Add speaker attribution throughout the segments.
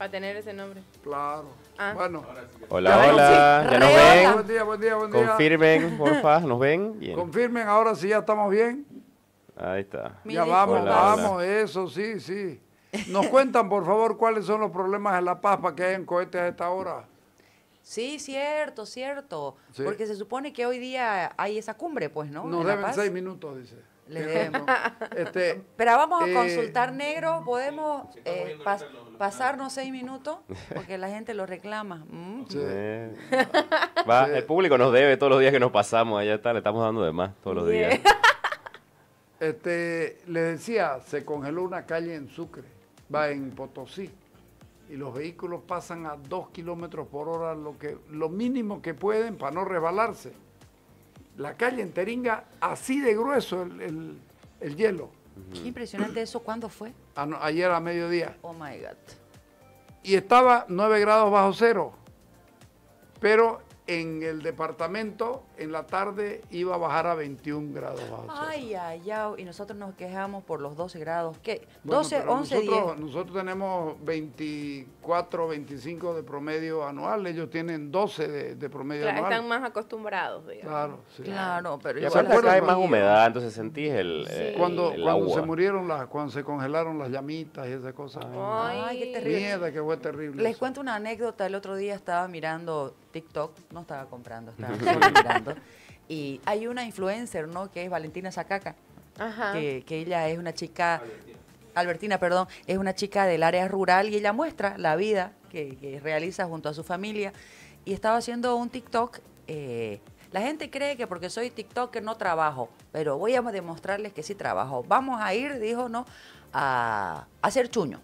Speaker 1: Para tener ese nombre.
Speaker 2: Claro.
Speaker 1: Ah.
Speaker 2: Bueno.
Speaker 3: Hola, hola. ¿Ya nos ven?
Speaker 2: Buen día, buen día, buen día.
Speaker 3: Confirmen, porfa. ¿Nos ven? Bien.
Speaker 2: Confirmen ahora si ya estamos bien.
Speaker 3: Ahí está.
Speaker 2: Ya vamos,
Speaker 3: Hola,
Speaker 2: vamos,
Speaker 3: hola.
Speaker 2: eso, sí, sí. Nos cuentan, por favor, cuáles son los problemas en La Paz para que hayan cohetes a esta hora.
Speaker 4: Sí, cierto, cierto.
Speaker 2: Sí.
Speaker 4: Porque se supone que hoy día hay esa cumbre, pues, ¿no?
Speaker 2: Nos
Speaker 4: En La
Speaker 2: deben
Speaker 4: Paz.
Speaker 2: 6 minutos, dice.
Speaker 4: Les debemos.
Speaker 2: Este,
Speaker 4: Pero vamos a consultar, negro. ¿Podemos pasarnos 6 minutos? Porque la gente lo reclama.
Speaker 2: sí.
Speaker 3: Va,
Speaker 2: Sí.
Speaker 3: el público nos debe todos los días que nos pasamos. Allá está, le estamos dando de más todos los días.
Speaker 2: Les decía, se congeló una calle en Sucre, va en Potosí, y los vehículos pasan a 2 kilómetros por hora, lo mínimo que pueden para no resbalarse. La calle en Teringa, así de grueso el hielo.
Speaker 4: Qué impresionante eso. ¿Cuándo fue?
Speaker 2: Ayer a mediodía.
Speaker 4: Oh my God.
Speaker 2: Y estaba 9 grados bajo cero, pero en el departamento en la tarde iba a bajar a 21 grados bajo cero.
Speaker 4: Ay, ay, ay. Y nosotros nos quejamos por los 12 grados. ¿Qué?
Speaker 2: Bueno,
Speaker 4: 12,
Speaker 2: pero
Speaker 4: 11, 10.
Speaker 2: nosotros tenemos 24, 25 de promedio anual, ellos tienen 12 de promedio
Speaker 1: Claro,
Speaker 2: anual.
Speaker 1: están más acostumbrados, digamos.
Speaker 2: Claro, sí.
Speaker 4: Claro, pero
Speaker 3: Y
Speaker 4: igual
Speaker 3: aparte acá hay
Speaker 4: así.
Speaker 3: más humedad, entonces sentís el
Speaker 2: Cuando
Speaker 3: agua.
Speaker 2: se murieron, cuando se congelaron las llamitas y esas cosas.
Speaker 4: Ay, qué terrible.
Speaker 2: Mierda, que fue terrible.
Speaker 4: Les
Speaker 2: eso.
Speaker 4: cuento una anécdota. El otro día estaba mirando TikTok, no estaba comprando, estaba solo mirando. Y hay una influencer, ¿no? Que es Valentina Zacaca,
Speaker 1: Ajá.
Speaker 4: que ella es una chica, Albertina, perdón, es una chica del área rural y ella muestra la vida que realiza junto a su familia. Y estaba haciendo un TikTok. La gente cree que porque soy TikToker no trabajo, pero voy a demostrarles que sí trabajo. Vamos a ir, dijo, ¿no? A hacer chuño.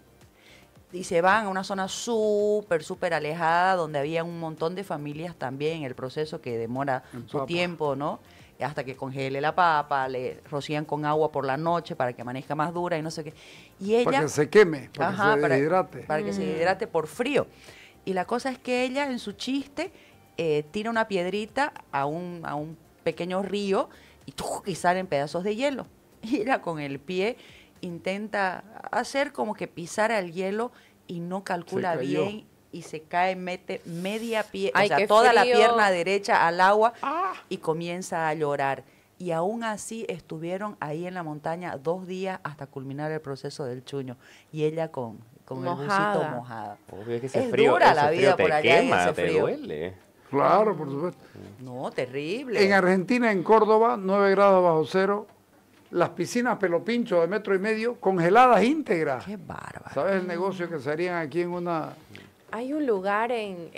Speaker 4: Y se van a una zona súper alejada donde había un montón de familias también, el proceso que demora
Speaker 2: En
Speaker 4: su
Speaker 2: papa.
Speaker 4: tiempo, ¿no? Hasta que congele la papa, le rocían con agua por la noche para que amanezca más dura y no sé qué. Y ella...
Speaker 2: Para que se queme, para
Speaker 4: Ajá,
Speaker 2: que se deshidrate.
Speaker 4: para que se hidrate por frío. Y la cosa es que ella, en su chiste, tira una piedrita a un pequeño río y salen pedazos de hielo. Y ella con el pie intenta hacer como que pisara el hielo y no calcula
Speaker 2: Se cayó.
Speaker 4: bien y se cae, mete media pierna,
Speaker 1: Ay,
Speaker 4: o sea,
Speaker 1: qué
Speaker 4: toda la
Speaker 1: frío.
Speaker 4: pierna derecha al agua y comienza a llorar. Y aún así estuvieron ahí en la montaña 2 días hasta culminar el proceso del chuño. Y ella con el
Speaker 1: Mojada.
Speaker 4: busito mojada.
Speaker 3: Obvio, es que ese
Speaker 4: Es
Speaker 3: frío,
Speaker 4: dura
Speaker 3: ese
Speaker 4: la
Speaker 3: frío
Speaker 4: vida
Speaker 3: te
Speaker 4: por allá en
Speaker 3: quema,
Speaker 4: ese
Speaker 3: te
Speaker 4: frío.
Speaker 3: duele.
Speaker 2: Claro, por supuesto.
Speaker 4: No, terrible.
Speaker 2: En Argentina, en Córdoba, 9 grados bajo cero, las piscinas Pelopincho de 1,5 metros congeladas íntegras.
Speaker 4: Qué bárbaro.
Speaker 2: ¿Sabes el negocio que se harían aquí en una...
Speaker 1: Hay un lugar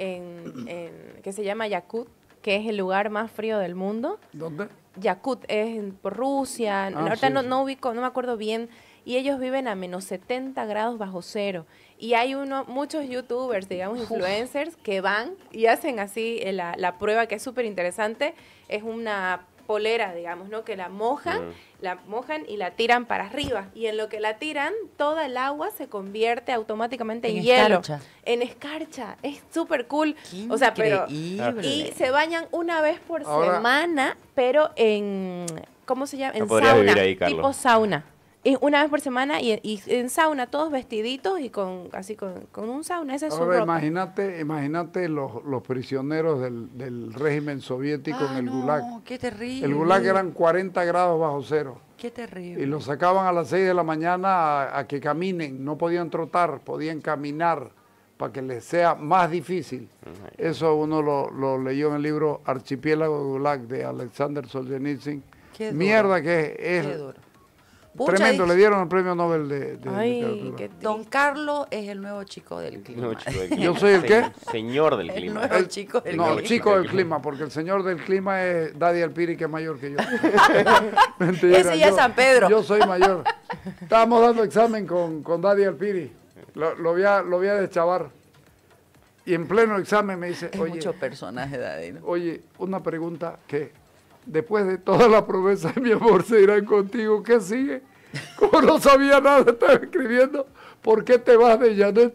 Speaker 1: que se llama Yakut, que es el lugar más frío del mundo.
Speaker 2: ¿Dónde?
Speaker 1: Yakut es por Rusia, ahorita
Speaker 2: sí,
Speaker 1: no,
Speaker 2: sí.
Speaker 1: no ubico, no me acuerdo bien, y ellos viven a menos 70 grados bajo cero. Y hay muchos youtubers, digamos, influencers, que van y hacen así la prueba, que es súper interesante. Es una polera, digamos, ¿no? Que la mojan y la tiran para arriba. Y en lo que la tiran, toda el agua se convierte automáticamente en hielo.
Speaker 4: escarcha.
Speaker 1: En escarcha. Es súper cool.
Speaker 4: Qué
Speaker 1: O sea, pero...
Speaker 4: increíble.
Speaker 1: Y se bañan una vez por
Speaker 2: Ahora-
Speaker 1: semana, pero en, ¿cómo se llama?
Speaker 3: No
Speaker 1: En
Speaker 3: podrías
Speaker 1: sauna,
Speaker 3: vivir ahí, Carlos.
Speaker 1: tipo sauna. Y una vez por semana y en sauna, todos vestiditos y con un sauna. Esa es su
Speaker 2: Ahora
Speaker 1: ropa.
Speaker 2: imagínate los prisioneros del régimen soviético en el
Speaker 4: no,
Speaker 2: Gulag.
Speaker 4: qué terrible.
Speaker 2: El Gulag eran 40 grados bajo cero.
Speaker 4: Qué terrible.
Speaker 2: Y los sacaban a las 6 de la mañana a que caminen. No podían trotar, podían caminar para que les sea más difícil. Eso uno lo leyó en el libro Archipiélago de Gulag de Alexander Solzhenitsyn.
Speaker 4: Qué duro.
Speaker 2: Mierda que es
Speaker 4: Qué duro. Pucha,
Speaker 2: tremendo.
Speaker 4: dice-
Speaker 2: Le dieron el premio Nobel de
Speaker 1: Ay,
Speaker 2: literatura.
Speaker 1: qué
Speaker 4: Don Carlos es el nuevo chico del clima.
Speaker 3: No, chico del clima.
Speaker 2: ¿Yo soy el qué?
Speaker 3: Señor del
Speaker 4: El
Speaker 3: clima.
Speaker 4: nuevo chico del
Speaker 2: No,
Speaker 4: clima.
Speaker 2: chico del clima, porque el señor del clima es Daddy Alpiri, que es mayor que yo. Mentira,
Speaker 4: Ese ya es San Pedro.
Speaker 2: Yo soy mayor. Estábamos dando examen con Daddy Alpiri. Lo voy a deschavar. Y en pleno examen me dice,
Speaker 4: Es
Speaker 2: oye,
Speaker 4: mucho personaje, Daddy, ¿no?
Speaker 2: oye, una pregunta que después de toda la promesa de mi amor se irán contigo, ¿qué sigue? Como no sabía nada, estaba escribiendo, ¿por qué te vas de Janet?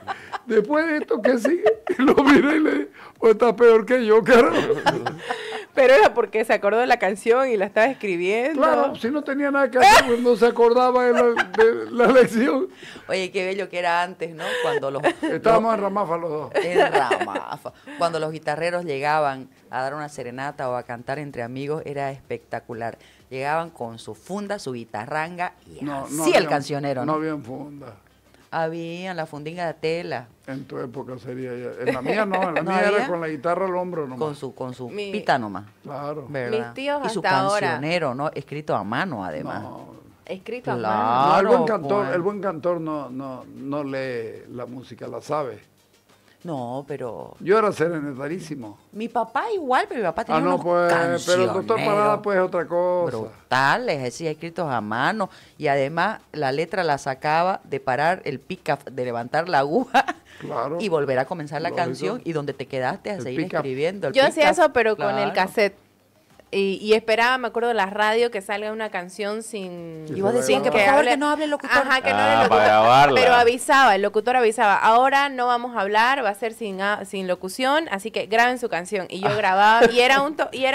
Speaker 2: Después de esto, ¿qué sigue? Y lo miré y le dije, pues está peor que yo, carajo.
Speaker 1: Pero era porque se acordó de la canción y la estaba escribiendo.
Speaker 2: Claro, si no tenía nada que hacer, pues no se acordaba de la lección.
Speaker 4: Oye, qué bello que era antes, ¿no? Cuando los...
Speaker 2: Estábamos en Ramafa los dos.
Speaker 4: En Ramafa. Cuando los guitarreros llegaban a dar una serenata o a cantar entre amigos, era espectacular. Llegaban con su funda, su guitarranga y así el cancionero, ¿no?
Speaker 2: No había funda.
Speaker 4: Había la fundinga de tela.
Speaker 2: En tu época sería ya. En la mía no, en la
Speaker 4: ¿No
Speaker 2: mía
Speaker 4: había?
Speaker 2: era con la guitarra al hombro nomás.
Speaker 4: Con su
Speaker 1: Mi-
Speaker 4: pita nomás.
Speaker 2: Claro.
Speaker 4: ¿Verdad?
Speaker 1: Mis tíos
Speaker 4: y su
Speaker 1: hasta ahora.
Speaker 4: cancionero, ¿no? Escrito a mano, además.
Speaker 2: No,
Speaker 1: Escrito a
Speaker 4: Claro.
Speaker 1: mano.
Speaker 2: no, el buen
Speaker 4: Claro,
Speaker 2: cantor,
Speaker 4: pues.
Speaker 2: el buen cantor no lee la música, la sabe.
Speaker 4: No, pero...
Speaker 2: Yo era serenetarísimo.
Speaker 4: Mi papá igual, pero mi papá tenía unos
Speaker 2: Pero el doctor
Speaker 4: cancioneros
Speaker 2: Parada pues es otra cosa.
Speaker 4: brutales, así escritos a mano. Y además la letra la sacaba de parar el pick-up, de levantar la aguja
Speaker 2: Claro.
Speaker 4: y volver a comenzar la
Speaker 2: Lógico.
Speaker 4: canción y donde te quedaste a
Speaker 2: El
Speaker 4: seguir
Speaker 2: pick-up.
Speaker 4: escribiendo. el
Speaker 1: Yo hacía
Speaker 4: pick-up.
Speaker 1: eso, pero con el
Speaker 4: Claro.
Speaker 1: cassette. Y esperaba, me acuerdo de la radio, que salga una canción sin...
Speaker 4: Y vos decías que por
Speaker 1: que
Speaker 4: favor
Speaker 1: hable-
Speaker 4: que no hable el locutor.
Speaker 1: Ajá, que no
Speaker 3: Ah,
Speaker 1: hable el locutor.
Speaker 3: para grabarla.
Speaker 1: Pero avisaba, el locutor avisaba. Ahora no vamos a hablar, va a ser sin locución, así que graben su canción. Y yo grababa, y era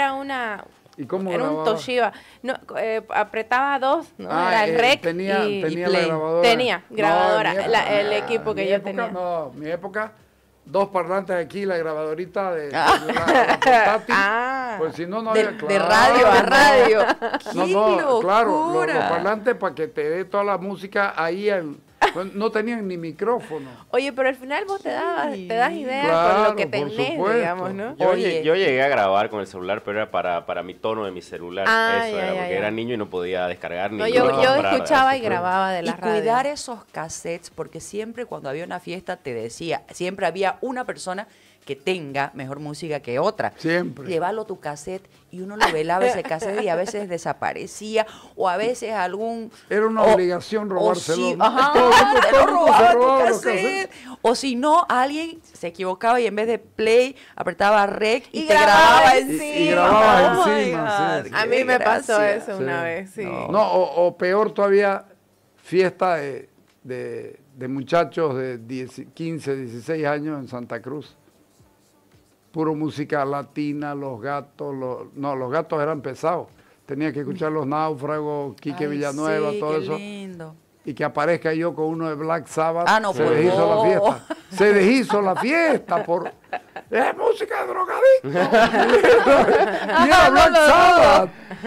Speaker 2: ¿Y cómo
Speaker 1: era un
Speaker 2: grababa?
Speaker 1: Toshiba. No, apretaba dos, ¿no?
Speaker 2: Ah,
Speaker 1: Era el rec
Speaker 2: tenía
Speaker 1: y
Speaker 2: la
Speaker 4: play.
Speaker 2: grabadora.
Speaker 1: Tenía grabadora,
Speaker 2: en mi época-
Speaker 1: el equipo que
Speaker 2: mi
Speaker 1: yo
Speaker 2: época,
Speaker 1: tenía.
Speaker 2: No, mi época, dos parlantes aquí, la grabadorita de la portátil.
Speaker 1: Ah.
Speaker 2: Pues si no, no
Speaker 4: de,
Speaker 2: había...
Speaker 4: de radio a radio.
Speaker 2: No,
Speaker 4: ¡Qué
Speaker 2: no, claro,
Speaker 4: locura!
Speaker 2: los parlantes para que te dé toda la música ahí, no tenían ni micrófono.
Speaker 1: Oye, pero al final vos te das idea
Speaker 2: Claro,
Speaker 1: con lo que
Speaker 2: por
Speaker 1: tenés,
Speaker 2: supuesto.
Speaker 1: digamos, ¿no?
Speaker 4: Oye.
Speaker 3: Yo llegué a grabar con el celular, pero era para mi tono de mi celular.
Speaker 1: Ah,
Speaker 3: Eso
Speaker 1: ya,
Speaker 3: era,
Speaker 1: ya,
Speaker 3: porque
Speaker 1: ya.
Speaker 3: era niño y no podía descargar ni
Speaker 1: No, yo
Speaker 3: comprar,
Speaker 1: escuchaba
Speaker 3: así
Speaker 1: y
Speaker 3: que-
Speaker 1: grababa de
Speaker 4: Y
Speaker 1: la radio.
Speaker 4: cuidar esos cassettes, porque siempre cuando había una fiesta te decía, siempre había una persona que tenga mejor música que otra.
Speaker 2: Siempre.
Speaker 4: Llévalo tu cassette y uno lo velaba ese cassette y a veces desaparecía o a veces algún...
Speaker 2: Era una
Speaker 4: o-
Speaker 2: obligación
Speaker 4: o
Speaker 2: robárselo.
Speaker 4: si-
Speaker 2: ¿no?
Speaker 4: ajá,
Speaker 2: Todo el mundo-
Speaker 4: te
Speaker 2: todo
Speaker 4: lo
Speaker 2: el mundo
Speaker 4: robaba
Speaker 2: se
Speaker 4: tu
Speaker 2: robaba los
Speaker 4: cassette.
Speaker 2: cassettes.
Speaker 4: O si no, alguien se equivocaba y en vez de play apretaba rec y,
Speaker 1: Y
Speaker 4: te
Speaker 1: grababa
Speaker 4: grababa
Speaker 1: encima.
Speaker 4: encima.
Speaker 2: Y grababa
Speaker 4: Oh my
Speaker 2: encima,
Speaker 4: God,
Speaker 2: sí, sí.
Speaker 1: A
Speaker 4: qué
Speaker 1: mí me pasó
Speaker 4: gracia.
Speaker 1: eso una vez, sí.
Speaker 2: No, o peor todavía, fiesta de muchachos de 15, 16 años en Santa Cruz. Puro música latina, los gatos, los gatos eran pesados. Tenía que escuchar Los Náufragos, Quique
Speaker 4: Ay,
Speaker 2: Villanueva,
Speaker 4: sí,
Speaker 2: todo
Speaker 4: qué
Speaker 2: eso.
Speaker 4: lindo.
Speaker 2: Y que aparezca yo con uno de Black Sabbath,
Speaker 4: Ah, no,
Speaker 2: se
Speaker 4: por
Speaker 2: deshizo la
Speaker 4: favor.
Speaker 2: fiesta. Se deshizo la fiesta por... ¡Es música de drogadicto! y era Black Sabbath.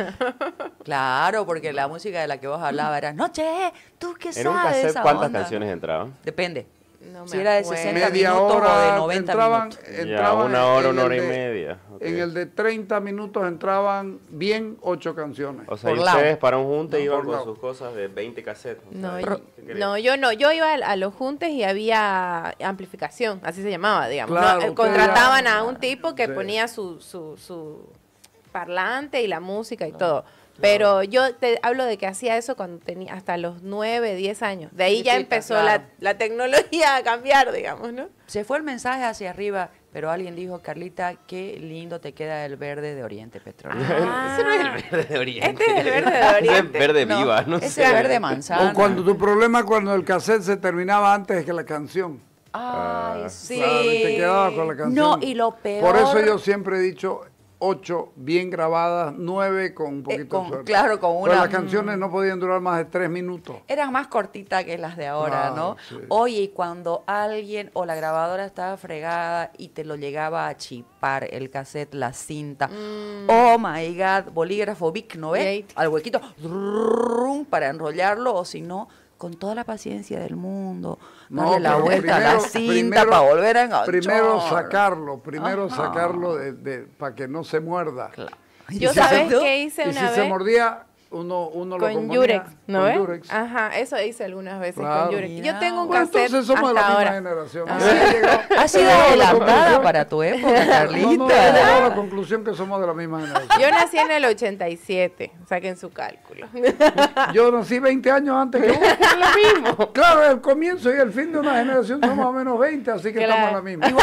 Speaker 4: Claro, porque la música de la que vos hablabas era Noche, ¿tú qué
Speaker 3: En un
Speaker 4: sabes
Speaker 3: cassette,
Speaker 4: esa
Speaker 3: ¿cuántas
Speaker 4: onda?
Speaker 3: canciones entraban?
Speaker 4: Depende.
Speaker 1: No me
Speaker 4: Si era de
Speaker 1: acuerdo.
Speaker 4: 60
Speaker 2: Media
Speaker 4: minutos o de
Speaker 2: hora
Speaker 4: 90
Speaker 2: entraban,
Speaker 4: minutos.
Speaker 3: Ya,
Speaker 2: entraban
Speaker 3: una hora,
Speaker 2: en
Speaker 3: una
Speaker 2: el
Speaker 3: hora y
Speaker 2: de-
Speaker 3: media. Ok.
Speaker 2: En el de 30 minutos entraban bien 8 canciones.
Speaker 3: O sea,
Speaker 4: Por
Speaker 3: y
Speaker 4: lado.
Speaker 3: ustedes para un junte
Speaker 2: No,
Speaker 3: iban
Speaker 2: por
Speaker 3: con
Speaker 2: lado.
Speaker 3: sus cosas de 20 cassettes. o
Speaker 1: No,
Speaker 3: sea,
Speaker 1: yo,
Speaker 3: ¿qué querían?
Speaker 1: no, yo no. Yo iba a los juntes y había amplificación, así se llamaba, digamos.
Speaker 2: Claro,
Speaker 1: ¿no?
Speaker 2: ustedes
Speaker 1: Contrataban
Speaker 2: ya-
Speaker 1: a un tipo que
Speaker 2: sí.
Speaker 1: ponía su parlante y la música y todo. Pero yo te hablo de que hacía eso cuando tenía hasta los 9, 10 años. De ahí ya
Speaker 4: Chiquita,
Speaker 1: empezó
Speaker 4: claro.
Speaker 1: la tecnología a cambiar, digamos, ¿no?
Speaker 4: Se fue el mensaje hacia arriba, pero alguien dijo, Carlita, qué lindo te queda el verde de Oriente Petróleo.
Speaker 3: Ese no es el verde de Oriente.
Speaker 1: Este es el verde de
Speaker 3: Ese
Speaker 1: Oriente.
Speaker 3: es verde
Speaker 4: No,
Speaker 3: viva, no
Speaker 4: ese
Speaker 3: sé.
Speaker 4: es verde manzana.
Speaker 2: O cuando tu problema cuando el cassette se terminaba antes que la canción.
Speaker 4: Ay, sí.
Speaker 2: Claro, y te quedabas con la canción.
Speaker 4: No, y lo peor...
Speaker 2: Por eso yo siempre he dicho 8 bien grabadas, 9 con un poquito
Speaker 4: con-
Speaker 2: de suerte.
Speaker 4: claro, con
Speaker 2: Pues
Speaker 4: una-
Speaker 2: las canciones no podían durar más de 3 minutos.
Speaker 4: Eran más cortitas que las de ahora,
Speaker 2: Claro,
Speaker 4: ¿no?
Speaker 2: sí.
Speaker 4: Oye, y cuando alguien o la grabadora estaba fregada y te lo llegaba a chipar el cassette, la cinta. Oh my God, bolígrafo Bic, ¿no ves?
Speaker 1: Yay.
Speaker 4: Al huequito, rum, para enrollarlo, o si no, con toda la paciencia del mundo, darle la
Speaker 2: pero
Speaker 4: vuelta a la cinta para volver a enganchar.
Speaker 2: Primero sacarlo,
Speaker 4: Ajá.
Speaker 2: sacarlo para que no se muerda.
Speaker 4: Claro.
Speaker 1: Yo,
Speaker 2: si
Speaker 1: ¿sabes
Speaker 2: se-
Speaker 1: qué hice
Speaker 2: Y
Speaker 1: una
Speaker 2: si se
Speaker 1: vez?
Speaker 2: mordía, uno lo
Speaker 1: Con
Speaker 2: componía
Speaker 1: Yurex, ¿no
Speaker 2: con
Speaker 1: ves?
Speaker 2: Yurex.
Speaker 1: Ajá, eso hice algunas veces
Speaker 2: Claro.
Speaker 1: con Yurex. Yo
Speaker 4: Mira.
Speaker 1: tengo un
Speaker 2: Pues
Speaker 1: cassette
Speaker 2: entonces somos de la
Speaker 1: hasta
Speaker 2: misma
Speaker 1: ahora.
Speaker 2: generación.
Speaker 1: Ah.
Speaker 2: Sí, he llegado-
Speaker 4: Ha sido
Speaker 2: he llegado a la
Speaker 4: adelantada
Speaker 2: conclusión-
Speaker 4: para tu época,
Speaker 2: No, he
Speaker 4: Carlita.
Speaker 2: llegado a la conclusión que somos de la misma generación.
Speaker 1: Yo nací en el 87, saquen su cálculo.
Speaker 2: Yo nací 20 años antes que vos.
Speaker 1: Es lo mismo.
Speaker 2: Claro, el comienzo y el fin de una generación son más o menos 20, así que
Speaker 1: Claro.
Speaker 2: estamos en la misma.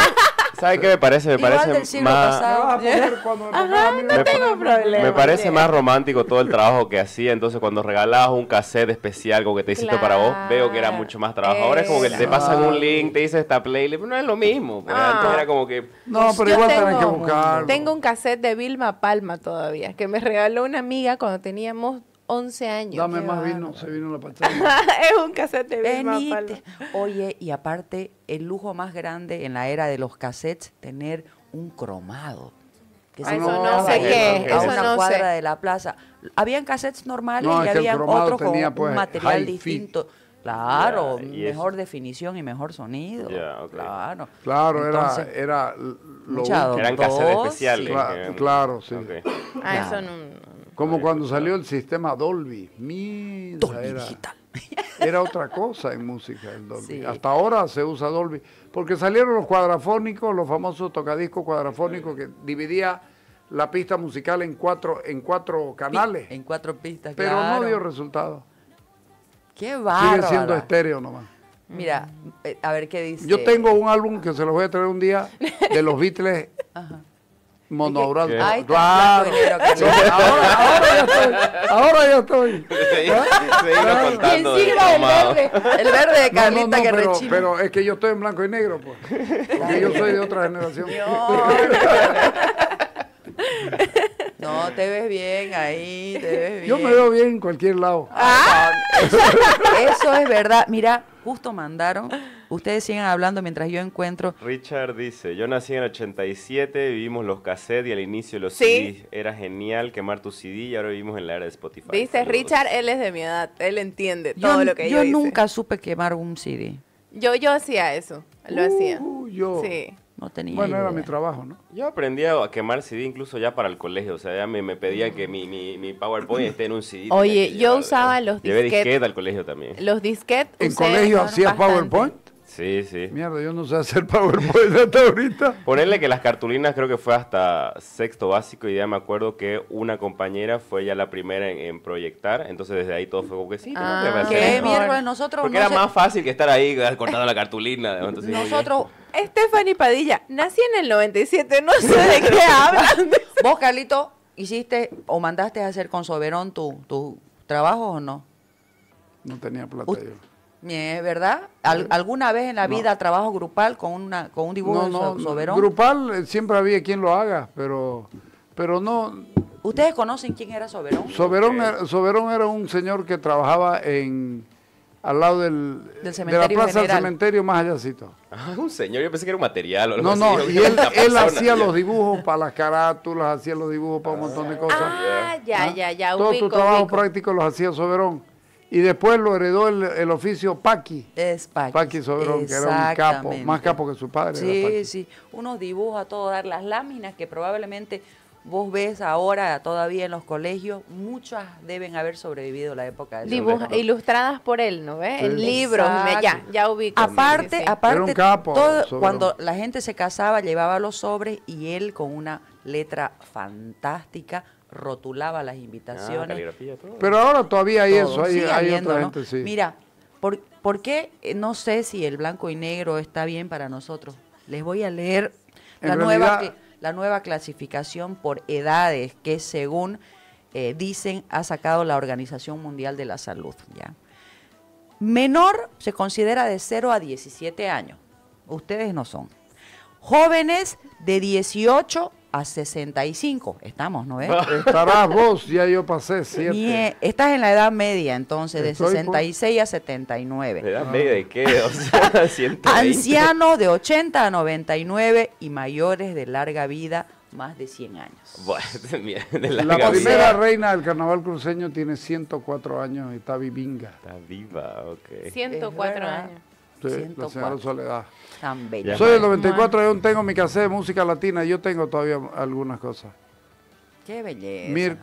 Speaker 3: ¿Sabes qué me parece? Me
Speaker 4: Igual
Speaker 3: parece
Speaker 4: del siglo
Speaker 3: más...
Speaker 2: Me vas a
Speaker 4: pasado.
Speaker 2: poner cuando me ponga a mí,
Speaker 1: no tengo problema.
Speaker 3: Me parece
Speaker 1: Diego.
Speaker 3: más romántico todo el trabajo que hacía. Entonces, cuando regalabas un cassette especial como que te hiciste para vos, veo que era mucho más trabajo. Ahora es como que te pasan un link, te dice esta playlist, pero no es lo mismo. Porque antes era como que...
Speaker 2: No, pero
Speaker 1: Yo
Speaker 2: igual
Speaker 1: tengo-
Speaker 2: tenés que buscarlo.
Speaker 1: Tengo un cassette de Vilma Palma todavía, que me regaló una amiga cuando teníamos 11 años.
Speaker 2: Dame
Speaker 4: Qué
Speaker 2: más vino,
Speaker 4: bárbaro.
Speaker 2: se vino la pachanga.
Speaker 1: Es un cassette de Vilma Palma.
Speaker 4: Venite. Oye, y aparte, el lujo más grande en la era de los cassettes, tener un cromado. Que
Speaker 1: Ah, eso
Speaker 2: no
Speaker 4: compraba
Speaker 2: sé
Speaker 3: qué,
Speaker 4: a
Speaker 3: eso
Speaker 4: una
Speaker 1: no
Speaker 4: cuadra
Speaker 1: sé.
Speaker 4: de la plaza. Habían cassettes normales
Speaker 2: No,
Speaker 4: y
Speaker 2: es que el
Speaker 4: habían
Speaker 2: cromado
Speaker 4: otros con
Speaker 2: tenía, pues,
Speaker 4: un material
Speaker 2: hi-fi.
Speaker 4: distinto. Claro,
Speaker 3: Ya, y
Speaker 4: mejor definición y mejor sonido.
Speaker 3: Ya, ok.
Speaker 4: Claro.
Speaker 2: Claro,
Speaker 4: Entonces,
Speaker 2: era lo
Speaker 4: mucha
Speaker 2: último.
Speaker 3: Eran cassettes
Speaker 4: Dos,
Speaker 3: especiales.
Speaker 4: sí.
Speaker 2: Claro, sí.
Speaker 3: Ok.
Speaker 1: Ah, eso
Speaker 4: Claro.
Speaker 1: no.
Speaker 2: Como cuando salió el sistema Dolby. Mira,
Speaker 4: Dolby
Speaker 2: era,
Speaker 4: digital.
Speaker 2: era otra cosa en música el Dolby.
Speaker 4: Sí.
Speaker 2: Hasta ahora se usa Dolby. Porque salieron los cuadrafónicos, los famosos tocadiscos cuadrafónicos que dividía la pista musical en cuatro canales.
Speaker 4: En 4 pistas,
Speaker 2: Pero
Speaker 4: claro.
Speaker 2: no dio resultado.
Speaker 4: Qué
Speaker 2: Sigue
Speaker 4: bárbaro.
Speaker 2: siendo estéreo nomás.
Speaker 4: Mira, a ver qué dice.
Speaker 2: Yo tengo un álbum que se los voy a traer un día de los Beatles monoaural.
Speaker 3: ¿Qué?
Speaker 4: Ahí está,
Speaker 2: Claro.
Speaker 4: blanco y negro, que me-
Speaker 2: Ahora ya estoy.
Speaker 3: Seguimos contando del
Speaker 4: Encima el
Speaker 3: cromado.
Speaker 4: verde. El verde de Carlita que
Speaker 2: pero,
Speaker 4: rechina.
Speaker 2: pero es que yo estoy en blanco y negro, pues. Porque yo soy de otra generación.
Speaker 4: No, te ves bien ahí, te ves bien.
Speaker 2: Yo me veo bien en cualquier lado.
Speaker 4: Eso es verdad. Mira, justo mandaron. Ustedes sigan hablando mientras yo encuentro.
Speaker 3: Richard dice, yo nací en el 87, vivimos los cassettes y al inicio los
Speaker 1: Sí.
Speaker 3: CDs. Era genial quemar tu CD y ahora vivimos en la era de Spotify.
Speaker 1: ¿Viste?
Speaker 3: Saludos.
Speaker 1: Richard, él es de mi edad. Él entiende todo lo que yo hice.
Speaker 4: nunca supe quemar un CD.
Speaker 1: Yo hacía eso. Lo hacía.
Speaker 2: Yo.
Speaker 1: Sí.
Speaker 4: No tenía
Speaker 2: Bueno, era
Speaker 4: idea.
Speaker 2: mi trabajo, ¿no?
Speaker 3: Yo aprendí a quemar CD incluso ya para el colegio, o sea, ya me pedían que mi PowerPoint esté en un CD. tenía
Speaker 1: Oye,
Speaker 3: que
Speaker 1: yo
Speaker 3: llevar,
Speaker 1: usaba
Speaker 3: ¿no?
Speaker 1: los
Speaker 3: Llevé
Speaker 1: disquetes.
Speaker 3: disquete al colegio también.
Speaker 1: Los disquetes.
Speaker 2: ¿En
Speaker 1: usé
Speaker 2: colegio hacías
Speaker 1: bastante.
Speaker 2: PowerPoint?
Speaker 3: Sí, sí.
Speaker 2: Mierda, yo no sé hacer PowerPoint hasta ahorita.
Speaker 3: Ponerle que las cartulinas creo que fue hasta sexto básico y ya me acuerdo que una compañera fue ya la primera en proyectar, entonces desde ahí todo fue como que sí, tengo
Speaker 1: Ah,
Speaker 3: que hacer
Speaker 4: ¿Qué
Speaker 3: esto.
Speaker 4: miércoles nosotros?
Speaker 3: Porque
Speaker 4: no
Speaker 3: era
Speaker 4: sé-
Speaker 3: más fácil que estar ahí cortando la cartulina. Entonces, dije,
Speaker 4: Nosotros,
Speaker 1: Stephanie Padilla, nací en el 97, no sé de qué hablan.
Speaker 4: vos, Carlito, hiciste o mandaste a hacer con Soberón tu trabajo o no?
Speaker 2: No tenía plata
Speaker 4: Ut-
Speaker 2: yo.
Speaker 4: ¿Verdad? ¿Alguna vez en la vida trabajo grupal con un dibujo
Speaker 2: No,
Speaker 4: de Soberón?
Speaker 2: Grupal siempre había quien lo haga, pero no.
Speaker 4: ¿Ustedes conocen quién era Soberón?
Speaker 2: Soberón era un señor que trabajaba al lado de la
Speaker 4: cementerio
Speaker 2: plaza del
Speaker 4: general.
Speaker 2: cementerio más allácito.
Speaker 3: Ah, un señor, yo pensé que era un material o algo
Speaker 2: No,
Speaker 3: así.
Speaker 2: y él
Speaker 3: Una persona.
Speaker 2: hacía los dibujos para las carátulas, hacía los dibujos para un montón de cosas.
Speaker 1: Ah, ya,
Speaker 2: Todo
Speaker 1: ubico,
Speaker 2: tu trabajo
Speaker 1: ubico.
Speaker 2: práctico los hacía Soberón. Y después lo heredó el oficio Paqui.
Speaker 4: Es Paqui.
Speaker 2: Paqui Soberón, que era un capo,
Speaker 4: Exactamente.
Speaker 2: más capo que su padre. era
Speaker 4: Sí,
Speaker 2: Paqui.
Speaker 4: sí. Unos dibujos a todo dar. Las láminas que probablemente vos ves ahora todavía en los colegios, muchas deben haber sobrevivido la época de Soberón.
Speaker 1: Ilustradas por él, ¿no ves?
Speaker 2: Sí.
Speaker 1: En libros,
Speaker 4: Exacto.
Speaker 1: ya ubico.
Speaker 4: Aparte,
Speaker 1: sí, sí.
Speaker 4: aparte,
Speaker 2: Era un capo,
Speaker 4: todo-
Speaker 2: Soberón.
Speaker 4: cuando la gente se casaba, llevaba los sobres y él con una letra fantástica rotulaba las
Speaker 3: Ah,
Speaker 4: invitaciones.
Speaker 3: caligrafía, todo.
Speaker 2: Pero ahora todavía hay
Speaker 4: todo.
Speaker 2: eso, hay
Speaker 4: Sigue habiendo,
Speaker 2: otra
Speaker 4: ¿no?
Speaker 2: gente, sí.
Speaker 4: Mira, ¿por qué? No sé si el blanco y negro está bien para nosotros. Les voy a leer
Speaker 2: En
Speaker 4: la
Speaker 2: realidad-
Speaker 4: nueva clasificación por edades que según dicen ha sacado la Organización Mundial de la Salud. ¿Ya? Menor se considera de 0 a 17 años. Ustedes no son. Jóvenes de 18 a 65. Estamos, ¿no?
Speaker 2: Estarás vos, ya yo pasé 7.
Speaker 4: Estás en la edad media, entonces, de
Speaker 2: Estoy por-
Speaker 4: 66 a 79.
Speaker 3: ¿Edad media de qué? O sea, 120.
Speaker 4: Ancianos de 80 a 99 y mayores de larga vida, más de 100 años.
Speaker 3: Bueno, mira, de
Speaker 2: La
Speaker 3: larga vida.
Speaker 2: primera reina del carnaval cruceño tiene 104 años y está vivinga.
Speaker 3: Está viva, ok.
Speaker 1: 104
Speaker 4: Es verdad.
Speaker 1: años.
Speaker 2: Sí, la
Speaker 4: 104.
Speaker 2: señora Soledad.
Speaker 4: Tan bella.
Speaker 2: Soy del 94, yo tengo mi cassette de música latina, yo tengo todavía algunas cosas.
Speaker 4: Qué belleza.
Speaker 2: Mirk,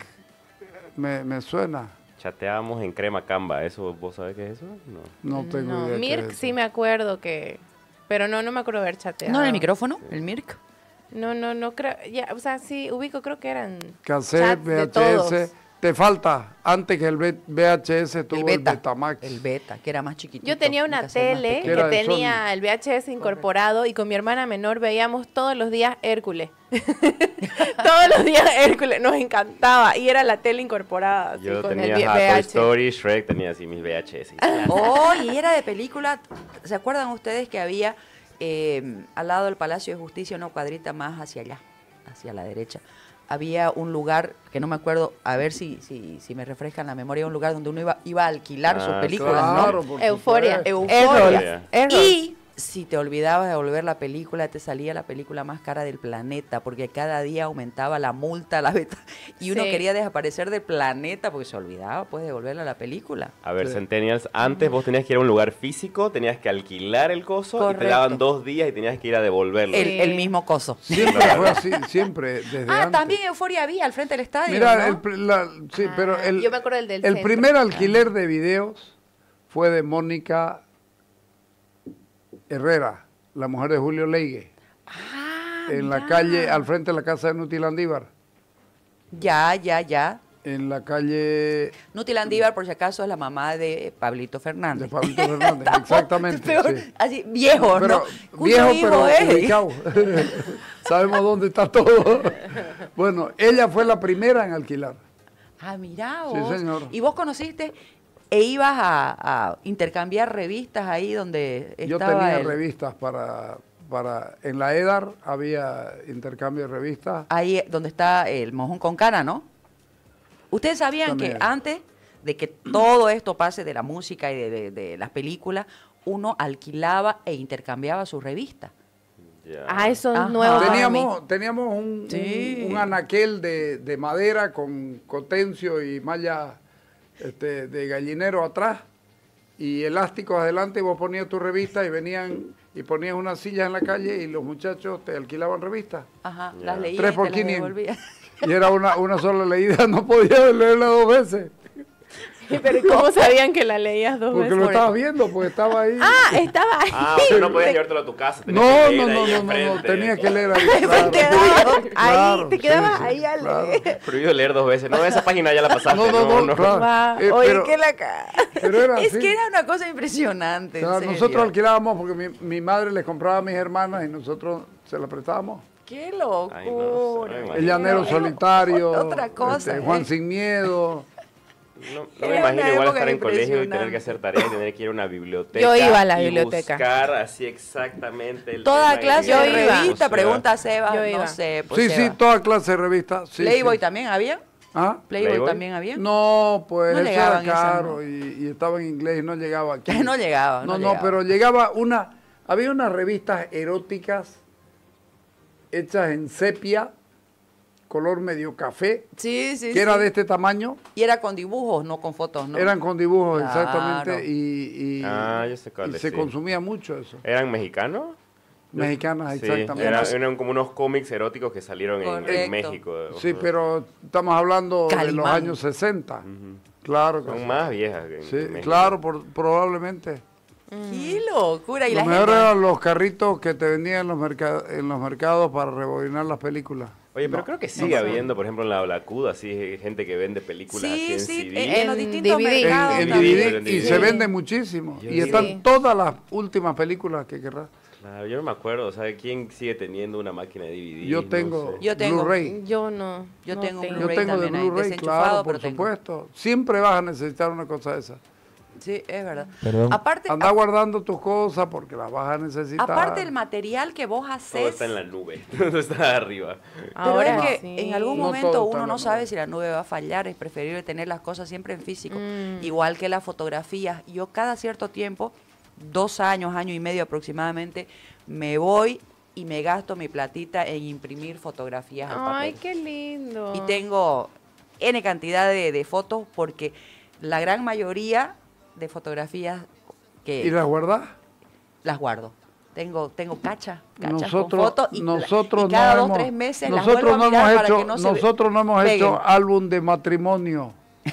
Speaker 2: me suena,
Speaker 3: Chateábamos en crema camba, ¿eso vos sabés qué es eso? No.
Speaker 2: no tengo
Speaker 1: No,
Speaker 2: idea. qué
Speaker 1: Mirk
Speaker 2: es.
Speaker 1: sí me acuerdo que... Pero no me acuerdo haber chateado.
Speaker 4: ¿No en el micrófono? ¿El Mirk?
Speaker 1: No creo... Ya, o sea, sí, ubico, creo que eran...
Speaker 2: Cassette,
Speaker 1: chats de todos.
Speaker 2: VHS, te falta, antes que el VHS tuvo el Betamax.
Speaker 4: El beta, que era más chiquitito.
Speaker 1: Yo tenía una tele que tenía el VHS incorporado y con mi hermana menor veíamos todos los días Hércules. Todos los días Hércules, nos encantaba. Y era la tele incorporada. Así,
Speaker 3: Yo
Speaker 1: con
Speaker 3: tenía
Speaker 1: el
Speaker 3: Toy
Speaker 1: VHS.
Speaker 3: Story, Shrek, tenía así mis VHS.
Speaker 4: Oh, y era de película. ¿Se acuerdan ustedes que había al lado del Palacio de Justicia una cuadrita más hacia allá, hacia la derecha? Había un lugar, que no me acuerdo, a ver si me refrescan la memoria, un lugar donde uno iba a alquilar sus películas,
Speaker 2: claro,
Speaker 4: ¿no?
Speaker 1: Euforia.
Speaker 4: Euforia.
Speaker 1: Error.
Speaker 4: Y si te olvidabas de devolver la película, te salía la película más cara del planeta, porque cada día aumentaba la multa, la beta, y uno
Speaker 1: Sí.
Speaker 4: quería desaparecer del planeta porque se olvidaba, pues, devolverle la película.
Speaker 3: A ver,
Speaker 2: Sí.
Speaker 3: Centennials, antes vos tenías que ir a un lugar físico, tenías que alquilar el coso y te
Speaker 4: Correcto.
Speaker 3: daban 2 días y tenías que ir a devolverlo.
Speaker 4: El mismo coso.
Speaker 2: Siempre fue así, siempre, desde antes.
Speaker 4: También Euforia había al frente del estadio,
Speaker 2: Mira,
Speaker 4: ¿no?
Speaker 2: sí, pero el,
Speaker 1: yo me acuerdo del
Speaker 2: el
Speaker 1: centro.
Speaker 2: primer alquiler de videos fue de Mónica Herrera, la mujer de Julio Leigue, en la calle, al frente de la casa de Nuti Landívar,
Speaker 4: Ya.
Speaker 2: en la calle
Speaker 4: Nuti Landívar, por si acaso, es la mamá de Pablito Fernández.
Speaker 2: de Pablito Fernández, exactamente.
Speaker 4: Peor,
Speaker 2: sí.
Speaker 4: así, viejo,
Speaker 2: Pero,
Speaker 4: ¿no? Cuyo
Speaker 2: viejo,
Speaker 4: hijo
Speaker 2: pero
Speaker 4: es.
Speaker 2: ubicado. Sabemos dónde está todo. Bueno, ella fue la primera en alquilar.
Speaker 4: Ah, mirá
Speaker 2: Sí,
Speaker 4: vos.
Speaker 2: señor.
Speaker 4: ¿Y vos conociste e ibas a intercambiar revistas ahí donde
Speaker 2: Yo
Speaker 4: estaba
Speaker 2: tenía
Speaker 4: el-
Speaker 2: revistas en la EDAR había intercambio de revistas.
Speaker 4: ahí donde está el mojón con cana, ¿no? Ustedes sabían que
Speaker 2: También.
Speaker 4: antes de que todo esto pase de la música y de las películas, uno alquilaba e intercambiaba sus revistas.
Speaker 3: Ya.
Speaker 1: Ah, eso es
Speaker 4: Ajá.
Speaker 1: nuevo para mí.
Speaker 2: Teníamos
Speaker 4: Sí.
Speaker 2: un anaquel de madera con potencio y malla de gallinero atrás y elásticos adelante, y vos ponías tu revista y venían y ponías unas sillas en la calle y los muchachos te alquilaban revistas.
Speaker 4: Ajá,
Speaker 3: Ya.
Speaker 4: las leías
Speaker 2: 3
Speaker 4: y
Speaker 2: por
Speaker 4: te las
Speaker 2: 500.
Speaker 4: devolvías.
Speaker 2: Y era una sola leída, no podía leerla 2 veces.
Speaker 1: Pero ¿cómo sabían que la leías 2
Speaker 2: Porque
Speaker 1: veces?
Speaker 2: lo estabas viendo, pues estaba ahí.
Speaker 1: Ah, estaba ahí.
Speaker 3: Ah, o sea, no podías llevártelo a tu casa. tenías
Speaker 2: No,
Speaker 3: que
Speaker 2: no,
Speaker 3: leer
Speaker 2: no,
Speaker 3: ahí
Speaker 2: no,
Speaker 3: enfrente.
Speaker 2: tenías que leer ahí.
Speaker 1: Te quedabas ahí, te quedabas
Speaker 2: sí,
Speaker 1: ahí a
Speaker 2: claro.
Speaker 1: leer.
Speaker 3: Prohibido leer 2 veces. No, esa página ya la pasaste.
Speaker 2: No, claro.
Speaker 1: Guau, oye,
Speaker 2: pero-
Speaker 1: qué la ca...
Speaker 2: Pero era
Speaker 4: Es
Speaker 2: así.
Speaker 4: que era una cosa impresionante.
Speaker 2: O sea,
Speaker 4: en serio.
Speaker 2: nosotros alquilábamos porque mi madre les compraba a mis hermanas y nosotros se la prestábamos.
Speaker 4: ¡Qué locura!
Speaker 3: Ay, no sé, me imagino.
Speaker 2: El Llanero
Speaker 4: Es
Speaker 2: Solitario,
Speaker 4: otra cosa,
Speaker 2: Juan
Speaker 4: ¿eh?
Speaker 2: Sin Miedo.
Speaker 3: No
Speaker 4: Era
Speaker 3: me imagino
Speaker 4: una
Speaker 3: igual
Speaker 4: época
Speaker 3: estar en colegio y tener
Speaker 4: impresionante.
Speaker 3: que hacer tareas y tener que ir a una biblioteca.
Speaker 1: Yo iba a la
Speaker 3: y
Speaker 1: biblioteca.
Speaker 3: buscar así exactamente el
Speaker 4: Toda
Speaker 3: tema
Speaker 4: clase
Speaker 1: Yo
Speaker 4: de
Speaker 1: iba.
Speaker 4: revista,
Speaker 3: O sea,
Speaker 4: pregunta a Sebas,
Speaker 1: Yo
Speaker 4: no
Speaker 1: iba.
Speaker 4: sé. pues,
Speaker 2: Sí, sí,
Speaker 4: Sebas.
Speaker 2: toda clase de revistas. Sí,
Speaker 4: ¿Playboy
Speaker 2: sí.
Speaker 4: también había?
Speaker 2: ¿Ah?
Speaker 4: ¿Playboy,
Speaker 3: ¿Playboy?
Speaker 4: también había?
Speaker 2: No, pues
Speaker 4: No
Speaker 2: eso
Speaker 4: llegaban
Speaker 2: era
Speaker 4: esas,
Speaker 2: caro
Speaker 4: ¿no?
Speaker 2: y estaba en inglés y no llegaba aquí.
Speaker 4: No llegaba, no llegaba.
Speaker 2: pero llegaba había unas revistas eróticas hechas en sepia, color medio café,
Speaker 4: Sí, sí,
Speaker 2: que era
Speaker 4: sí.
Speaker 2: de este tamaño.
Speaker 4: Y era con dibujos, no con fotos, ¿no?
Speaker 2: Eran con dibujos,
Speaker 4: Claro.
Speaker 2: exactamente, y
Speaker 3: Ah, yo sé
Speaker 2: y
Speaker 3: cuáles,
Speaker 2: se
Speaker 3: sí.
Speaker 2: consumía mucho eso.
Speaker 3: ¿Eran mexicanos?
Speaker 2: Mexicanas,
Speaker 3: Sí,
Speaker 2: exactamente.
Speaker 3: eran como unos cómics eróticos que salieron en
Speaker 4: Correcto.
Speaker 3: México.
Speaker 2: Sí, pero estamos hablando de los
Speaker 4: Calimán.
Speaker 2: años 60. Claro que
Speaker 3: Son
Speaker 2: sí.
Speaker 3: más viejas que en
Speaker 2: Sí,
Speaker 3: México.
Speaker 2: claro, probablemente.
Speaker 4: ¡Qué locura! Y
Speaker 2: Lo
Speaker 4: la
Speaker 2: mejor
Speaker 4: gente...
Speaker 2: eran los carritos que te vendían en los mercados para rebobinar las películas.
Speaker 3: Oye, pero creo que sigue habiendo, por ejemplo, en la Blacuda, así, gente que vende películas así
Speaker 4: Sí,
Speaker 3: en
Speaker 4: sí,
Speaker 3: CD.
Speaker 4: en los
Speaker 1: En
Speaker 4: distintos
Speaker 1: DVD.
Speaker 4: mercados
Speaker 2: En
Speaker 4: también.
Speaker 2: DVD,
Speaker 3: en
Speaker 2: y
Speaker 3: DVD.
Speaker 2: se vende muchísimo.
Speaker 3: Yo
Speaker 2: Y
Speaker 3: sí.
Speaker 2: están todas las últimas películas que querrás.
Speaker 3: Claro, yo no me acuerdo, o sea, ¿quién sigue teniendo una máquina de DVD?
Speaker 2: Yo
Speaker 3: No
Speaker 2: tengo
Speaker 3: sé.
Speaker 4: Yo tengo.
Speaker 2: Blu-ray.
Speaker 1: Yo no.
Speaker 4: Yo
Speaker 1: no
Speaker 4: tengo un
Speaker 2: Yo
Speaker 4: Blu-ray
Speaker 2: tengo de
Speaker 4: también ahí,
Speaker 2: Blu-ray,
Speaker 4: desenchufado,
Speaker 2: claro,
Speaker 4: pero
Speaker 2: por
Speaker 4: tengo.
Speaker 2: supuesto. Siempre vas a necesitar una cosa de esa.
Speaker 4: Sí, es verdad.
Speaker 5: Perdón.
Speaker 4: Aparte,
Speaker 2: Anda guardando tus cosas porque las vas a necesitar.
Speaker 4: aparte el material que vos
Speaker 3: Todo
Speaker 4: haces...
Speaker 3: está en la nube, todo está arriba.
Speaker 4: Pero
Speaker 1: Ahora
Speaker 4: es que
Speaker 1: sí.
Speaker 4: en algún
Speaker 2: No
Speaker 4: momento
Speaker 2: todo está
Speaker 4: uno
Speaker 2: en la
Speaker 4: no sabe
Speaker 2: nube.
Speaker 4: si la nube va a fallar, es preferible tener las cosas siempre en físico.
Speaker 1: Mm.
Speaker 4: Igual que las fotografías. Yo cada cierto tiempo, 2 años, año y medio aproximadamente, me voy y me gasto mi platita en imprimir fotografías al
Speaker 1: Ay,
Speaker 4: papel.
Speaker 1: qué lindo.
Speaker 4: Y tengo N cantidad de fotos porque la gran mayoría de fotografías que
Speaker 2: ¿Y las guardás?
Speaker 4: las guardo. Tengo cachas con
Speaker 2: Nosotros,
Speaker 4: fotos y,
Speaker 2: nosotros
Speaker 4: y cada
Speaker 2: no
Speaker 4: 2
Speaker 2: hemos,
Speaker 4: 3 meses las
Speaker 2: nosotros
Speaker 4: vuelvo
Speaker 2: no
Speaker 4: a mirar
Speaker 2: hemos
Speaker 4: para
Speaker 2: hecho,
Speaker 4: que no se
Speaker 2: nosotros no hemos
Speaker 4: peguen.
Speaker 2: hecho álbum de matrimonio.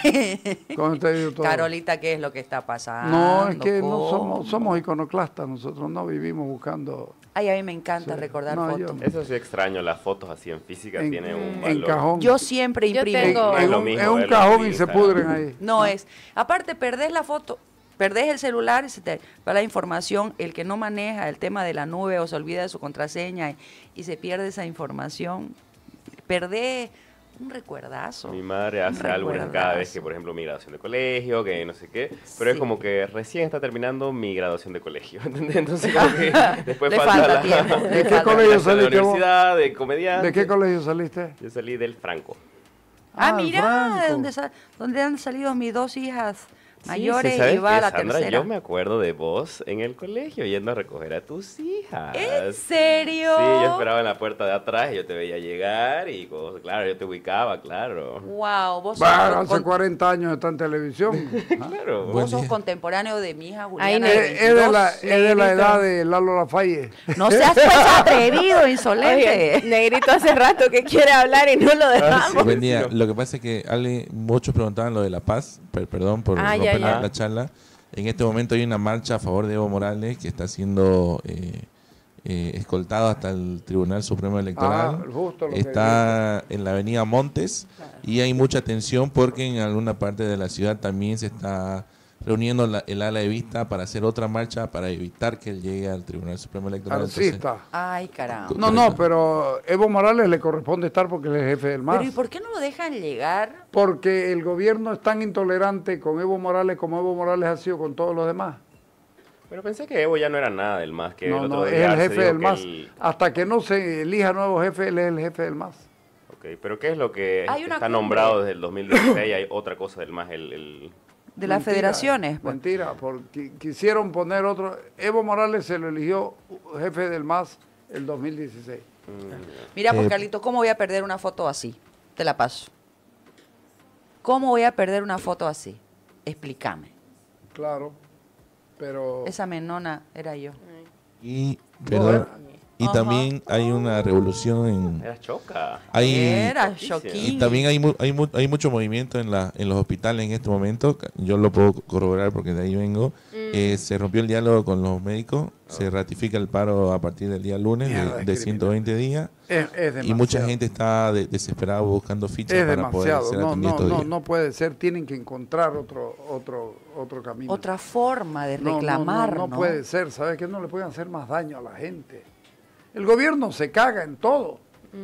Speaker 2: Con este digo todo.
Speaker 4: Carolita, ¿qué es lo que está pasando?
Speaker 2: No, es que no somos iconoclastas, nosotros no vivimos buscando
Speaker 4: Ay, a mí me encanta
Speaker 2: Sí.
Speaker 4: recordar
Speaker 2: No,
Speaker 4: fotos.
Speaker 3: Eso sí extraño, las fotos así en física tienen un valor.
Speaker 2: En cajón.
Speaker 4: Yo siempre
Speaker 1: Yo
Speaker 4: imprimo.
Speaker 1: tengo-
Speaker 3: No es lo
Speaker 2: en
Speaker 3: mismo
Speaker 2: un
Speaker 3: verlo
Speaker 2: cajón
Speaker 3: en
Speaker 2: y se
Speaker 3: Instagram.
Speaker 2: pudren ahí.
Speaker 4: No es. Aparte, perdés la foto, perdés el celular y se te va la información. El que no maneja el tema de la nube o se olvida de su contraseña y se pierde esa información, perdés un recuerdazo.
Speaker 3: Mi madre hace
Speaker 4: Un
Speaker 3: álbumes cada
Speaker 4: recuerdazo.
Speaker 3: vez que, por ejemplo, mi graduación de colegio, que no sé qué, pero es
Speaker 4: Sí.
Speaker 3: como que recién está terminando mi graduación de colegio, ¿entendés? Entonces como que después
Speaker 4: Le
Speaker 3: falta
Speaker 4: falta
Speaker 3: la,
Speaker 4: tiempo,
Speaker 2: ¿De
Speaker 4: le
Speaker 2: qué
Speaker 4: falta.
Speaker 2: colegio
Speaker 3: la
Speaker 2: saliste vos?
Speaker 3: universidad, de comediante.
Speaker 2: ¿De qué colegio saliste?
Speaker 3: Yo salí del Franco.
Speaker 4: Ah,
Speaker 2: Ah,
Speaker 4: mira,
Speaker 2: Franco.
Speaker 4: donde han salido mis dos hijas
Speaker 3: Sí,
Speaker 4: mayores
Speaker 3: sí, ¿sabes
Speaker 4: y va
Speaker 3: qué,
Speaker 4: a la
Speaker 3: Sandra?
Speaker 4: tercera.
Speaker 3: Yo me acuerdo de vos en el colegio yendo a recoger a tus hijas.
Speaker 4: ¿En serio?
Speaker 3: Sí, yo esperaba en la puerta de atrás y yo te veía llegar y, claro, yo te ubicaba, claro.
Speaker 4: Wow, vos
Speaker 2: Bueno,
Speaker 4: sos,
Speaker 2: hace 40 años está en televisión.
Speaker 3: Claro.
Speaker 4: vos sos contemporáneo de mi hija
Speaker 1: Ahí
Speaker 4: Juliana.
Speaker 1: no-
Speaker 4: de
Speaker 2: Es de
Speaker 4: 22.
Speaker 2: la
Speaker 1: Negrito.
Speaker 2: edad de Lalo Lafayette.
Speaker 4: No seas pues atrevido, insolente.
Speaker 1: Oye, Negrito hace rato que quiere hablar y no lo dejamos.
Speaker 5: Buen día. Lo que pasa es que Ale, muchos preguntaban lo de la paz, perdón por
Speaker 1: Ah,
Speaker 5: romper
Speaker 1: ya.
Speaker 5: la charla. En este momento hay una marcha a favor de Evo Morales que está siendo escoltado hasta el Tribunal Supremo Electoral.
Speaker 2: Justo lo que
Speaker 5: Está en la avenida Montes y hay mucha tensión porque en alguna parte de la ciudad también se está reuniendo el ala de vista para hacer otra marcha para evitar que él llegue al Tribunal Supremo Electoral. Entonces,
Speaker 2: Arcista.
Speaker 4: Ay, caramba.
Speaker 2: No, pero Evo Morales le corresponde estar porque él es jefe del MAS.
Speaker 4: Pero ¿y por qué no lo dejan llegar?
Speaker 2: Porque el gobierno es tan intolerante con Evo Morales como Evo Morales ha sido con todos los demás.
Speaker 3: Pero pensé que Evo ya no era nada del MAS, que el
Speaker 2: No,
Speaker 3: otro
Speaker 2: no, es
Speaker 3: día
Speaker 2: el
Speaker 3: se
Speaker 2: jefe
Speaker 3: dijo
Speaker 2: del
Speaker 3: que
Speaker 2: MAS.
Speaker 3: el-
Speaker 2: Hasta que no se elija nuevo jefe, él es el jefe del MAS.
Speaker 3: Ok, pero ¿qué es lo que
Speaker 4: Hay una
Speaker 3: está
Speaker 4: cumbre.
Speaker 3: nombrado desde el 2016? Hay otra cosa del MAS, el...
Speaker 4: De las
Speaker 2: Mentira,
Speaker 4: federaciones. pues.
Speaker 2: Mentira, porque quisieron poner otro. Evo Morales se lo eligió jefe del MAS el 2016.
Speaker 4: Mira, pues Carlito, ¿cómo voy a perder una foto así? Te la paso. ¿Cómo voy a perder una foto así? Explícame.
Speaker 2: Claro, pero.
Speaker 4: Esa menona era yo.
Speaker 5: y, perdón, y
Speaker 4: Ajá.
Speaker 5: también hay una revolución en...
Speaker 3: Era Choca.
Speaker 4: Era
Speaker 3: Loquísimo.
Speaker 4: shocking.
Speaker 5: Y también hay mucho movimiento en los hospitales en este momento. Yo lo puedo corroborar porque de ahí vengo. Se rompió el diálogo con los médicos. Se ratifica el paro a partir del día lunes
Speaker 2: Mierda,
Speaker 5: de
Speaker 2: es
Speaker 5: 120 días.
Speaker 2: Es demasiado.
Speaker 5: Y mucha gente está desesperada buscando fichas
Speaker 2: Es
Speaker 5: para poder
Speaker 2: demasiado.
Speaker 5: ser
Speaker 2: No,
Speaker 5: atendido
Speaker 2: no,
Speaker 5: estos
Speaker 2: no,
Speaker 5: días.
Speaker 2: no puede ser. Tienen que encontrar otro camino.
Speaker 4: Otra forma de
Speaker 2: No, no,
Speaker 4: reclamar, ¿no?
Speaker 2: no puede ser. ¿Sabes qué? No le pueden hacer más daño a la gente. El gobierno se caga en todo.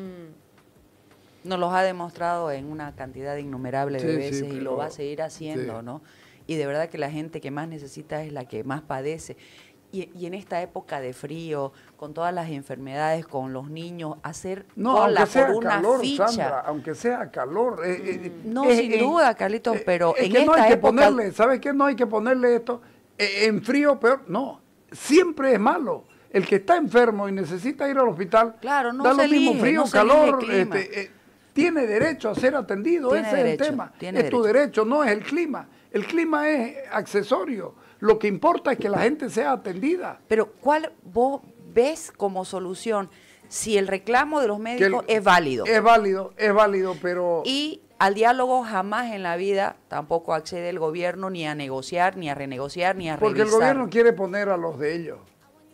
Speaker 4: Nos los ha demostrado en una cantidad innumerable de
Speaker 2: Sí, sí,
Speaker 4: veces y lo
Speaker 2: pero-
Speaker 4: va a seguir haciendo,
Speaker 2: sí.
Speaker 4: ¿no? Y de verdad que la gente que más necesita es la que más padece. Y en esta época de frío, con todas las enfermedades, con los niños, hacer
Speaker 2: No,
Speaker 4: cola
Speaker 2: aunque sea
Speaker 4: por una
Speaker 2: calor,
Speaker 4: ficha.
Speaker 2: Sandra, aunque sea calor.
Speaker 4: No, sin duda, Carlitos, pero
Speaker 2: es
Speaker 4: en
Speaker 2: que no
Speaker 4: esta
Speaker 2: hay que
Speaker 4: época...
Speaker 2: ponerle, ¿sabes qué? No hay que ponerle esto en frío peor. No, siempre es malo. El que está enfermo y necesita ir al hospital,
Speaker 4: Claro, no
Speaker 2: da
Speaker 4: se
Speaker 2: lo mismo
Speaker 4: elige,
Speaker 2: frío,
Speaker 4: no se
Speaker 2: calor,
Speaker 4: elige el clima.
Speaker 2: tiene derecho a ser atendido,
Speaker 4: Tiene
Speaker 2: ese es
Speaker 4: derecho,
Speaker 2: el tema.
Speaker 4: tiene
Speaker 2: Es tu derecho, no es el clima. El clima es accesorio. Lo que importa es que la gente sea atendida.
Speaker 4: Pero ¿cuál vos ves como solución si el reclamo de los
Speaker 2: Que
Speaker 4: médicos
Speaker 2: el-
Speaker 4: es válido?
Speaker 2: Es válido, pero...
Speaker 4: Y al diálogo jamás en la vida tampoco accede el gobierno ni a negociar, ni a renegociar, ni a
Speaker 2: Porque el
Speaker 4: revisar.
Speaker 2: gobierno quiere poner a los de ellos.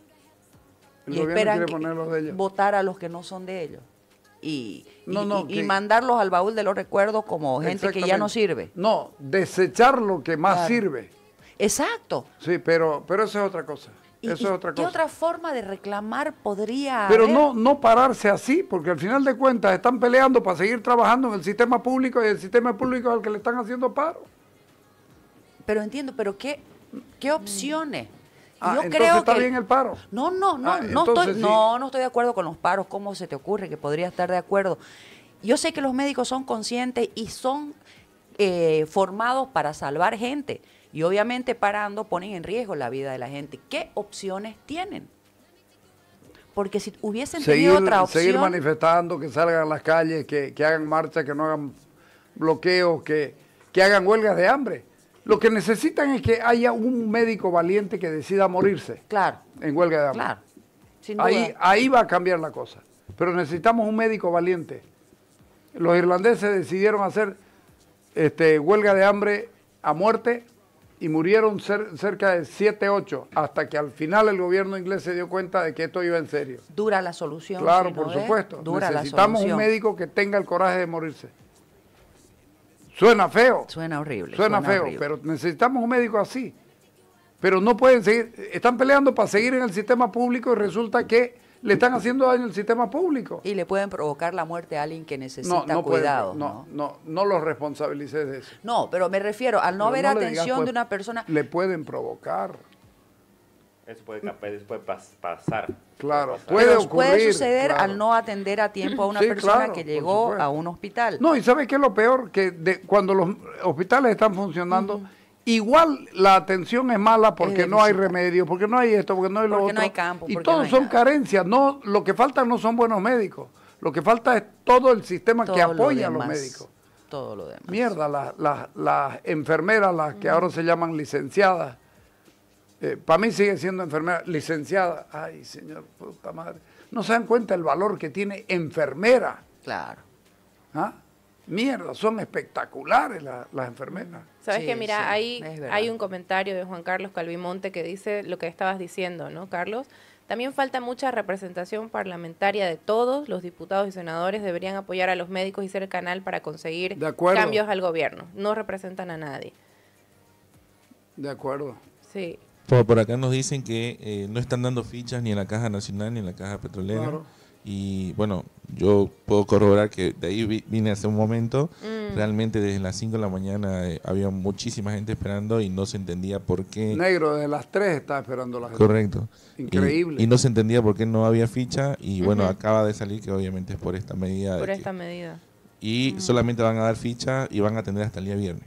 Speaker 2: El
Speaker 4: Y
Speaker 2: gobierno
Speaker 4: esperan
Speaker 2: quiere poner a los de ellos.
Speaker 4: votar a los que no son de ellos. Y
Speaker 2: Que-
Speaker 4: mandarlos al baúl de los recuerdos como gente que ya no
Speaker 2: Exactamente.
Speaker 4: sirve.
Speaker 2: No, desechar lo que más
Speaker 4: Claro.
Speaker 2: sirve.
Speaker 4: Exacto.
Speaker 2: Sí, pero eso es otra cosa.
Speaker 4: ¿Y,
Speaker 2: Eso
Speaker 4: y
Speaker 2: es otra
Speaker 4: qué
Speaker 2: cosa.
Speaker 4: otra forma de reclamar podría
Speaker 2: Pero
Speaker 4: haber?
Speaker 2: no pararse así, porque al final de cuentas están peleando para seguir trabajando en el sistema público y el sistema público es al que le están haciendo paro.
Speaker 4: Pero entiendo, pero ¿qué opciones?
Speaker 2: Ah,
Speaker 4: Yo
Speaker 2: entonces
Speaker 4: creo
Speaker 2: está
Speaker 4: que
Speaker 2: bien el paro.
Speaker 4: No, no
Speaker 2: entonces sí.
Speaker 4: estoy de acuerdo con los paros. ¿Cómo se te ocurre que podría estar de acuerdo? Yo sé que los médicos son conscientes y son formados para salvar gente. Y obviamente parando ponen en riesgo la vida de la gente. ¿Qué opciones tienen? Porque si hubiesen tenido otra opción...
Speaker 2: Seguir manifestando, que salgan a las calles, que hagan marchas, que no hagan bloqueos, que hagan huelgas de hambre. Lo que necesitan es que haya un médico valiente que decida morirse
Speaker 4: Claro,
Speaker 2: en huelga de hambre.
Speaker 4: claro. Sin duda.
Speaker 2: Ahí va a cambiar la cosa. Pero necesitamos un médico valiente. Los irlandeses decidieron hacer huelga de hambre a muerte y murieron cerca de 7, 8, hasta que al final el gobierno inglés se dio cuenta de que esto iba en serio.
Speaker 4: Dura la solución.
Speaker 2: Claro,
Speaker 4: si no
Speaker 2: por
Speaker 4: es,
Speaker 2: supuesto.
Speaker 4: Dura
Speaker 2: Necesitamos
Speaker 4: la solución.
Speaker 2: un médico que tenga el coraje de morirse. Suena feo.
Speaker 4: Suena horrible.
Speaker 2: Suena feo,
Speaker 4: horrible.
Speaker 2: pero necesitamos un médico así. Pero no pueden seguir, están peleando para seguir en el sistema público y resulta que le están haciendo daño al sistema público.
Speaker 4: Y le pueden provocar la muerte a alguien que necesita
Speaker 2: No
Speaker 4: cuidado.
Speaker 2: no los responsabilices de eso.
Speaker 4: No, pero me refiero, al no
Speaker 2: Pero
Speaker 4: haber
Speaker 2: no le digas,
Speaker 4: atención
Speaker 2: pues,
Speaker 4: de una persona...
Speaker 2: Le pueden provocar.
Speaker 3: Eso puede pasar.
Speaker 2: Claro,
Speaker 3: Puede pasar.
Speaker 2: puede
Speaker 4: Pero
Speaker 2: ocurrir.
Speaker 4: puede suceder
Speaker 2: claro.
Speaker 4: al no atender a tiempo a una
Speaker 2: Sí,
Speaker 4: persona
Speaker 2: claro,
Speaker 4: que
Speaker 2: por
Speaker 4: llegó
Speaker 2: supuesto.
Speaker 4: a un hospital.
Speaker 2: No, y ¿sabe qué es lo peor? Que cuando los hospitales están funcionando, igual la atención es mala porque no hay
Speaker 4: deficitaria.
Speaker 2: remedio, porque no hay esto, porque no hay lo
Speaker 4: Porque
Speaker 2: otro.
Speaker 4: no hay campo,
Speaker 2: y
Speaker 4: porque
Speaker 2: todos
Speaker 4: no hay
Speaker 2: son
Speaker 4: nada.
Speaker 2: carencias. No, lo que falta no son buenos médicos. Lo que falta es todo el sistema que
Speaker 4: Todo lo
Speaker 2: apoya a los
Speaker 4: demás,
Speaker 2: médicos.
Speaker 4: Todo lo demás.
Speaker 2: Mierda, las enfermeras, las que ahora se llaman licenciadas, para mí sigue siendo enfermera, licenciada. Ay, señor, puta madre. No se dan cuenta el valor que tiene enfermera.
Speaker 4: Claro.
Speaker 2: ¿Ah? Mierda, son espectaculares las enfermeras.
Speaker 1: Sabes
Speaker 4: Sí,
Speaker 1: que mira,
Speaker 4: sí,
Speaker 1: ahí
Speaker 4: es verdad.
Speaker 1: hay un comentario de Juan Carlos Calvimonte que dice lo que estabas diciendo, ¿no, Carlos? También falta mucha representación parlamentaria de todos. Los diputados y senadores deberían apoyar a los médicos y ser el canal para conseguir
Speaker 2: De acuerdo.
Speaker 1: cambios al gobierno. No representan a nadie.
Speaker 2: De acuerdo.
Speaker 1: Sí.
Speaker 5: Por acá nos dicen que no están dando fichas ni en la Caja Nacional ni en la Caja Petrolera.
Speaker 2: Claro.
Speaker 5: Y bueno, yo puedo corroborar que de ahí vine hace un momento. Realmente desde las 5 de la mañana había muchísima gente esperando y no se entendía por qué.
Speaker 2: Negro, desde las 3 está esperando la gente.
Speaker 5: Correcto.
Speaker 2: Increíble.
Speaker 5: Y no se entendía por qué no había ficha. Y bueno, acaba de salir que obviamente es por esta medida. de
Speaker 1: Por
Speaker 5: que-
Speaker 1: esta medida.
Speaker 5: y solamente van a dar ficha y van a atender hasta el día viernes.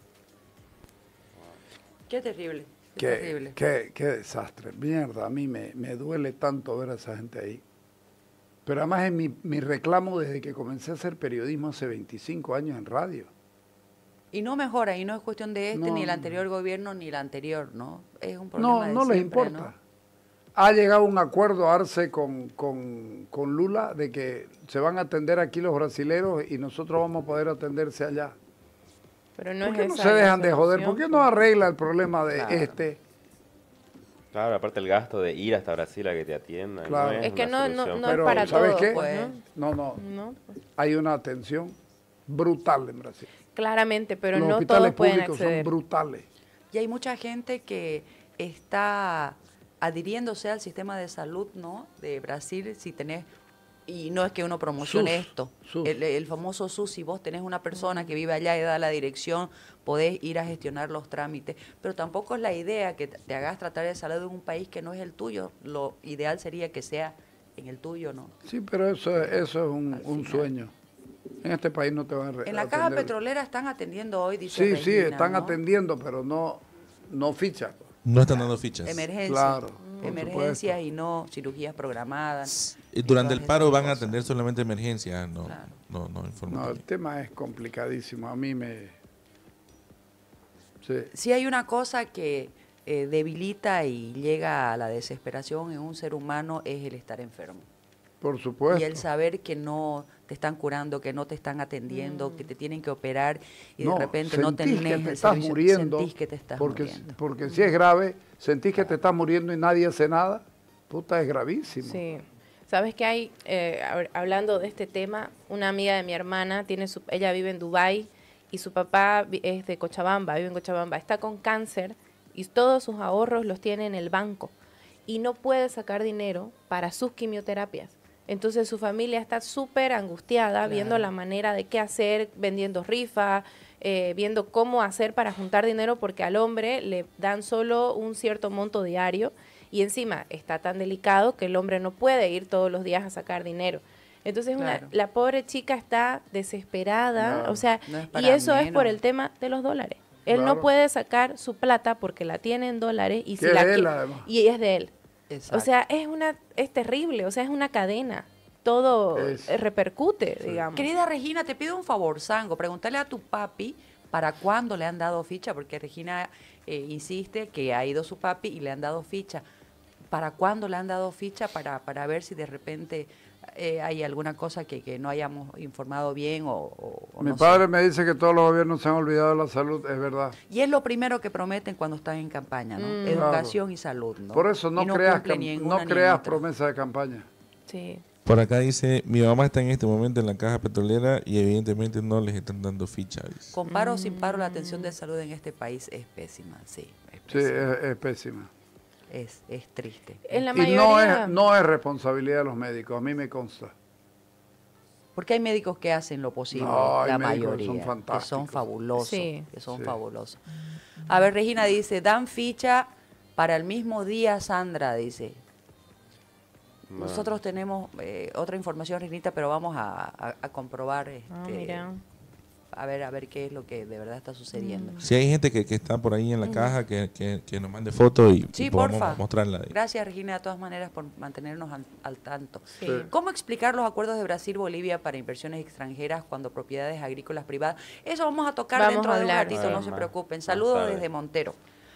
Speaker 4: Qué terrible. Qué
Speaker 2: Qué,
Speaker 4: terrible.
Speaker 2: qué desastre. Mierda, a mí me duele tanto ver a esa gente ahí. Pero además es mi reclamo desde que comencé a hacer periodismo hace 25 años en radio.
Speaker 4: Y no mejora, y no es cuestión de este,
Speaker 2: No,
Speaker 4: ni el
Speaker 2: no.
Speaker 4: anterior gobierno, ni el anterior, ¿no? Es un problema
Speaker 2: No,
Speaker 4: de
Speaker 2: no les
Speaker 4: siempre,
Speaker 2: importa.
Speaker 4: ¿no?
Speaker 2: Ha llegado un acuerdo Arce con Lula de que se van a atender aquí los brasileros y nosotros vamos a poder atenderse allá.
Speaker 1: Pero no
Speaker 2: ¿Por
Speaker 1: es
Speaker 2: qué no
Speaker 1: esa
Speaker 2: se
Speaker 1: la
Speaker 2: dejan de joder?
Speaker 1: solución,
Speaker 2: ¿Por qué
Speaker 1: pues.
Speaker 2: no arregla el problema de
Speaker 4: Claro.
Speaker 2: este?
Speaker 3: Claro, aparte el gasto de ir hasta Brasil a que te atiendan.
Speaker 2: Claro.
Speaker 3: No
Speaker 1: Es que
Speaker 3: una
Speaker 1: no
Speaker 3: solución.
Speaker 1: es
Speaker 2: Pero,
Speaker 1: para
Speaker 2: ¿sabes
Speaker 1: todos,
Speaker 2: qué?
Speaker 1: pues, ¿no?
Speaker 2: No,
Speaker 1: No, pues,
Speaker 2: hay una atención brutal en Brasil.
Speaker 1: claramente, pero
Speaker 2: Los
Speaker 1: no
Speaker 2: hospitales
Speaker 1: todos pueden
Speaker 2: públicos son
Speaker 1: acceder.
Speaker 2: brutales.
Speaker 4: Y hay mucha gente que está adhiriéndose al sistema de salud, ¿no? De Brasil, si tenés, y no es que uno promocione
Speaker 2: SUS,
Speaker 4: esto,
Speaker 2: SUS.
Speaker 4: el famoso SUS, si vos tenés una persona que vive allá y da la dirección, podés ir a gestionar los trámites, pero tampoco es la idea que te hagas tratar de salud en un país que no es el tuyo, lo ideal sería que sea en el tuyo, ¿no?
Speaker 2: Sí, pero eso es un
Speaker 4: final.
Speaker 2: sueño. En este país no te van a
Speaker 4: En la caja
Speaker 2: atender.
Speaker 4: petrolera están atendiendo hoy, dice
Speaker 2: Sí, sí,
Speaker 4: Regina,
Speaker 2: están
Speaker 4: ¿no?
Speaker 2: atendiendo, pero no fichan.
Speaker 5: No están dando fichas.
Speaker 4: Emergencias.
Speaker 2: Claro, por
Speaker 4: Emergencias
Speaker 2: supuesto.
Speaker 4: y no cirugías programadas.
Speaker 5: Y durante el
Speaker 4: todas
Speaker 5: paro
Speaker 4: esas
Speaker 5: van a
Speaker 4: cosas.
Speaker 5: atender solamente emergencias, no,
Speaker 4: Claro.
Speaker 5: no
Speaker 2: No,
Speaker 5: informativas.
Speaker 2: el tema es complicadísimo. A mí me... Sí,
Speaker 4: Si hay una cosa que debilita y llega a la desesperación en un ser humano es el estar enfermo.
Speaker 2: por supuesto.
Speaker 4: Y el saber que no te están curando, que no te están atendiendo, que te tienen que operar y de repente no
Speaker 2: sentís
Speaker 4: tenés
Speaker 2: que te
Speaker 4: el
Speaker 2: estás
Speaker 4: servicio,
Speaker 2: muriendo,
Speaker 4: sentís que te estás
Speaker 2: porque,
Speaker 4: muriendo.
Speaker 2: porque si es grave, sentís que te estás muriendo y nadie hace nada, puta, es gravísimo.
Speaker 1: Sí. Sabes que hay, hablando de este tema, una amiga de mi hermana, ella vive en Dubái y su papá es de Cochabamba, vive en Cochabamba, está con cáncer y todos sus ahorros los tiene en el banco y no puede sacar dinero para sus quimioterapias. Entonces su familia está súper angustiada viendo la manera de qué hacer, vendiendo rifas, viendo cómo hacer para juntar dinero porque al hombre le dan solo un cierto monto diario y encima está tan delicado que el hombre no puede ir todos los días a sacar dinero. Entonces
Speaker 4: Claro.
Speaker 1: la pobre chica está desesperada,
Speaker 2: Claro.
Speaker 1: o sea,
Speaker 4: No es
Speaker 1: y
Speaker 4: para
Speaker 1: eso es por
Speaker 4: menos.
Speaker 1: el tema de los dólares. Él
Speaker 2: Claro.
Speaker 1: no puede sacar su plata porque la tiene en dólares y
Speaker 2: Que
Speaker 1: si la
Speaker 2: es de él,
Speaker 1: qui-
Speaker 2: además.
Speaker 1: y es de él.
Speaker 4: Exacto.
Speaker 1: O sea, es terrible, o sea, es una cadena. Todo
Speaker 2: Es-
Speaker 1: repercute, digamos.
Speaker 4: Querida Regina, te pido un favor, Sango, pregúntale a tu papi para cuándo le han dado ficha, porque Regina insiste que ha ido su papi y le han dado ficha. ¿Para cuándo le han dado ficha para ver si de repente hay alguna cosa que no hayamos informado bien o
Speaker 2: Mi
Speaker 4: no
Speaker 2: padre
Speaker 4: sé.
Speaker 2: me dice que todos los gobiernos se han olvidado de la salud, es verdad.
Speaker 4: Y es lo primero que prometen cuando están en campaña, ¿no? Educación y salud, ¿no?
Speaker 2: Por eso no
Speaker 4: Y
Speaker 2: creas,
Speaker 4: cumplen ni en
Speaker 2: no
Speaker 4: una ni en
Speaker 2: creas
Speaker 4: otra.
Speaker 2: promesas de campaña.
Speaker 1: Sí.
Speaker 5: Por acá dice, mi mamá está en este momento en la caja petrolera y evidentemente no les están dando ficha. Dice.
Speaker 4: Con paro o sin paro, la atención de salud en este país es pésima, sí. Es
Speaker 2: Sí,
Speaker 4: pésima.
Speaker 2: es pésima.
Speaker 4: Es triste.
Speaker 1: En la
Speaker 2: Y
Speaker 1: mayoría...
Speaker 2: no es responsabilidad de los médicos, a mí me consta.
Speaker 4: Porque hay médicos que hacen lo posible,
Speaker 2: No, hay
Speaker 4: la
Speaker 2: médicos que
Speaker 4: mayoría,
Speaker 2: son
Speaker 4: que son
Speaker 2: fantásticos.
Speaker 4: fabulosos,
Speaker 1: Sí.
Speaker 4: que son
Speaker 2: Sí.
Speaker 4: fabulosos. A ver, Regina dice, dan ficha para el mismo día, Sandra, dice. Nosotros tenemos otra información, Reginita, pero vamos a comprobar
Speaker 1: mira.
Speaker 4: a ver qué es lo que de verdad está sucediendo.
Speaker 5: Si hay gente que está por ahí en la caja, que nos mande fotos y
Speaker 4: Sí,
Speaker 5: podamos
Speaker 4: porfa.
Speaker 5: mostrarla.
Speaker 4: Gracias, Regina, de todas maneras, por mantenernos al tanto.
Speaker 1: Sí.
Speaker 4: ¿Cómo explicar los acuerdos de Brasil-Bolivia para inversiones extranjeras cuando propiedades agrícolas privadas? Eso vamos a tocar
Speaker 1: Vamos
Speaker 4: dentro
Speaker 1: a
Speaker 4: de un
Speaker 1: hablar.
Speaker 4: ratito, no se
Speaker 3: Más-
Speaker 4: preocupen.
Speaker 3: más
Speaker 4: Saludos
Speaker 3: tarde.
Speaker 4: desde Montero.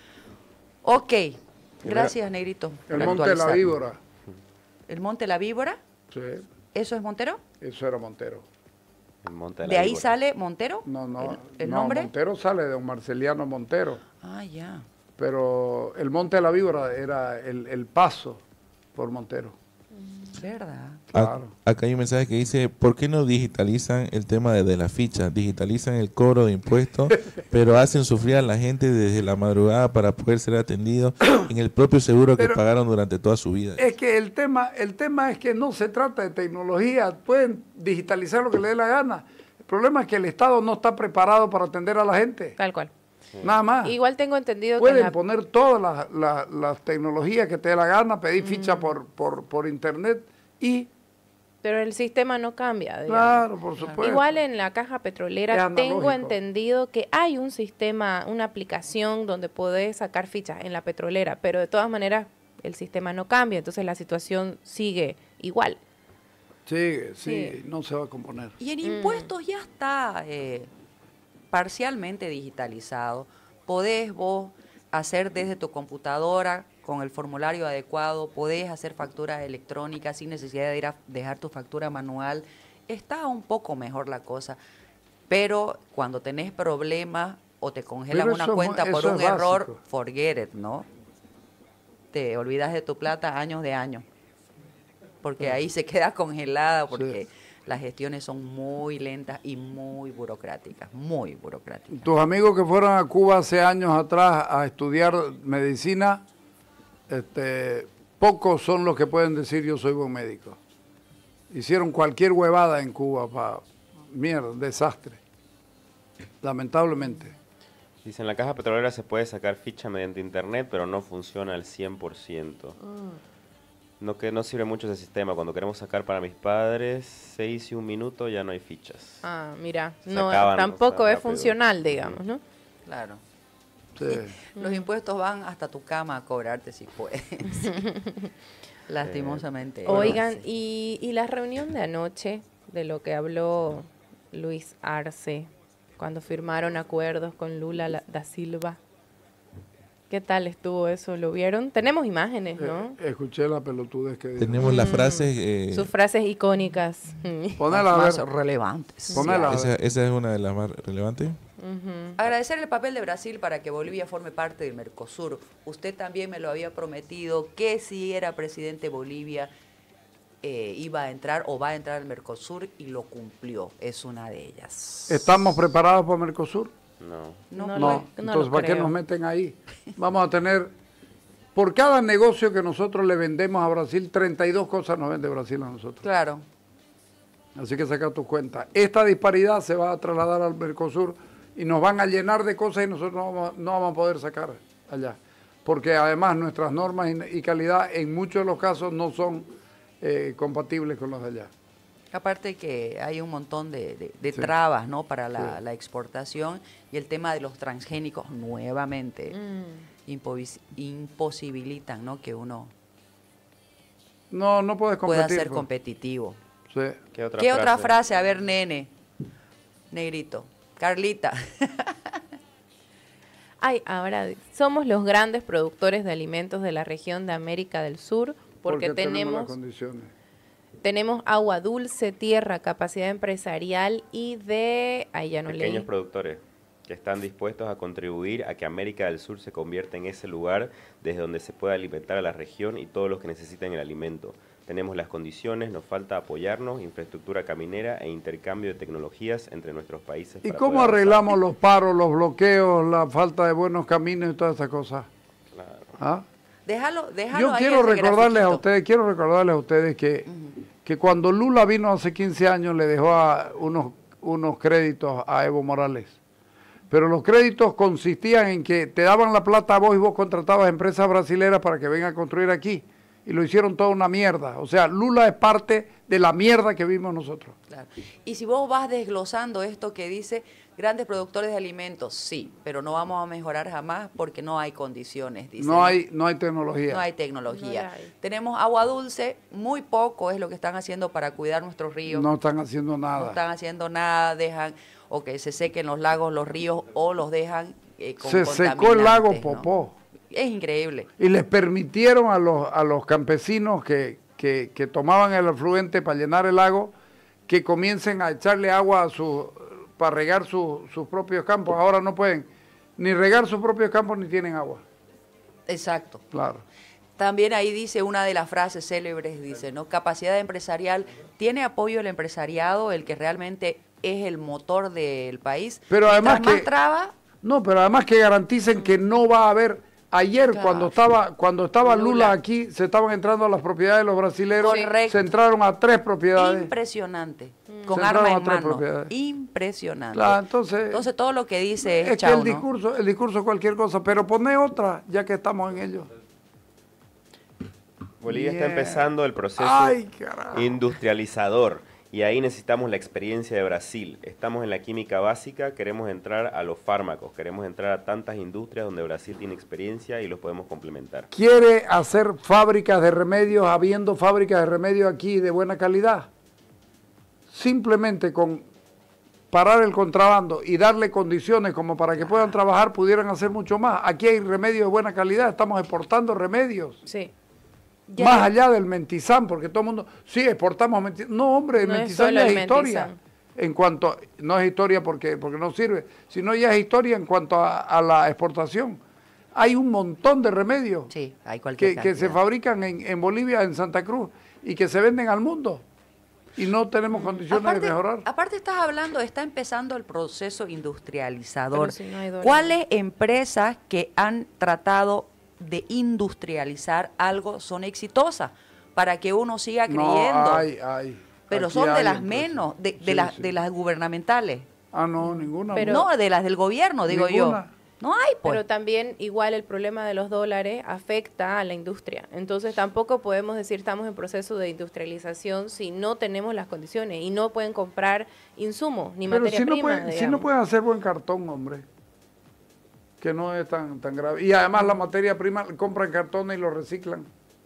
Speaker 4: Ok, gracias, Negrito.
Speaker 2: El
Speaker 4: por
Speaker 2: Monte de la
Speaker 4: actualizar.
Speaker 2: Víbora.
Speaker 4: ¿El Monte La Víbora?
Speaker 2: Sí,
Speaker 4: ¿Eso es Montero?
Speaker 2: eso era Montero.
Speaker 3: El Monte
Speaker 4: ¿De ahí
Speaker 3: Víbora.
Speaker 4: sale Montero?
Speaker 2: No,
Speaker 4: ¿El
Speaker 2: no,
Speaker 4: nombre?
Speaker 2: Montero sale de don Marceliano Montero.
Speaker 4: Ah, ya.
Speaker 2: Pero el Monte de la Víbora era el paso por Montero.
Speaker 4: ¿Verdad?
Speaker 2: Claro.
Speaker 5: Acá hay un mensaje que dice, ¿por qué no digitalizan el tema de la ficha? Digitalizan el cobro de impuestos, pero hacen sufrir a la gente desde la madrugada para poder ser atendido en el propio seguro que
Speaker 2: Pero-
Speaker 5: pagaron durante toda su vida.
Speaker 2: Es que el tema es que no se trata de tecnología, pueden digitalizar lo que le dé la gana. El problema es que el Estado no está preparado para atender a la gente,
Speaker 1: Tal cual.
Speaker 2: nada más.
Speaker 1: Igual tengo entendido que
Speaker 2: Pueden
Speaker 1: la-
Speaker 2: poner todas las tecnologías que te dé la gana, pedir ficha por internet y,
Speaker 1: pero el sistema no cambia. digamos.
Speaker 2: claro, por supuesto.
Speaker 1: Igual en la caja
Speaker 2: Es
Speaker 1: petrolera
Speaker 2: analógico.
Speaker 1: tengo entendido que hay un sistema, una aplicación donde podés sacar fichas en la petrolera, pero de todas maneras el sistema no cambia, entonces la situación sigue igual.
Speaker 2: Sí,
Speaker 1: Sí.
Speaker 2: no se va a componer.
Speaker 4: Y en impuestos ya está parcialmente digitalizado. Podés vos hacer desde tu computadora con el formulario adecuado, podés hacer facturas electrónicas sin necesidad de ir a dejar tu factura manual. Está un poco mejor la cosa, pero cuando tenés problemas o te congelan
Speaker 2: Pero
Speaker 4: una
Speaker 2: eso es
Speaker 4: cuenta
Speaker 2: mu-
Speaker 4: por
Speaker 2: eso
Speaker 4: un
Speaker 2: es
Speaker 4: error,
Speaker 2: básico.
Speaker 4: forget it, ¿no? Te olvidas de tu plata años de años, porque ahí se queda congelada, porque las gestiones son muy lentas y muy burocráticas, muy burocráticas.
Speaker 2: Tus amigos que fueron a Cuba hace años atrás a estudiar medicina, pocos son los que pueden decir yo soy buen médico. Hicieron cualquier huevada en Cuba, mierda, desastre. Lamentablemente.
Speaker 3: Dice, en la caja petrolera se puede sacar ficha mediante internet, pero no funciona al 100%. No, que no sirve mucho ese sistema. Cuando queremos sacar para mis padres, 6 y 1 minuto ya no hay fichas.
Speaker 1: Ah, mira,
Speaker 3: Se
Speaker 1: no,
Speaker 3: acaban,
Speaker 1: tampoco
Speaker 3: o sea,
Speaker 1: es
Speaker 3: rápido.
Speaker 1: funcional, digamos, ¿no?
Speaker 4: Claro.
Speaker 2: Sí.
Speaker 4: Los impuestos van hasta tu cama a cobrarte si puedes. Lastimosamente.
Speaker 1: Oigan,
Speaker 4: Sí.
Speaker 1: y la reunión de anoche, de lo que habló Luis Arce, cuando firmaron acuerdos con Lula da Silva, ¿qué tal estuvo eso? ¿Lo vieron? Tenemos imágenes, ¿no?
Speaker 2: Escuché la pelotudez que dijo.
Speaker 5: Tenemos las frases,
Speaker 1: Sus frases icónicas.
Speaker 2: Ponela a
Speaker 4: Más
Speaker 2: ver.
Speaker 4: relevantes.
Speaker 2: Ponela.
Speaker 5: esa es una de las más relevantes.
Speaker 4: Agradecer el papel de Brasil para que Bolivia forme parte del Mercosur. Usted también me lo había prometido que si era presidente Bolivia iba a entrar o va a entrar al Mercosur y lo cumplió. Es una de ellas.
Speaker 2: ¿Estamos preparados para Mercosur?
Speaker 3: No.
Speaker 4: No,
Speaker 1: No
Speaker 2: No.
Speaker 1: lo
Speaker 2: Entonces, ¿para qué
Speaker 1: creo.
Speaker 2: nos meten ahí? Vamos a tener, por cada negocio que nosotros le vendemos a Brasil, 32 cosas nos vende Brasil a nosotros.
Speaker 4: Claro.
Speaker 2: Así que saca tu cuenta. Esta disparidad se va a trasladar al Mercosur y nos van a llenar de cosas y nosotros no vamos a poder sacar allá. Porque además nuestras normas y calidad en muchos de los casos no son compatibles con las de allá.
Speaker 4: Aparte que hay un montón de
Speaker 2: Sí.
Speaker 4: trabas, ¿no? Para la,
Speaker 2: Sí.
Speaker 4: la exportación y el tema de los transgénicos nuevamente imposibilitan, ¿no? Que uno
Speaker 2: No puedes competir.
Speaker 4: pueda ser
Speaker 2: pues.
Speaker 4: competitivo.
Speaker 2: Sí.
Speaker 3: ¿Qué otra
Speaker 4: ¿Qué
Speaker 3: frase?
Speaker 4: otra frase? A ver, nene. Negrito. Carlita.
Speaker 1: Ay, ahora somos los grandes productores de alimentos de la región de América del Sur porque
Speaker 2: las
Speaker 1: tenemos
Speaker 2: condiciones.
Speaker 1: Tenemos agua dulce, tierra, capacidad empresarial y de... Ahí ya no
Speaker 3: Pequeños
Speaker 1: leí.
Speaker 3: productores que están dispuestos a contribuir a que América del Sur se convierta en ese lugar desde donde se pueda alimentar a la región y todos los que necesitan el alimento. Tenemos las condiciones, nos falta apoyarnos, infraestructura caminera e intercambio de tecnologías entre nuestros países.
Speaker 2: ¿Y
Speaker 3: para
Speaker 2: cómo
Speaker 3: poder avanzar.
Speaker 2: arreglamos los paros, los bloqueos, la falta de buenos caminos y todas esas cosas?
Speaker 3: Claro.
Speaker 2: ¿Ah?
Speaker 4: Déjalo
Speaker 2: Yo
Speaker 4: ahí
Speaker 2: quiero
Speaker 4: ese
Speaker 2: recordarles
Speaker 4: grafiquito.
Speaker 2: a ustedes que cuando Lula vino hace 15 años le dejó unos créditos a Evo Morales. Pero los créditos consistían en que te daban la plata a vos y vos contratabas empresas brasileras para que vengan a construir aquí. Y lo hicieron toda una mierda. O sea, Lula es parte de la mierda que vimos nosotros.
Speaker 4: Claro. Y si vos vas desglosando esto que dice grandes productores de alimentos, sí, pero no vamos a mejorar jamás porque no hay condiciones. Dice,
Speaker 2: No hay tecnología.
Speaker 4: No hay tecnología.
Speaker 1: No la hay.
Speaker 4: Tenemos agua dulce, muy poco es lo que están haciendo para cuidar nuestros ríos.
Speaker 2: No están haciendo
Speaker 4: No
Speaker 2: nada.
Speaker 4: están haciendo nada, dejan o que se sequen los lagos, los ríos o los dejan con
Speaker 2: Se secó el lago
Speaker 4: contaminantes, ¿no?
Speaker 2: Popó.
Speaker 4: Es increíble.
Speaker 2: Y les permitieron a los campesinos que tomaban el afluente para llenar el lago, que comiencen a echarle agua para regar sus propios campos. Ahora no pueden ni regar sus propios campos ni tienen agua.
Speaker 4: Exacto.
Speaker 2: Claro.
Speaker 4: También ahí dice una de las frases célebres, dice, ¿no? Capacidad empresarial, ¿tiene apoyo el empresariado, el que realmente es el motor del país?
Speaker 2: Pero además
Speaker 4: Mientras más
Speaker 2: que-
Speaker 4: traba,
Speaker 2: No, pero además que garanticen que no va a haber. Ayer
Speaker 4: Claro.
Speaker 2: cuando estaba Lula
Speaker 4: Lula.
Speaker 2: aquí, se estaban entrando a las propiedades de los brasileros.
Speaker 4: Correcto.
Speaker 2: Se entraron a 3 propiedades.
Speaker 4: impresionante, con
Speaker 2: Se
Speaker 4: arma
Speaker 2: entraron a
Speaker 4: en
Speaker 2: 3
Speaker 4: mano,
Speaker 2: propiedades.
Speaker 4: impresionante.
Speaker 2: Claro, entonces
Speaker 4: todo lo que dice
Speaker 2: es
Speaker 4: es
Speaker 2: que
Speaker 4: chao,
Speaker 2: el
Speaker 4: ¿no?
Speaker 2: discurso es cualquier cosa, pero pone otra, ya que estamos en ello.
Speaker 3: Bolivia está
Speaker 2: Yeah.
Speaker 3: empezando el proceso
Speaker 2: Ay, carajo.
Speaker 3: industrializador y ahí necesitamos la experiencia de Brasil. Estamos en la química básica, queremos entrar a los fármacos, queremos entrar a tantas industrias donde Brasil tiene experiencia y los podemos complementar.
Speaker 2: Quiere hacer fábricas de remedios, habiendo fábricas de remedios aquí de buena calidad. Simplemente con parar el contrabando y darle condiciones como para que puedan trabajar, pudieran hacer mucho más. Aquí hay remedios de buena calidad, estamos exportando remedios.
Speaker 1: Sí.
Speaker 2: Más allá del mentizán, porque todo el mundo, sí, exportamos mentizán. No, hombre, el
Speaker 1: No es
Speaker 2: mentizán
Speaker 1: solo
Speaker 2: ya es
Speaker 1: el
Speaker 2: historia.
Speaker 1: mentizán.
Speaker 2: En cuanto, no es historia porque no sirve, sino ya es historia en cuanto a la exportación. Hay un montón de remedios
Speaker 4: Sí, hay cualquier
Speaker 2: que se
Speaker 4: cantidad.
Speaker 2: fabrican en Bolivia, en Santa Cruz, y que se venden al mundo. Y no tenemos condiciones de mejorar.
Speaker 4: Aparte estás hablando, está empezando el proceso industrializador.
Speaker 1: Pero si no hay dólares.
Speaker 4: ¿Cuáles empresas que han tratado de industrializar algo son exitosas para que uno siga creyendo?
Speaker 2: No, hay.
Speaker 4: Pero
Speaker 2: Aquí
Speaker 4: son de
Speaker 2: hay
Speaker 4: las
Speaker 2: empresas.
Speaker 4: menos, de
Speaker 2: Sí, sí.
Speaker 4: las gubernamentales.
Speaker 2: Ah, no, ninguna.
Speaker 1: Pero-
Speaker 4: No, de las del gobierno, digo
Speaker 2: Ninguna.
Speaker 4: yo. No hay, pues.
Speaker 1: Pero también igual el problema de los dólares afecta a la industria. Entonces tampoco podemos decir estamos en proceso de industrialización si no tenemos las condiciones y no pueden comprar insumos ni
Speaker 2: Pero
Speaker 1: materia
Speaker 2: si no,
Speaker 1: prima.
Speaker 2: pueden, si no
Speaker 1: digamos.
Speaker 2: pueden hacer buen cartón, hombre. Que no es tan grave. Y además la materia prima compran cartones y lo reciclan.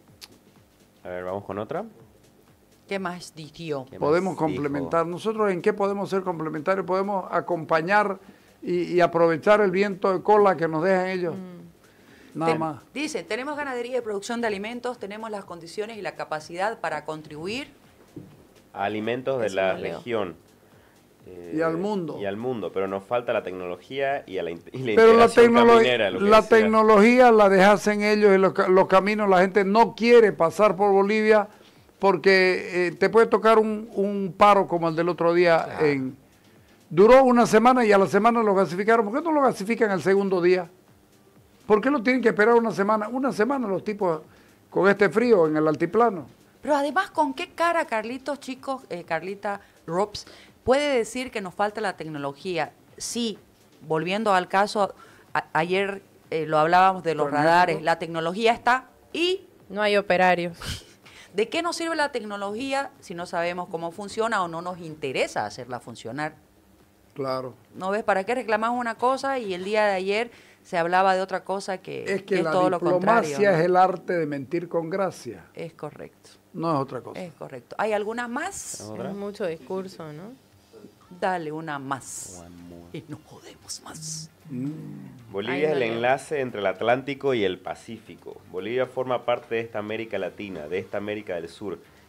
Speaker 3: A ver, vamos con otra.
Speaker 4: ¿Qué más dijo?
Speaker 3: ¿Qué
Speaker 2: Podemos
Speaker 3: más dijo?
Speaker 2: complementar. ¿Nosotros en qué podemos ser complementarios? Podemos acompañar y aprovechar el viento de cola que nos dejan ellos. Nada más.
Speaker 4: Dicen, tenemos ganadería y producción de alimentos, tenemos las condiciones y la capacidad para contribuir.
Speaker 3: Alimentos de
Speaker 1: Eso
Speaker 3: la
Speaker 1: no leo.
Speaker 3: región.
Speaker 2: Y al mundo.
Speaker 3: Y al mundo, pero nos falta la tecnología y la
Speaker 2: Pero la,
Speaker 3: integración caminera, lo que
Speaker 2: la
Speaker 3: decía.
Speaker 2: tecnología la dejasen ellos y los caminos. La gente no quiere pasar por Bolivia porque te puede tocar un paro como el del otro día.
Speaker 4: Claro.
Speaker 2: Duró una semana y a la semana lo gasificaron. ¿Por qué no lo gasifican el segundo día? ¿Por qué lo tienen que esperar una semana? Una semana los tipos con este frío en el altiplano.
Speaker 4: Pero además, ¿con qué cara, Carlitos, chicos, Carlita Rops, puede decir que nos falta la tecnología? Sí, volviendo al caso, ayer lo hablábamos de los
Speaker 2: Con
Speaker 4: radares,
Speaker 2: esto.
Speaker 4: la tecnología está y
Speaker 1: No hay operarios.
Speaker 4: ¿de qué nos sirve la tecnología si no sabemos cómo funciona o no nos interesa hacerla funcionar?
Speaker 2: Claro.
Speaker 4: ¿No ves? ¿Para qué reclamamos una cosa y el día de ayer se hablaba de otra cosa que
Speaker 2: Es que
Speaker 4: es
Speaker 2: la
Speaker 4: todo lo contrario?
Speaker 2: diplomacia
Speaker 4: ¿no?
Speaker 2: es el arte de mentir con gracia.
Speaker 4: Es correcto,
Speaker 2: No es otra cosa.
Speaker 4: es correcto. ¿Hay alguna más?
Speaker 3: ¿Otra?
Speaker 1: Es mucho discurso, ¿no?
Speaker 4: Dale una más.
Speaker 3: One more.
Speaker 4: Y no podemos más.
Speaker 3: Bolivia
Speaker 1: Ay,
Speaker 3: es el
Speaker 1: no, no.
Speaker 3: enlace entre el Atlántico y el Pacífico. Bolivia forma parte de esta América Latina, de esta América del Sur.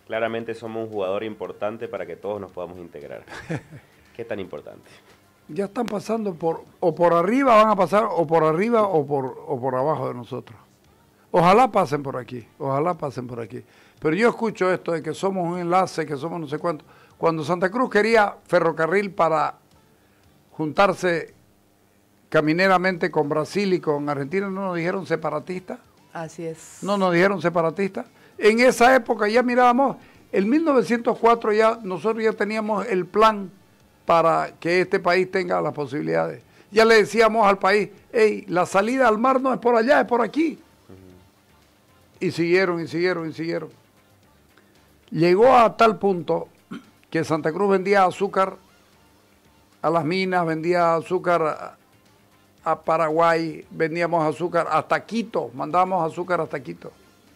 Speaker 3: Claramente somos un jugador importante para que todos nos podamos integrar. ¿Qué tan importante?
Speaker 2: Ya están pasando por arriba, van a pasar o por arriba o por abajo de nosotros. Ojalá pasen por aquí, ojalá pasen por aquí. Pero yo escucho esto de que somos un enlace, que somos no sé cuánto. Cuando Santa Cruz quería ferrocarril para juntarse camineramente con Brasil y con Argentina, ¿no nos dijeron separatistas?
Speaker 4: Así es.
Speaker 2: ¿No nos dijeron separatistas? En esa época ya mirábamos, en 1904 ya nosotros ya teníamos el plan para que este país tenga las posibilidades. Ya le decíamos al país, hey, la salida al mar no es por allá, es por aquí. Y siguieron, y siguieron, y siguieron. Llegó a tal punto que Santa Cruz vendía azúcar a las minas, vendía azúcar a Paraguay, vendíamos azúcar hasta Quito, mandábamos azúcar hasta Quito.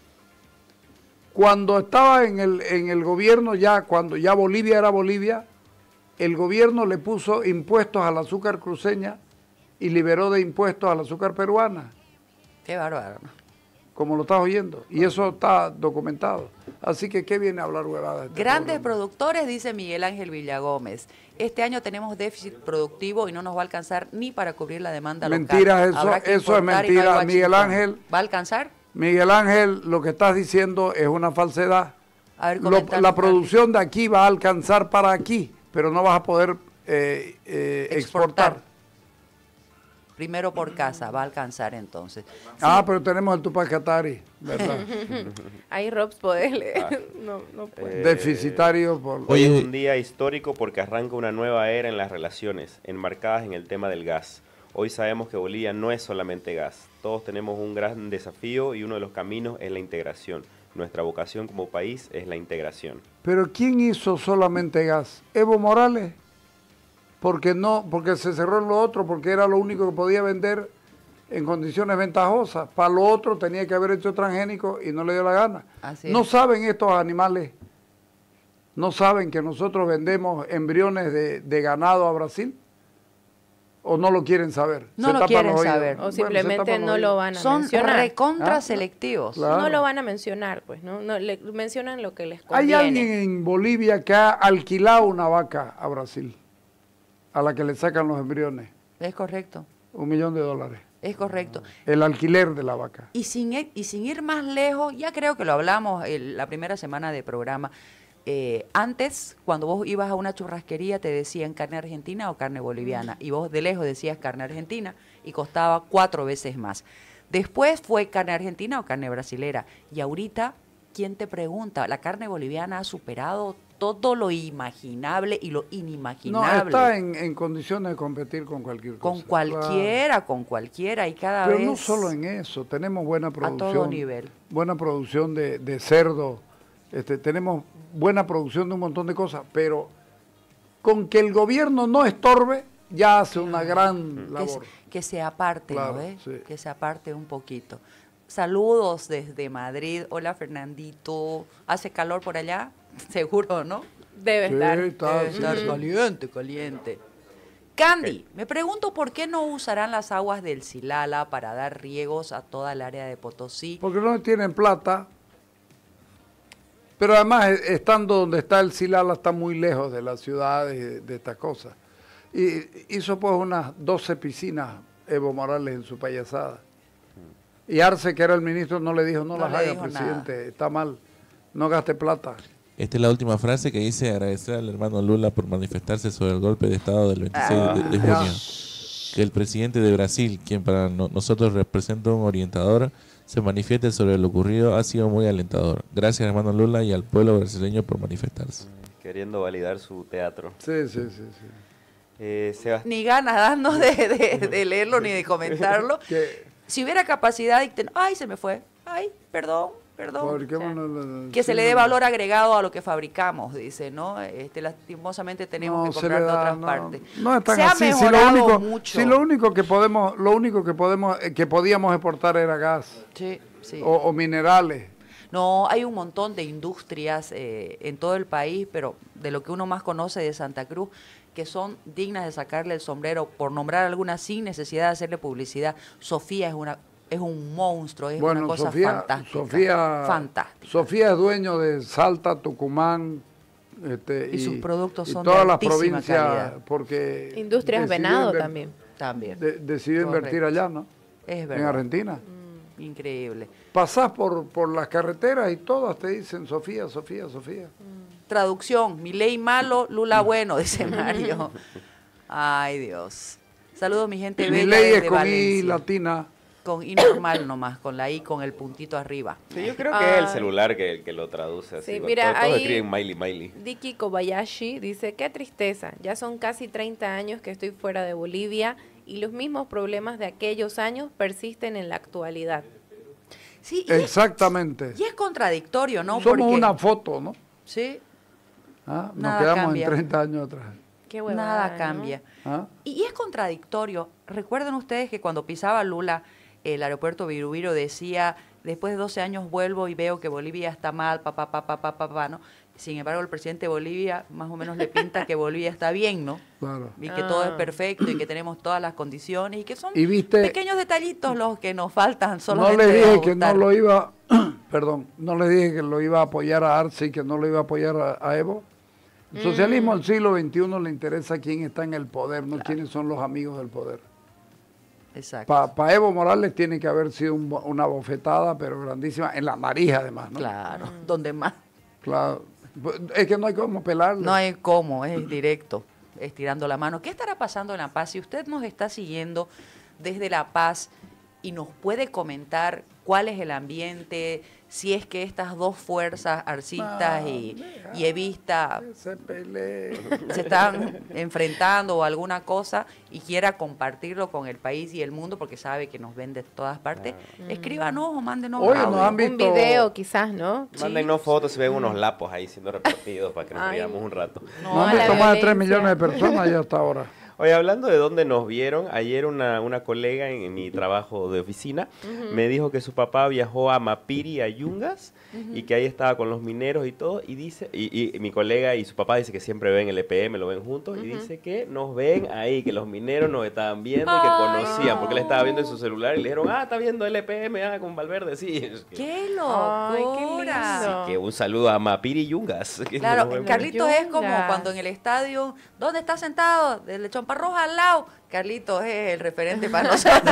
Speaker 2: Cuando estaba en el gobierno, cuando ya Bolivia era Bolivia, el gobierno le puso impuestos al azúcar cruceña y liberó de impuestos al azúcar peruana.
Speaker 4: Qué bárbaro.
Speaker 2: Como lo estás oyendo. Y eso está documentado. Así que, ¿qué viene a hablar huevadas?
Speaker 4: Grandes productores, dice Miguel Ángel Villagómez. Este año tenemos déficit productivo y no nos va a alcanzar ni para cubrir la demanda
Speaker 2: mentira,
Speaker 4: local.
Speaker 2: eso es mentira. Miguel Ángel.
Speaker 4: ¿Va a alcanzar?
Speaker 2: Miguel Ángel, lo que estás diciendo es una falsedad.
Speaker 4: A ver,
Speaker 2: la producción de aquí va a alcanzar para aquí, pero no vas a poder exportar.
Speaker 4: Primero por casa, va a alcanzar entonces.
Speaker 2: Pero tenemos el Tupac Katari, ¿verdad?
Speaker 1: Ahí Robs podés leer. No puede.
Speaker 2: Deficitario por...
Speaker 3: Hoy es un día histórico porque arranca una nueva era en las relaciones, enmarcadas en el tema del gas. Hoy sabemos que Bolivia no es solamente gas. Todos tenemos un gran desafío y uno de los caminos es la integración. Nuestra vocación como país es la integración.
Speaker 2: ¿Pero quién hizo solamente gas? ¿Evo Morales? Porque se cerró en lo otro, porque era lo único que podía vender en condiciones ventajosas. Para lo otro tenía que haber hecho transgénico y no le dio la gana. ¿No saben estos animales? ¿No saben que nosotros vendemos embriones de ganado a Brasil? ¿O no lo quieren saber?
Speaker 4: No lo quieren saber.
Speaker 1: O simplemente no lo van a
Speaker 4: mencionar. Son recontra
Speaker 1: selectivos.
Speaker 2: Claro.
Speaker 1: No lo van a mencionar, pues. No le mencionan lo que les conviene.
Speaker 2: Hay alguien en Bolivia que ha alquilado una vaca a Brasil, a la que le sacan los embriones.
Speaker 4: Es correcto.
Speaker 2: $1 millón.
Speaker 4: Es correcto.
Speaker 2: El alquiler de la vaca.
Speaker 4: Y sin ir más lejos, ya creo que lo hablamos la primera semana de programa. Antes, cuando vos ibas a una churrasquería, te decían carne argentina o carne boliviana. Y vos de lejos decías carne argentina y costaba 4 veces más. Después fue carne argentina o carne brasilera. Y ahorita, ¿quién te pregunta? La carne boliviana ha superado todo lo imaginable y lo inimaginable.
Speaker 2: No, está en condiciones de competir con cualquier cosa.
Speaker 4: Con cualquiera, claro. Con cualquiera y cada
Speaker 2: Pero
Speaker 4: vez...
Speaker 2: no solo en eso, tenemos buena producción.
Speaker 4: A todo nivel.
Speaker 2: Buena producción de cerdo, tenemos buena producción de un montón de cosas, pero con que el gobierno no estorbe, ya hace una gran labor.
Speaker 4: Que se aparte,
Speaker 2: claro,
Speaker 4: ¿no?
Speaker 2: Sí.
Speaker 4: Que se aparte un poquito. Saludos desde Madrid. Hola, Fernandito. ¿Hace calor por allá? Seguro, ¿no?
Speaker 1: Debe estar.
Speaker 2: Sí.
Speaker 4: Caliente. Candy, me pregunto por qué no usarán las aguas del Silala para dar riegos a toda el área de Potosí.
Speaker 2: Porque no tienen plata. Pero además, estando donde está el Silala, está muy lejos de las ciudades, de estas cosas. Y hizo pues unas 12 piscinas Evo Morales en su payasada. Y Arce, que era el ministro, no le dijo, no las haga, presidente, nada. Está mal, no gaste plata.
Speaker 5: Esta es la última frase que dice: agradecer al hermano Lula por manifestarse sobre el golpe de Estado del 26 de junio. Que el presidente de Brasil, quien para nosotros representa un orientador, se manifieste sobre lo ocurrido ha sido muy alentador. Gracias, hermano Lula, y al pueblo brasileño por manifestarse.
Speaker 3: Queriendo validar su teatro.
Speaker 2: Sí.
Speaker 4: Ni ganas dando de leerlo ni de comentarlo. Si hubiera capacidad de... ¡Ay, se me fue! ¡Ay, perdón! Que se le dé valor agregado a lo que fabricamos, dice, ¿no? Lastimosamente tenemos que comprar de otras partes.
Speaker 2: No es tan
Speaker 4: se
Speaker 2: así.
Speaker 4: Ha mejorado mucho.
Speaker 2: Si lo único que podíamos exportar era gas.
Speaker 4: Sí.
Speaker 2: O minerales.
Speaker 4: No, hay un montón de industrias en todo el país, pero de lo que uno más conoce de Santa Cruz, que son dignas de sacarle el sombrero, por nombrar algunas sin necesidad de hacerle publicidad. Sofía es es un monstruo, es
Speaker 2: Bueno,
Speaker 4: una cosa
Speaker 2: Sofía,
Speaker 4: fantástica. Fantástica.
Speaker 2: Sofía es dueño de Salta, Tucumán,
Speaker 4: Y sus productos son de
Speaker 2: todas las
Speaker 4: altísima
Speaker 2: provincias,
Speaker 4: calidad.
Speaker 2: porque
Speaker 1: Industrias
Speaker 2: decidió
Speaker 1: Venado
Speaker 2: inver-
Speaker 1: también.
Speaker 4: También.
Speaker 2: decidió invertir
Speaker 4: Correcto.
Speaker 2: allá, ¿no?
Speaker 4: Es
Speaker 2: En
Speaker 4: verdad.
Speaker 2: Argentina.
Speaker 4: Increíble.
Speaker 2: Pasás por las carreteras y todas te dicen Sofía, Sofía, Sofía.
Speaker 4: Traducción, Milei malo, Lula bueno, dice Mario. Ay, Dios. Saludos, mi gente
Speaker 2: Mi
Speaker 4: bella
Speaker 2: ley es
Speaker 4: desde
Speaker 2: con I
Speaker 4: Valencia.
Speaker 2: latina.
Speaker 4: Con I normal nomás, con la I con el puntito arriba.
Speaker 3: Sí, yo creo que es el celular que lo traduce así.
Speaker 1: Sí,
Speaker 3: Todos-
Speaker 1: mira,
Speaker 3: todos
Speaker 1: ahí-
Speaker 3: escriben Miley.
Speaker 1: Diki Kobayashi dice, qué tristeza, ya son casi 30 años que estoy fuera de Bolivia y los mismos problemas de aquellos años persisten en la actualidad.
Speaker 4: Sí,
Speaker 2: Exactamente.
Speaker 4: y es contradictorio, ¿no?
Speaker 2: Somos
Speaker 4: Porque-
Speaker 2: una foto, ¿no?
Speaker 4: Sí,
Speaker 2: ¿Ah? Nos
Speaker 4: Nada
Speaker 2: quedamos
Speaker 4: cambia.
Speaker 2: en 30 años atrás.
Speaker 1: Qué huevada,
Speaker 4: nada
Speaker 1: ¿no?
Speaker 4: cambia.
Speaker 2: ¿Ah?
Speaker 4: Y es contradictorio. Recuerden ustedes que cuando pisaba Lula, el aeropuerto Virubiru decía, después de 12 años vuelvo y veo que Bolivia está mal, papá, ¿no? Sin embargo, el presidente de Bolivia más o menos le pinta que Bolivia está bien, ¿no?
Speaker 2: Claro.
Speaker 4: Y que todo es
Speaker 1: Ah.
Speaker 4: perfecto y que tenemos todas las condiciones y que son
Speaker 2: Y viste-
Speaker 4: pequeños detallitos los que nos faltan
Speaker 2: No
Speaker 4: solamente
Speaker 2: le
Speaker 4: de
Speaker 2: dije que no
Speaker 4: ajustar.
Speaker 2: lo iba, perdón, no le dije que lo iba a apoyar a Arce y que no lo iba a apoyar a Evo. El socialismo del siglo XXI le interesa quién está en el poder, no quiénes son los amigos del poder.
Speaker 4: Exacto.
Speaker 2: Para Evo Morales tiene que haber sido una bofetada, pero grandísima, en la nariz además, ¿no?
Speaker 4: Claro, donde más.
Speaker 2: Claro. Es que no hay cómo pelarle.
Speaker 4: No hay cómo, es directo, estirando la mano. ¿Qué estará pasando en La Paz? Si usted nos está siguiendo desde La Paz y nos puede comentar cuál es el ambiente, si es que estas dos fuerzas, arcistas y evistas,
Speaker 2: Se pelee.
Speaker 4: se están enfrentando o alguna cosa y quiera compartirlo con el país y el mundo porque sabe que nos ven de todas partes, escríbanos o mándenos
Speaker 2: Oye, nos
Speaker 4: audio.
Speaker 2: han
Speaker 1: Un
Speaker 2: visto-
Speaker 1: video quizás, ¿no?
Speaker 3: Mándennos fotos, se ven unos lapos ahí siendo repartidos para que nos
Speaker 1: Ay.
Speaker 3: riamos un rato.
Speaker 2: No han
Speaker 1: a la
Speaker 2: visto más de 3
Speaker 1: violencia.
Speaker 2: millones de personas ya hasta ahora.
Speaker 3: Oye, hablando de dónde nos vieron, ayer una colega en mi trabajo de oficina me dijo que su papá viajó a Mapiri, a Yungas, y que ahí estaba con los mineros y todo, y dice, y mi colega y su papá dice que siempre ven el EPM, lo ven juntos, y dice que nos ven ahí, que los mineros nos estaban viendo y que conocían, porque él estaba viendo en su celular y le dijeron, está viendo el EPM, con Valverde, sí. Es que-
Speaker 4: ¡Qué
Speaker 1: Ay, qué
Speaker 4: locura!
Speaker 1: lindo.
Speaker 3: que un saludo a Mapiri y Yungas. que
Speaker 4: Claro,
Speaker 3: nos ven.
Speaker 4: Carlitos es como
Speaker 1: Yungas.
Speaker 4: cuando en el estadio, ¿dónde está sentado? Del lechón roja al lado. Carlitos es el referente para nosotros.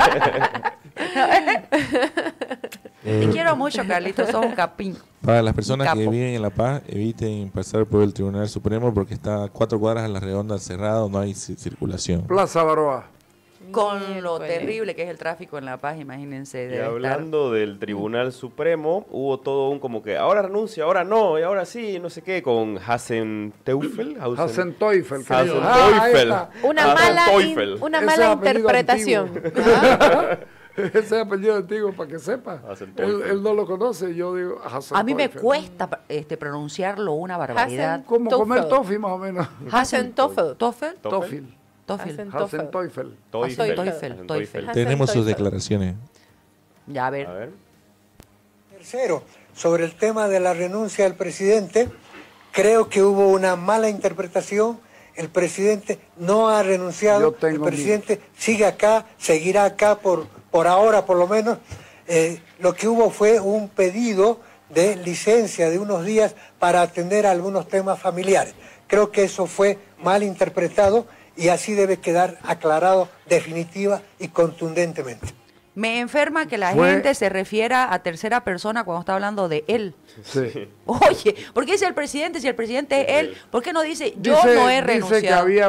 Speaker 4: Te quiero mucho, Carlitos, sos un capín.
Speaker 5: Para las personas que
Speaker 4: Capo.
Speaker 5: viven en La Paz, eviten pasar por el Tribunal Supremo porque está a 4 cuadras a la redonda cerrado, no hay circulación.
Speaker 2: Plaza Baroa.
Speaker 4: Con lo
Speaker 1: Miércoles.
Speaker 4: terrible que es el tráfico en La Paz, imagínense.
Speaker 3: Y
Speaker 4: debe estar-
Speaker 3: hablando del Tribunal Supremo, hubo todo un como que ahora renuncia, ahora no, y ahora sí, no sé qué, con Hasen Teufel.
Speaker 2: Hasen Teufel.
Speaker 3: Hasen
Speaker 2: querido. Ah, ahí
Speaker 3: Teufel.
Speaker 2: está.
Speaker 1: Una
Speaker 3: Hasen
Speaker 1: mala,
Speaker 3: Teufel.
Speaker 1: una
Speaker 2: Ese
Speaker 1: mala
Speaker 2: apellido
Speaker 1: interpretación.
Speaker 2: antiguo. Ese apellido antiguo, para que sepa.
Speaker 3: Hasen
Speaker 2: Él,
Speaker 3: Teufel.
Speaker 2: él no lo conoce, yo digo Hasen
Speaker 4: A mí me
Speaker 2: Teufel.
Speaker 4: cuesta pronunciarlo una barbaridad.
Speaker 1: Hasen
Speaker 2: Como comer
Speaker 1: Teufel.
Speaker 2: tofi más o menos.
Speaker 1: Hasen Toffel.
Speaker 4: ¿Toffel?
Speaker 2: Tofil.
Speaker 4: Toffel.
Speaker 1: Hasen
Speaker 2: Hasen
Speaker 1: Teufel.
Speaker 2: Teufel.
Speaker 3: Teufel.
Speaker 4: Teufel.
Speaker 3: Hasen
Speaker 4: Teufel.
Speaker 1: Hasen
Speaker 5: Tenemos sus
Speaker 1: Teufel.
Speaker 5: declaraciones.
Speaker 4: Ya, a ver.
Speaker 3: A ver.
Speaker 6: Tercero, sobre el tema de la renuncia del presidente, creo que hubo una mala interpretación. El presidente no ha
Speaker 2: Yo
Speaker 6: renunciado, el
Speaker 2: tengo
Speaker 6: presidente sigue acá, seguirá acá por ahora por lo menos. Lo que hubo fue un pedido de licencia de unos días para atender algunos temas familiares. Creo que eso fue mal interpretado y así debe quedar aclarado definitiva y contundentemente.
Speaker 4: Me enferma que la
Speaker 2: Fue-
Speaker 4: gente se refiera a tercera persona cuando está hablando de él.
Speaker 2: Sí.
Speaker 4: Oye, ¿por qué dice el presidente si el presidente es él? ¿Por qué no dice yo
Speaker 2: Dice-
Speaker 4: no he
Speaker 2: Dice que
Speaker 4: renunciado?
Speaker 2: había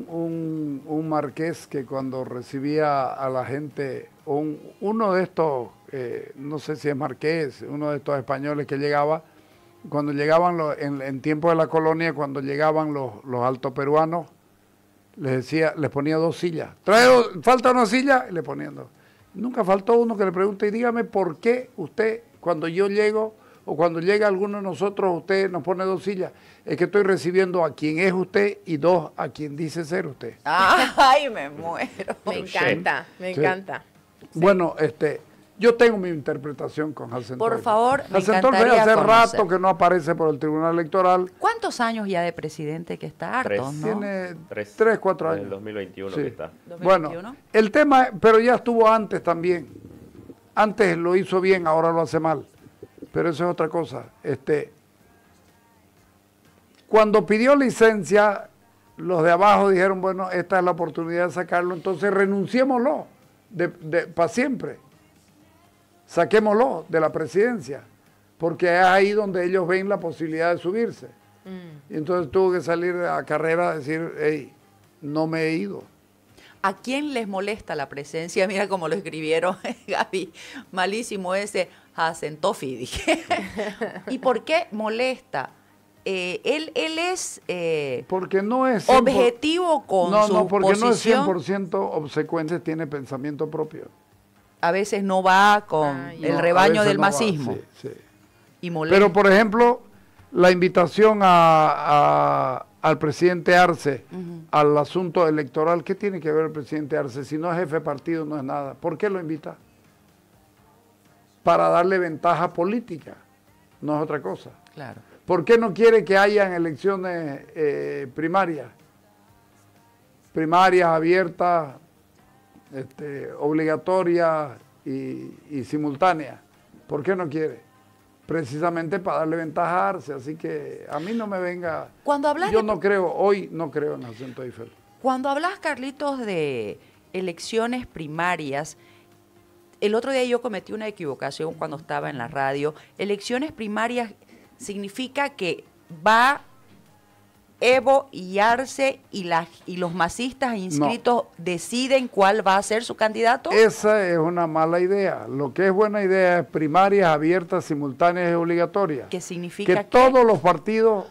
Speaker 2: un marqués que cuando recibía a la gente, uno de estos, no sé si es marqués, uno de estos españoles que llegaba, cuando llegaban en tiempo de la colonia, cuando llegaban los altos peruanos, les ponía 2 sillas. Falta una silla y le ponían 2. Nunca faltó uno que le pregunte, y dígame por qué usted, cuando yo llego, o cuando llega alguno de nosotros, usted nos pone 2 sillas. Es que estoy recibiendo a quien es usted y 2 a quien dice ser usted.
Speaker 4: Ay, me muero.
Speaker 1: Me encanta, me
Speaker 2: Sí.
Speaker 1: encanta.
Speaker 2: Bueno, yo tengo mi interpretación con Hasen
Speaker 4: Por
Speaker 2: Teufel.
Speaker 4: favor, me
Speaker 2: Hasen Teufel
Speaker 4: encantaría
Speaker 2: hace
Speaker 4: conocer.
Speaker 2: rato que no aparece por el Tribunal Electoral.
Speaker 4: ¿Cuántos años ya de presidente que está harto,
Speaker 3: Tres.
Speaker 4: no?
Speaker 2: Tiene
Speaker 3: Tres.
Speaker 2: 3, 4
Speaker 3: Desde el
Speaker 2: años.
Speaker 3: 2021
Speaker 2: Sí.
Speaker 3: que está.
Speaker 2: Bueno,
Speaker 4: 2021.
Speaker 2: el tema, pero ya estuvo antes también. Antes lo hizo bien, ahora lo hace mal. Pero eso es otra cosa. Cuando pidió licencia, los de abajo dijeron, bueno, esta es la oportunidad de sacarlo, entonces renunciémoslo para siempre. Saquémoslo de la presidencia, porque es ahí donde ellos ven la posibilidad de subirse. Y entonces tuvo que salir a carrera a decir, hey, no me he ido.
Speaker 4: ¿A quién les molesta la presencia? Mira cómo lo escribieron, Gaby. Malísimo ese Hasentofi, dije. ¿Y por qué molesta? Él es
Speaker 2: porque no es
Speaker 4: objetivo con su
Speaker 2: porque
Speaker 4: posición.
Speaker 2: No es 100% obsecuente, tiene pensamiento propio.
Speaker 4: A veces no va con el rebaño del masismo.
Speaker 2: Sí.
Speaker 4: Y molesta.
Speaker 2: Pero, por ejemplo, la invitación al presidente Arce al asunto electoral, ¿qué tiene que ver el presidente Arce? Si no es jefe de partido, no es nada. ¿Por qué lo invita? Para darle ventaja política, no es otra cosa.
Speaker 4: Claro.
Speaker 2: ¿Por qué no quiere que hayan elecciones primarias? Primarias abiertas, obligatorias y simultáneas. ¿Por qué no quiere? Precisamente para darle ventaja a Arce, así que a mí no me venga... Yo no creo, hoy no creo en Jacinto Eiffel.
Speaker 4: Cuando hablas, Carlitos, de elecciones primarias, el otro día yo cometí una equivocación cuando estaba en la radio. Elecciones primarias significa que va Evo y Arce y los masistas inscritos deciden cuál va a ser su candidato.
Speaker 2: Esa es una mala idea. Lo que es buena idea es primarias abiertas, simultáneas y obligatorias.
Speaker 4: ¿Qué significa?
Speaker 2: Que todos los partidos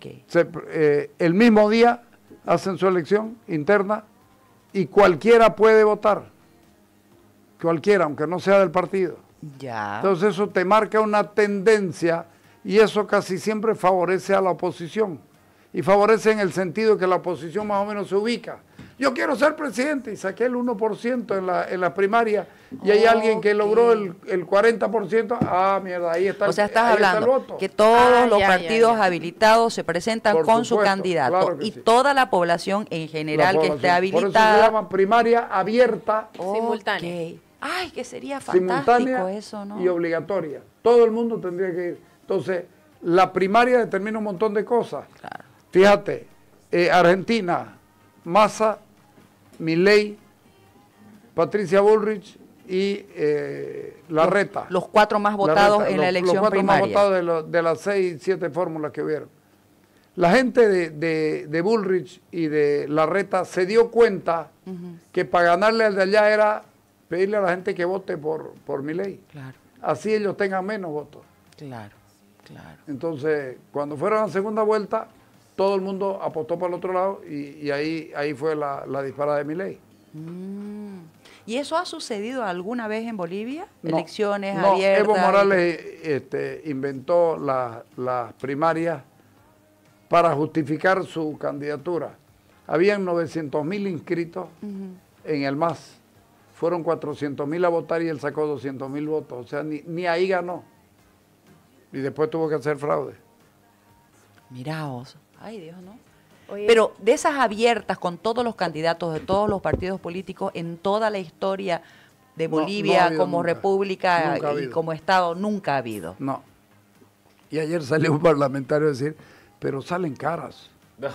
Speaker 2: el mismo día hacen su elección interna y cualquiera puede votar. Cualquiera, aunque no sea del partido.
Speaker 4: Ya.
Speaker 2: Entonces eso te marca una tendencia y eso casi siempre favorece a la oposición. Y favorece en el sentido que la oposición más o menos se ubica. Yo quiero ser presidente y saqué el 1% en la primaria y hay alguien que logró el 40%. Ah, mierda, ahí está,
Speaker 4: o sea, estás
Speaker 2: ahí
Speaker 4: hablando
Speaker 2: está el voto.
Speaker 4: que todos los partidos habilitados se presentan
Speaker 2: Por
Speaker 4: con
Speaker 2: supuesto,
Speaker 4: su candidato
Speaker 2: claro que
Speaker 4: y
Speaker 2: sí.
Speaker 4: toda la población en general que esté habilitada.
Speaker 2: Por eso se llama primaria abierta,
Speaker 1: simultánea.
Speaker 4: Ay, que sería fantástico
Speaker 2: simultánea
Speaker 4: eso, ¿no?
Speaker 2: y obligatoria. Todo el mundo tendría que ir. Entonces, la primaria determina un montón de cosas.
Speaker 4: Claro.
Speaker 2: Fíjate, Argentina, Massa, Milei, Patricia Bullrich y Larreta.
Speaker 4: Los 4 más votados en la elección primaria.
Speaker 2: Los 4 más votados de las 6, 7 fórmulas que hubieron. La gente de Bullrich y de Larreta se dio cuenta que para ganarle al de allá era pedirle a la gente que vote por Milei.
Speaker 4: Claro.
Speaker 2: Así ellos tengan menos votos.
Speaker 4: Claro.
Speaker 2: Entonces, cuando fueron a la segunda vuelta, todo el mundo apostó para el otro lado y ahí fue la disparada de Milei.
Speaker 4: ¿Y eso ha sucedido alguna vez en Bolivia?
Speaker 2: No,
Speaker 4: Elecciones
Speaker 2: no,
Speaker 4: abiertas.
Speaker 2: Evo Morales inventó las primarias para justificar su candidatura. Habían 900.000 inscritos en el MAS. Fueron 400.000 a votar y él sacó 200.000 votos. O sea, ni ahí ganó. Y después tuvo que hacer fraude.
Speaker 4: Miraos. Ay, Dios, ¿no?
Speaker 1: Oye,
Speaker 4: Pero de esas abiertas con todos los candidatos de todos los partidos políticos en toda la historia de Bolivia
Speaker 2: no ha habido
Speaker 4: como
Speaker 2: nunca.
Speaker 4: república
Speaker 2: Nunca ha
Speaker 4: y
Speaker 2: habido.
Speaker 4: como Estado, nunca ha habido.
Speaker 2: No. Y ayer salió un parlamentario a decir, pero salen caras.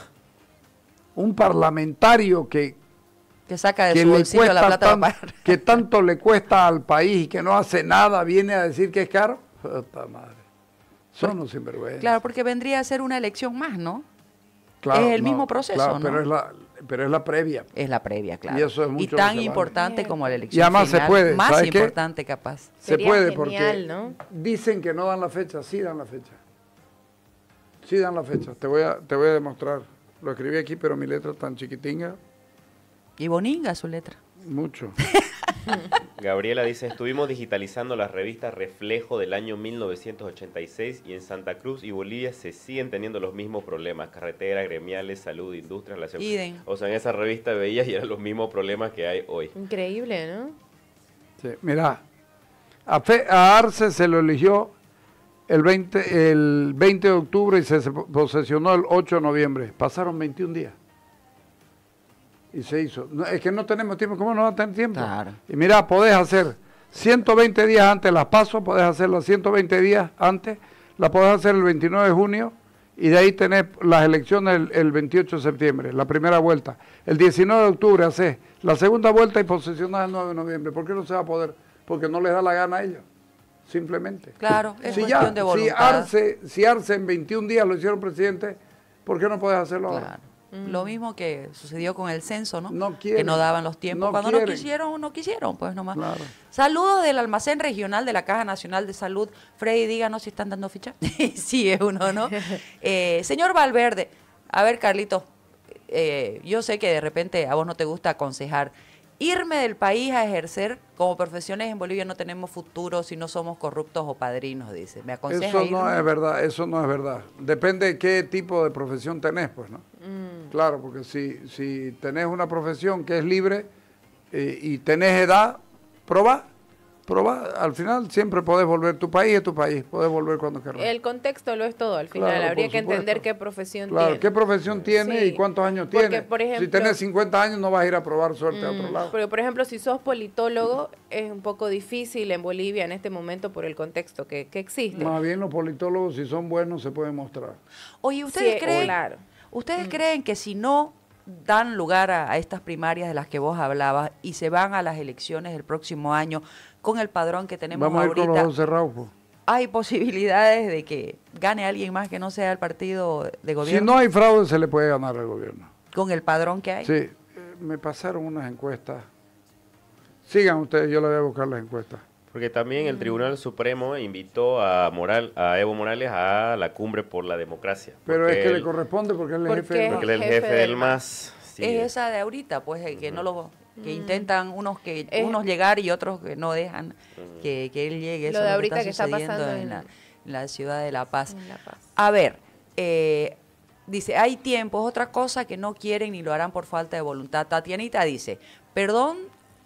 Speaker 2: Un parlamentario que
Speaker 4: saca de
Speaker 2: que
Speaker 4: su
Speaker 2: le
Speaker 4: bolsillo la
Speaker 2: cuesta
Speaker 4: plata para pagar.
Speaker 2: que tanto le cuesta al país y que no hace nada, viene a decir que es caro. Puta madre. Son unos sinvergüenza.
Speaker 4: Claro, porque vendría a ser una elección más, ¿no?
Speaker 2: Claro,
Speaker 4: es el mismo proceso,
Speaker 2: claro,
Speaker 4: ¿no?
Speaker 2: pero es la previa.
Speaker 4: Es la previa, claro.
Speaker 2: Y eso es mucho
Speaker 4: tan
Speaker 2: lo que vale.
Speaker 4: importante como la elección
Speaker 2: Y además se
Speaker 4: final,
Speaker 2: puede,
Speaker 4: más
Speaker 2: ¿sabes qué?
Speaker 4: importante capaz.
Speaker 2: Se
Speaker 1: Sería
Speaker 2: puede
Speaker 1: genial,
Speaker 2: porque
Speaker 1: ¿no?
Speaker 2: dicen que no dan la fecha, sí dan la fecha. Sí dan la fecha. Te voy a demostrar. Lo escribí aquí, pero mi letra es tan chiquitinga.
Speaker 4: Y boninga su letra.
Speaker 2: Mucho.
Speaker 3: Gabriela dice, estuvimos digitalizando las revistas Reflejo del año 1986 y en Santa Cruz y Bolivia se siguen teniendo los mismos problemas, carretera, gremiales, salud, industria, relación.
Speaker 4: Idem.
Speaker 3: O sea, en esa revista veías y eran los mismos problemas que hay hoy.
Speaker 1: Increíble, ¿no?
Speaker 2: Sí, mira, a Arce se lo eligió el 20 de octubre y se posesionó el 8 de noviembre. Pasaron 21 días. Y se hizo. No, es que no tenemos tiempo. ¿Cómo no va a tener tiempo?
Speaker 4: Claro.
Speaker 2: Y mira, podés hacer 120 días antes las PASO, podés hacerlas 120 días antes, las podés hacer el 29 de junio y de ahí tenés las elecciones el 28 de septiembre, la primera vuelta. El 19 de octubre haces la segunda vuelta y posesionás el 9 de noviembre. ¿Por qué no se va a poder? Porque no les da la gana a ellos, simplemente.
Speaker 4: Claro, es
Speaker 2: si
Speaker 4: cuestión de voluntad.
Speaker 2: Si Arce en 21 días lo hicieron presidente, ¿por qué no podés hacerlo ahora?
Speaker 4: Claro. Lo mismo que sucedió con el censo, ¿no?
Speaker 2: No quieren,
Speaker 4: que no daban los tiempos.
Speaker 2: no
Speaker 4: Cuando
Speaker 2: quieren.
Speaker 4: no quisieron, pues nomás.
Speaker 2: Claro.
Speaker 4: Saludos del almacén regional de la Caja Nacional de Salud. Freddy, díganos si están dando ficha. Sí, es uno, ¿no? Señor Valverde, a ver, Carlito, yo sé que de repente a vos no te gusta aconsejar. Irme del país a ejercer como profesiones en Bolivia no tenemos futuro si no somos corruptos o padrinos, dice. ¿Me aconseja
Speaker 2: Eso no
Speaker 4: irme?
Speaker 2: es verdad, eso no es verdad. Depende de qué tipo de profesión tenés, pues, ¿no? Claro, porque si tenés una profesión que es libre y tenés edad, probá. Al final siempre podés volver. Tu país es tu país, podés volver cuando querrás.
Speaker 1: El contexto lo es todo, al final.
Speaker 2: Claro,
Speaker 1: Habría
Speaker 2: por
Speaker 1: que entender
Speaker 2: supuesto.
Speaker 1: qué profesión
Speaker 2: Claro,
Speaker 1: tiene.
Speaker 2: qué profesión tiene
Speaker 1: Sí.
Speaker 2: y cuántos años
Speaker 1: Porque,
Speaker 2: tiene.
Speaker 1: por ejemplo,
Speaker 2: si tenés 50 años no vas a ir a probar suerte a otro lado.
Speaker 1: Pero, por ejemplo, si sos politólogo, es un poco difícil en Bolivia en este momento por el contexto que existe.
Speaker 2: Más bien los politólogos, si son buenos, se pueden mostrar.
Speaker 4: Oye, ¿ustedes
Speaker 1: Sí,
Speaker 4: creen?
Speaker 1: claro.
Speaker 4: ¿Ustedes creen que si no dan lugar a estas primarias de las que vos hablabas y se van a las elecciones del próximo año con el padrón que tenemos
Speaker 2: Vamos a ir con los
Speaker 4: ahorita,
Speaker 2: ojos cerrados, pues.
Speaker 4: hay posibilidades de que gane alguien más que no sea el partido de
Speaker 2: Si
Speaker 4: gobierno
Speaker 2: no hay fraude, se le puede ganar al gobierno.
Speaker 4: con el padrón que hay?
Speaker 2: Sí, me pasaron unas encuestas. Sigan ustedes, yo le voy a buscar las encuestas.
Speaker 3: Porque también el Tribunal Supremo invitó a Evo Morales a la cumbre por la democracia.
Speaker 2: Pero es
Speaker 3: Porque
Speaker 2: que le
Speaker 3: él-
Speaker 2: corresponde porque él es
Speaker 1: Porque
Speaker 2: jefe del
Speaker 3: Porque él es el
Speaker 1: jefe
Speaker 3: jefe
Speaker 1: del
Speaker 3: del MAS. sí.
Speaker 4: Es esa de ahorita, pues, que no lo que intentan unos llegar y otros que no dejan que él llegue.
Speaker 1: Lo
Speaker 4: Eso
Speaker 1: de
Speaker 4: es
Speaker 1: ahorita
Speaker 4: que
Speaker 1: que
Speaker 4: está
Speaker 1: está
Speaker 4: sucediendo
Speaker 1: pasando
Speaker 4: en la ciudad de La Paz.
Speaker 1: En La Paz.
Speaker 4: A ver, dice, hay tiempo, es otra cosa que no quieren ni lo harán por falta de voluntad. Tatianita dice, perdón,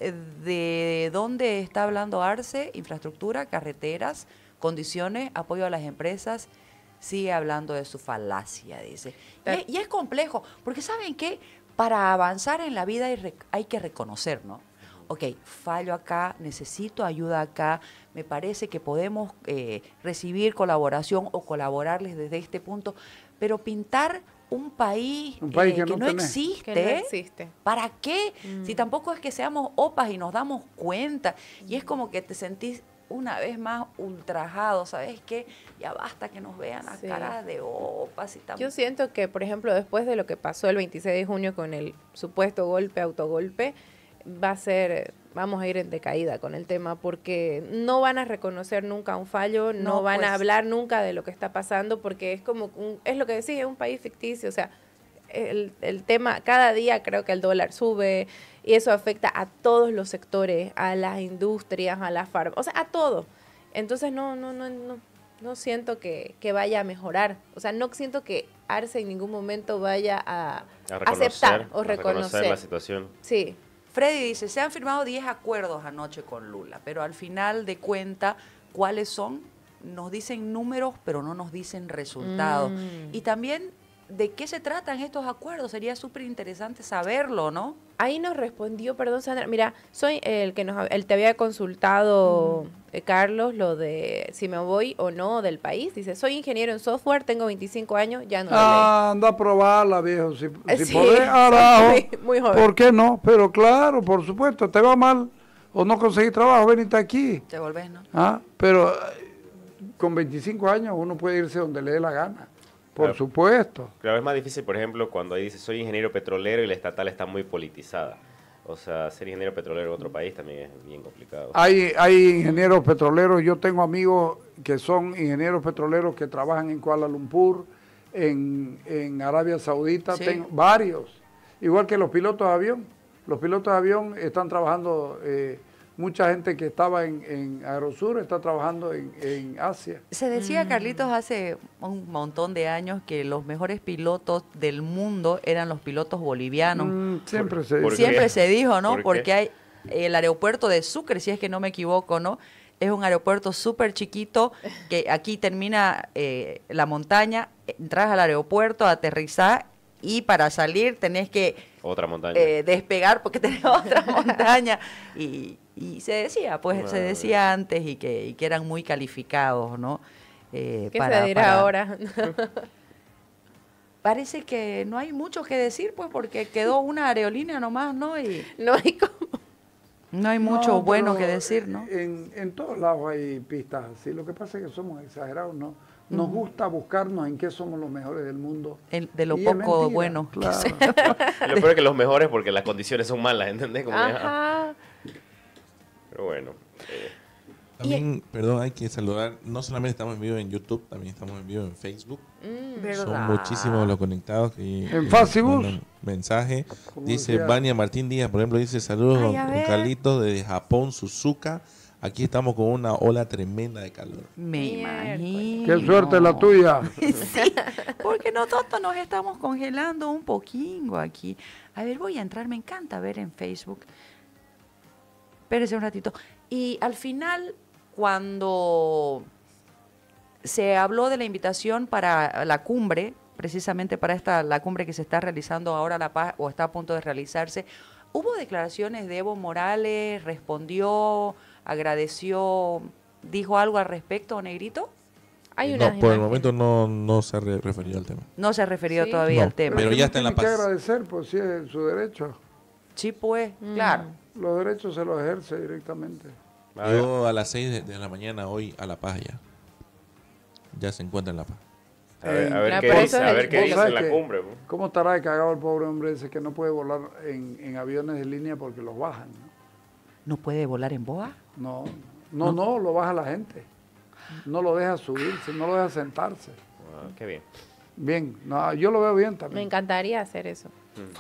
Speaker 4: ¿de dónde está hablando Arce? Infraestructura, carreteras, condiciones, apoyo a las empresas. Sigue hablando de su falacia, dice. Y es complejo, porque ¿saben qué? Para avanzar en la vida hay que reconocer, ¿no? Ok, fallo acá, necesito ayuda acá, me parece que podemos recibir colaboración o colaborarles desde este punto, pero pintar un país,
Speaker 2: Un país
Speaker 4: que
Speaker 2: que no
Speaker 4: no
Speaker 2: tenés.
Speaker 4: existe,
Speaker 1: Que no existe.
Speaker 4: ¿para qué? Si tampoco es que seamos opas y nos damos cuenta, y es como que te sentís una vez más ultrajado, ¿sabes qué? Ya basta que nos vean a
Speaker 1: Sí.
Speaker 4: cara de opas y
Speaker 1: Yo siento que, por ejemplo, después de lo que pasó el 26 de junio con el supuesto autogolpe, vamos a ir en decaída con el tema, porque no van a reconocer nunca un fallo, no
Speaker 4: No,
Speaker 1: van
Speaker 4: pues.
Speaker 1: a hablar nunca de lo que está pasando, porque es como, es lo que decís, es un país ficticio, o sea, el tema, cada día creo que el dólar sube y eso afecta a todos los sectores, a las industrias, a las farmas, o sea, a todo. Entonces no siento que vaya a mejorar, o sea, no siento que Arce en ningún momento vaya a aceptar o
Speaker 3: a
Speaker 1: reconocer.
Speaker 3: la situación.
Speaker 1: Sí.
Speaker 4: Freddy dice, se han firmado 10 acuerdos anoche con Lula, pero al final de cuenta, ¿cuáles son? Nos dicen números, pero no nos dicen resultados. Y también, ¿de qué se tratan estos acuerdos? Sería súper interesante saberlo, ¿no?
Speaker 1: Ahí nos respondió, perdón Sandra, mira, soy el que te había consultado, Carlos, lo de si me voy o no del país. Dice, soy ingeniero en software, tengo 25 años, ya no lo
Speaker 2: Anda a probarla, viejo. Si
Speaker 1: Sí,
Speaker 2: podés, arajo.
Speaker 1: muy joven.
Speaker 2: ¿Por qué no? Pero claro, por supuesto, te va mal o no conseguís trabajo, venite aquí.
Speaker 4: Te volvés, ¿no?
Speaker 2: Pero con 25 años uno puede irse donde le dé la gana. Por
Speaker 3: Claro.
Speaker 2: supuesto.
Speaker 3: Claro, es más difícil, por ejemplo, cuando ahí dice soy ingeniero petrolero y la estatal está muy politizada. O sea, ser ingeniero petrolero en otro país también es bien complicado.
Speaker 2: Hay ingenieros petroleros, yo tengo amigos que son ingenieros petroleros que trabajan en Kuala Lumpur, en Arabia Saudita,
Speaker 4: Sí.
Speaker 2: tengo varios. Igual que los pilotos de avión. Los pilotos de avión están trabajando, mucha gente que estaba en Aerosur está trabajando en Asia.
Speaker 4: Se decía, Carlitos, hace un montón de años que los mejores pilotos del mundo eran los pilotos bolivianos.
Speaker 2: Siempre se
Speaker 3: ¿Por
Speaker 2: dice.
Speaker 4: Siempre
Speaker 3: qué?
Speaker 4: se dijo, ¿no?
Speaker 3: ¿Por qué?
Speaker 4: Porque hay el aeropuerto de Sucre, si es que no me equivoco, ¿no? Es un aeropuerto súper chiquito, que aquí termina la montaña, entras al aeropuerto, aterrizás y para salir tenés que
Speaker 3: Otra montaña.
Speaker 4: despegar porque tenés otra montaña y Y se decía, pues se decía antes y que eran muy calificados, ¿no?
Speaker 1: ¿Qué se dirá ahora?
Speaker 4: Parece que no hay mucho que decir, pues, porque quedó una aerolínea nomás, ¿no? Y
Speaker 1: No hay como...
Speaker 4: no hay mucho
Speaker 2: No,
Speaker 4: bueno
Speaker 2: pero
Speaker 4: que decir, ¿no?
Speaker 2: En todos lados hay pistas así. Lo que pasa es que somos exagerados, ¿no? Nos gusta buscarnos en qué somos los mejores del mundo.
Speaker 4: De lo
Speaker 2: Y es
Speaker 4: poco
Speaker 2: mentira,
Speaker 4: bueno que
Speaker 2: claro.
Speaker 3: Lo peor es que los mejores porque las condiciones son malas, ¿entendés? Como ya-
Speaker 1: Ajá.
Speaker 3: Pero bueno.
Speaker 5: También, perdón, hay que saludar, no solamente estamos en vivo en YouTube, también estamos en vivo en Facebook. Son muchísimos los conectados que
Speaker 2: ¿En Facebook?
Speaker 5: mandan mensaje.
Speaker 2: Como
Speaker 5: Dice
Speaker 2: decía-
Speaker 5: Vania Martín Díaz, por ejemplo, dice saludos
Speaker 1: Ay, a
Speaker 5: don
Speaker 1: ver.
Speaker 5: Carlitos desde Japón, Suzuka. Aquí estamos con una ola tremenda de calor.
Speaker 4: Me
Speaker 1: Miércoles.
Speaker 4: imagino.
Speaker 2: Qué suerte la tuya.
Speaker 4: Sí, porque nosotros nos estamos congelando un poquinho aquí. A ver, voy a entrar, me encanta ver en Facebook. Espérese un ratito. Y al final, cuando se habló de la invitación para la cumbre, precisamente para la cumbre que se está realizando ahora La Paz, o está a punto de realizarse, hubo declaraciones de Evo Morales, respondió, agradeció, dijo algo al respecto, Negrito.
Speaker 1: Hay
Speaker 5: No,
Speaker 1: unas
Speaker 5: por el
Speaker 1: imágenes.
Speaker 5: momento no se ha referido al tema.
Speaker 4: No se ha referido
Speaker 1: Sí.
Speaker 4: todavía
Speaker 5: No,
Speaker 4: al tema.
Speaker 5: pero
Speaker 2: es que
Speaker 5: ya
Speaker 2: no
Speaker 5: está en La
Speaker 2: tiene que
Speaker 5: Paz.
Speaker 2: agradecer, pues sí, es su derecho.
Speaker 4: Sí, pues, claro.
Speaker 2: Los derechos se los ejerce directamente.
Speaker 3: A ver.
Speaker 5: Llegó a las 6 de la mañana hoy a La Paz ya. Ya se encuentra en La Paz.
Speaker 3: A ver
Speaker 1: Claro,
Speaker 3: qué
Speaker 1: pero
Speaker 3: dice,
Speaker 1: eso
Speaker 3: a
Speaker 1: es
Speaker 3: ver
Speaker 1: el
Speaker 3: qué
Speaker 2: vos
Speaker 3: dice
Speaker 2: sabes
Speaker 3: en la
Speaker 2: que-
Speaker 3: cumbre. ¿no?
Speaker 2: ¿Cómo estará de cagado el pobre hombre ese que no puede volar en aviones de línea porque los bajan?
Speaker 4: ¿No puede volar en boa?
Speaker 2: No, lo baja la gente. No lo deja subirse, no lo deja sentarse.
Speaker 3: Ah, qué bien.
Speaker 2: Bien, no, yo lo veo bien
Speaker 1: Me
Speaker 2: también.
Speaker 1: encantaría hacer eso.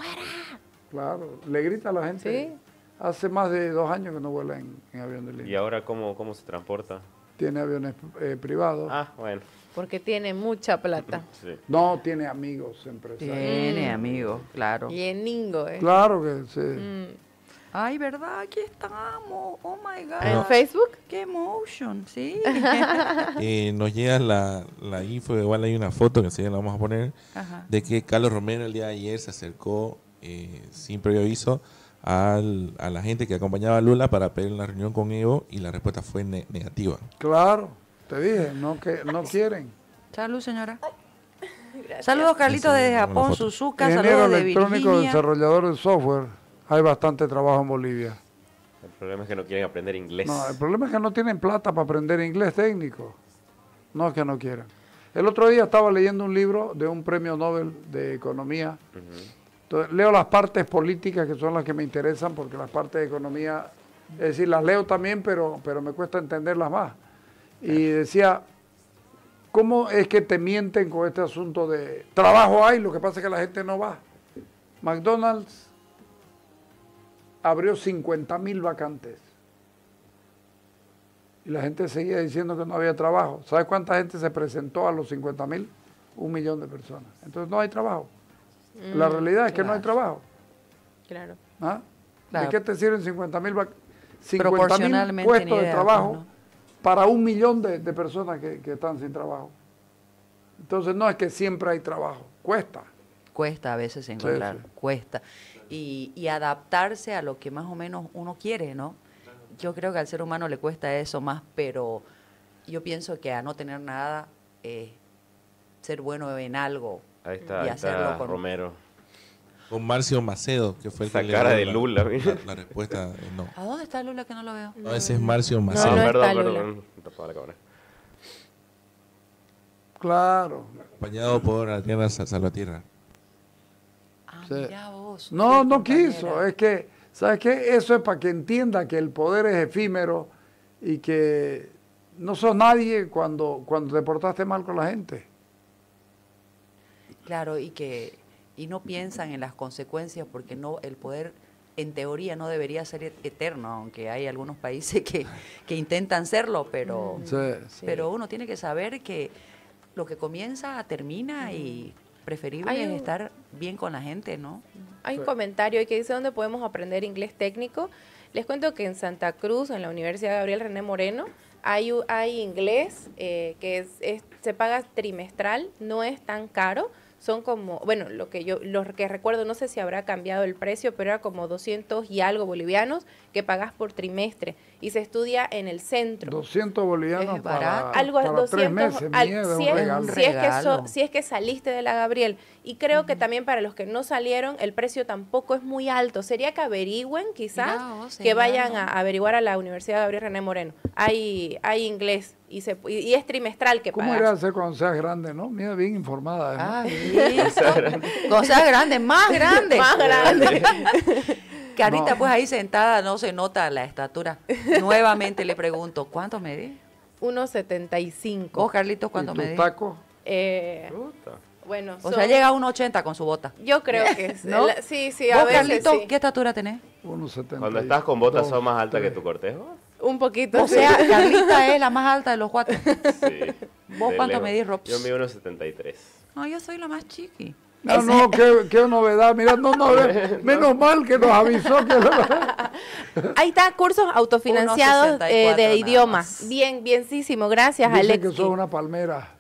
Speaker 2: Claro, le grita a la gente.
Speaker 1: Sí.
Speaker 2: Hace más de 2 años que no vuela en avión de
Speaker 3: ¿Y
Speaker 2: línea.
Speaker 3: ahora cómo se transporta?
Speaker 2: Tiene aviones privados.
Speaker 3: Ah, bueno.
Speaker 1: Porque tiene mucha plata.
Speaker 3: Sí.
Speaker 2: No, tiene amigos empresarios.
Speaker 4: Tiene, amigo, claro.
Speaker 1: Y en Ningo, ¿eh?
Speaker 2: Claro que sí.
Speaker 1: Mm.
Speaker 4: Ay, ¿verdad? Aquí estamos. Oh, my God.
Speaker 1: ¿En Facebook?
Speaker 4: ¡Qué emotion! Sí.
Speaker 5: Nos llega la info, igual hay una foto que enseguida la vamos a poner,
Speaker 4: Ajá.
Speaker 5: de que Carlos Romero el día de ayer se acercó sin previo aviso a la gente que acompañaba a Lula para pedir una reunión con Evo y la respuesta fue negativa.
Speaker 2: Claro, te dije, no quieren.
Speaker 4: Salud, señora. Saludos, Carlitos,
Speaker 5: Sí,
Speaker 4: desde
Speaker 5: una
Speaker 4: Japón,
Speaker 5: foto.
Speaker 4: Suzuka.
Speaker 2: Ingeniero
Speaker 4: Saludos de
Speaker 2: electrónico,
Speaker 4: Virginia.
Speaker 2: desarrollador de software. Hay bastante trabajo en Bolivia.
Speaker 3: El problema es que no quieren aprender inglés.
Speaker 2: No, el problema es que no tienen plata para aprender inglés técnico. No es que no quieran. El otro día estaba leyendo un libro de un premio Nobel de Economía. Entonces, leo las partes políticas que son las que me interesan porque las partes de economía, es decir, las leo también, pero me cuesta entenderlas más. Y decía, ¿cómo es que te mienten con este asunto de trabajo hay? Lo que pasa es que la gente no va. McDonald's abrió 50.000 vacantes. Y la gente seguía diciendo que no había trabajo. ¿Sabes cuánta gente se presentó a los 50.000? 1 millón de personas. Entonces no hay trabajo. La realidad es que no hay trabajo.
Speaker 1: Claro.
Speaker 2: ¿Ah?
Speaker 4: Claro.
Speaker 2: ¿De qué te sirven 50.000
Speaker 4: Proporcionalmente
Speaker 2: puestos
Speaker 4: ni
Speaker 2: de
Speaker 4: idea,
Speaker 2: trabajo
Speaker 4: pues, ¿no?
Speaker 2: para 1 millón de personas que están sin trabajo? Entonces no es que siempre hay trabajo, cuesta.
Speaker 4: Cuesta a veces encontrar,
Speaker 2: sí.
Speaker 4: cuesta. Y adaptarse a lo que más o menos uno quiere, ¿no? Yo creo que al ser humano le cuesta eso más, pero yo pienso que a no tener nada, ser bueno en algo
Speaker 3: Ahí
Speaker 4: y
Speaker 3: está
Speaker 4: hacerlo con...
Speaker 3: Romero.
Speaker 5: Con Marcio Macedo, que fue el
Speaker 3: Esa
Speaker 5: que le
Speaker 3: cara
Speaker 5: dio
Speaker 3: de Lula, mira.
Speaker 5: la respuesta no.
Speaker 4: ¿A dónde está Lula que no lo veo?
Speaker 5: No, ese es Marcio
Speaker 1: No,
Speaker 5: Macedo.
Speaker 1: no
Speaker 3: perdón,
Speaker 1: está Lula.
Speaker 3: perdón. Tapaba la cámara.
Speaker 2: Claro.
Speaker 5: Acompañado por Adriana Salvatierra.
Speaker 4: Ah,
Speaker 2: Sí.
Speaker 4: mirá vos.
Speaker 2: No,
Speaker 4: qué
Speaker 2: no
Speaker 4: compañera.
Speaker 2: quiso. Es que, ¿sabes qué? Eso es para que entienda que el poder es efímero y que no sos nadie cuando te portaste mal con la gente.
Speaker 4: Claro, y no piensan en las consecuencias porque no el poder en teoría no debería ser eterno, aunque hay algunos países que intentan serlo, pero
Speaker 2: Sí.
Speaker 4: pero uno tiene que saber que lo que comienza termina y preferible
Speaker 1: Hay
Speaker 4: es
Speaker 1: un-
Speaker 4: estar bien con la gente, ¿no?
Speaker 1: Hay un comentario ahí que dice dónde podemos aprender inglés técnico. Les cuento que en Santa Cruz, en la Universidad Gabriel René Moreno, hay inglés que se paga trimestral, no es tan caro. son como, bueno, lo que recuerdo, no sé si habrá cambiado el precio, pero era como 200 y algo bolivianos que pagás por trimestre y se estudia en el centro.
Speaker 2: 200 bolivianos
Speaker 4: Es barato.
Speaker 2: para,
Speaker 1: Algo
Speaker 2: para
Speaker 1: 200,
Speaker 2: 3 meses, mierda, un regalo.
Speaker 1: si es que saliste de la Gabriel. Y creo que también para los que no salieron, el precio tampoco es muy alto. Sería que averigüen, quizás,
Speaker 4: Mirá vos,
Speaker 1: que vayan
Speaker 4: señora.
Speaker 1: a averiguar a la Universidad Gabriel René Moreno. Hay inglés y es trimestral que
Speaker 2: ¿Cómo
Speaker 1: pagas.
Speaker 2: irás a hacer cuando seas grande, no? Mira, bien informada.
Speaker 4: Ah,
Speaker 2: además.
Speaker 4: listo. Cosas grandes, más grandes.
Speaker 1: Más grande.
Speaker 4: Carita,
Speaker 2: No.
Speaker 4: pues ahí sentada no se nota la estatura. Nuevamente le pregunto, ¿cuánto medís?
Speaker 1: 1,75.
Speaker 4: ¿Vos, Carlitos,
Speaker 2: ¿Y
Speaker 4: cuánto
Speaker 2: tus
Speaker 4: medís?
Speaker 2: tacos?
Speaker 3: Puta.
Speaker 1: Bueno,
Speaker 4: O sea, llega a 1,80 con su bota.
Speaker 1: yo creo que es.
Speaker 4: ¿No?
Speaker 1: Sí, a
Speaker 4: ¿Vos,
Speaker 1: veces
Speaker 4: Carlitos,
Speaker 1: sí.
Speaker 4: qué estatura tenés?
Speaker 2: 1,70.
Speaker 3: Cuando estás con botas sos más alta que tu cortejo.
Speaker 1: Un poquito.
Speaker 4: O
Speaker 1: sí.
Speaker 4: sea, Carlita es la más alta de los cuatro.
Speaker 3: Sí.
Speaker 4: ¿Vos
Speaker 3: De
Speaker 4: cuánto
Speaker 3: lejos.
Speaker 4: medís, Rops?
Speaker 3: Yo mido 1,73.
Speaker 4: No, yo soy la más chiqui.
Speaker 2: No, qué novedad. Mira, no, menos mal que nos avisó que
Speaker 1: Ahí está, cursos autofinanciados
Speaker 4: 1,64
Speaker 1: de
Speaker 4: nada
Speaker 1: idiomas.
Speaker 4: más.
Speaker 1: Bienísimo. Gracias,
Speaker 2: dicen
Speaker 1: Alex.
Speaker 2: que sos una palmera.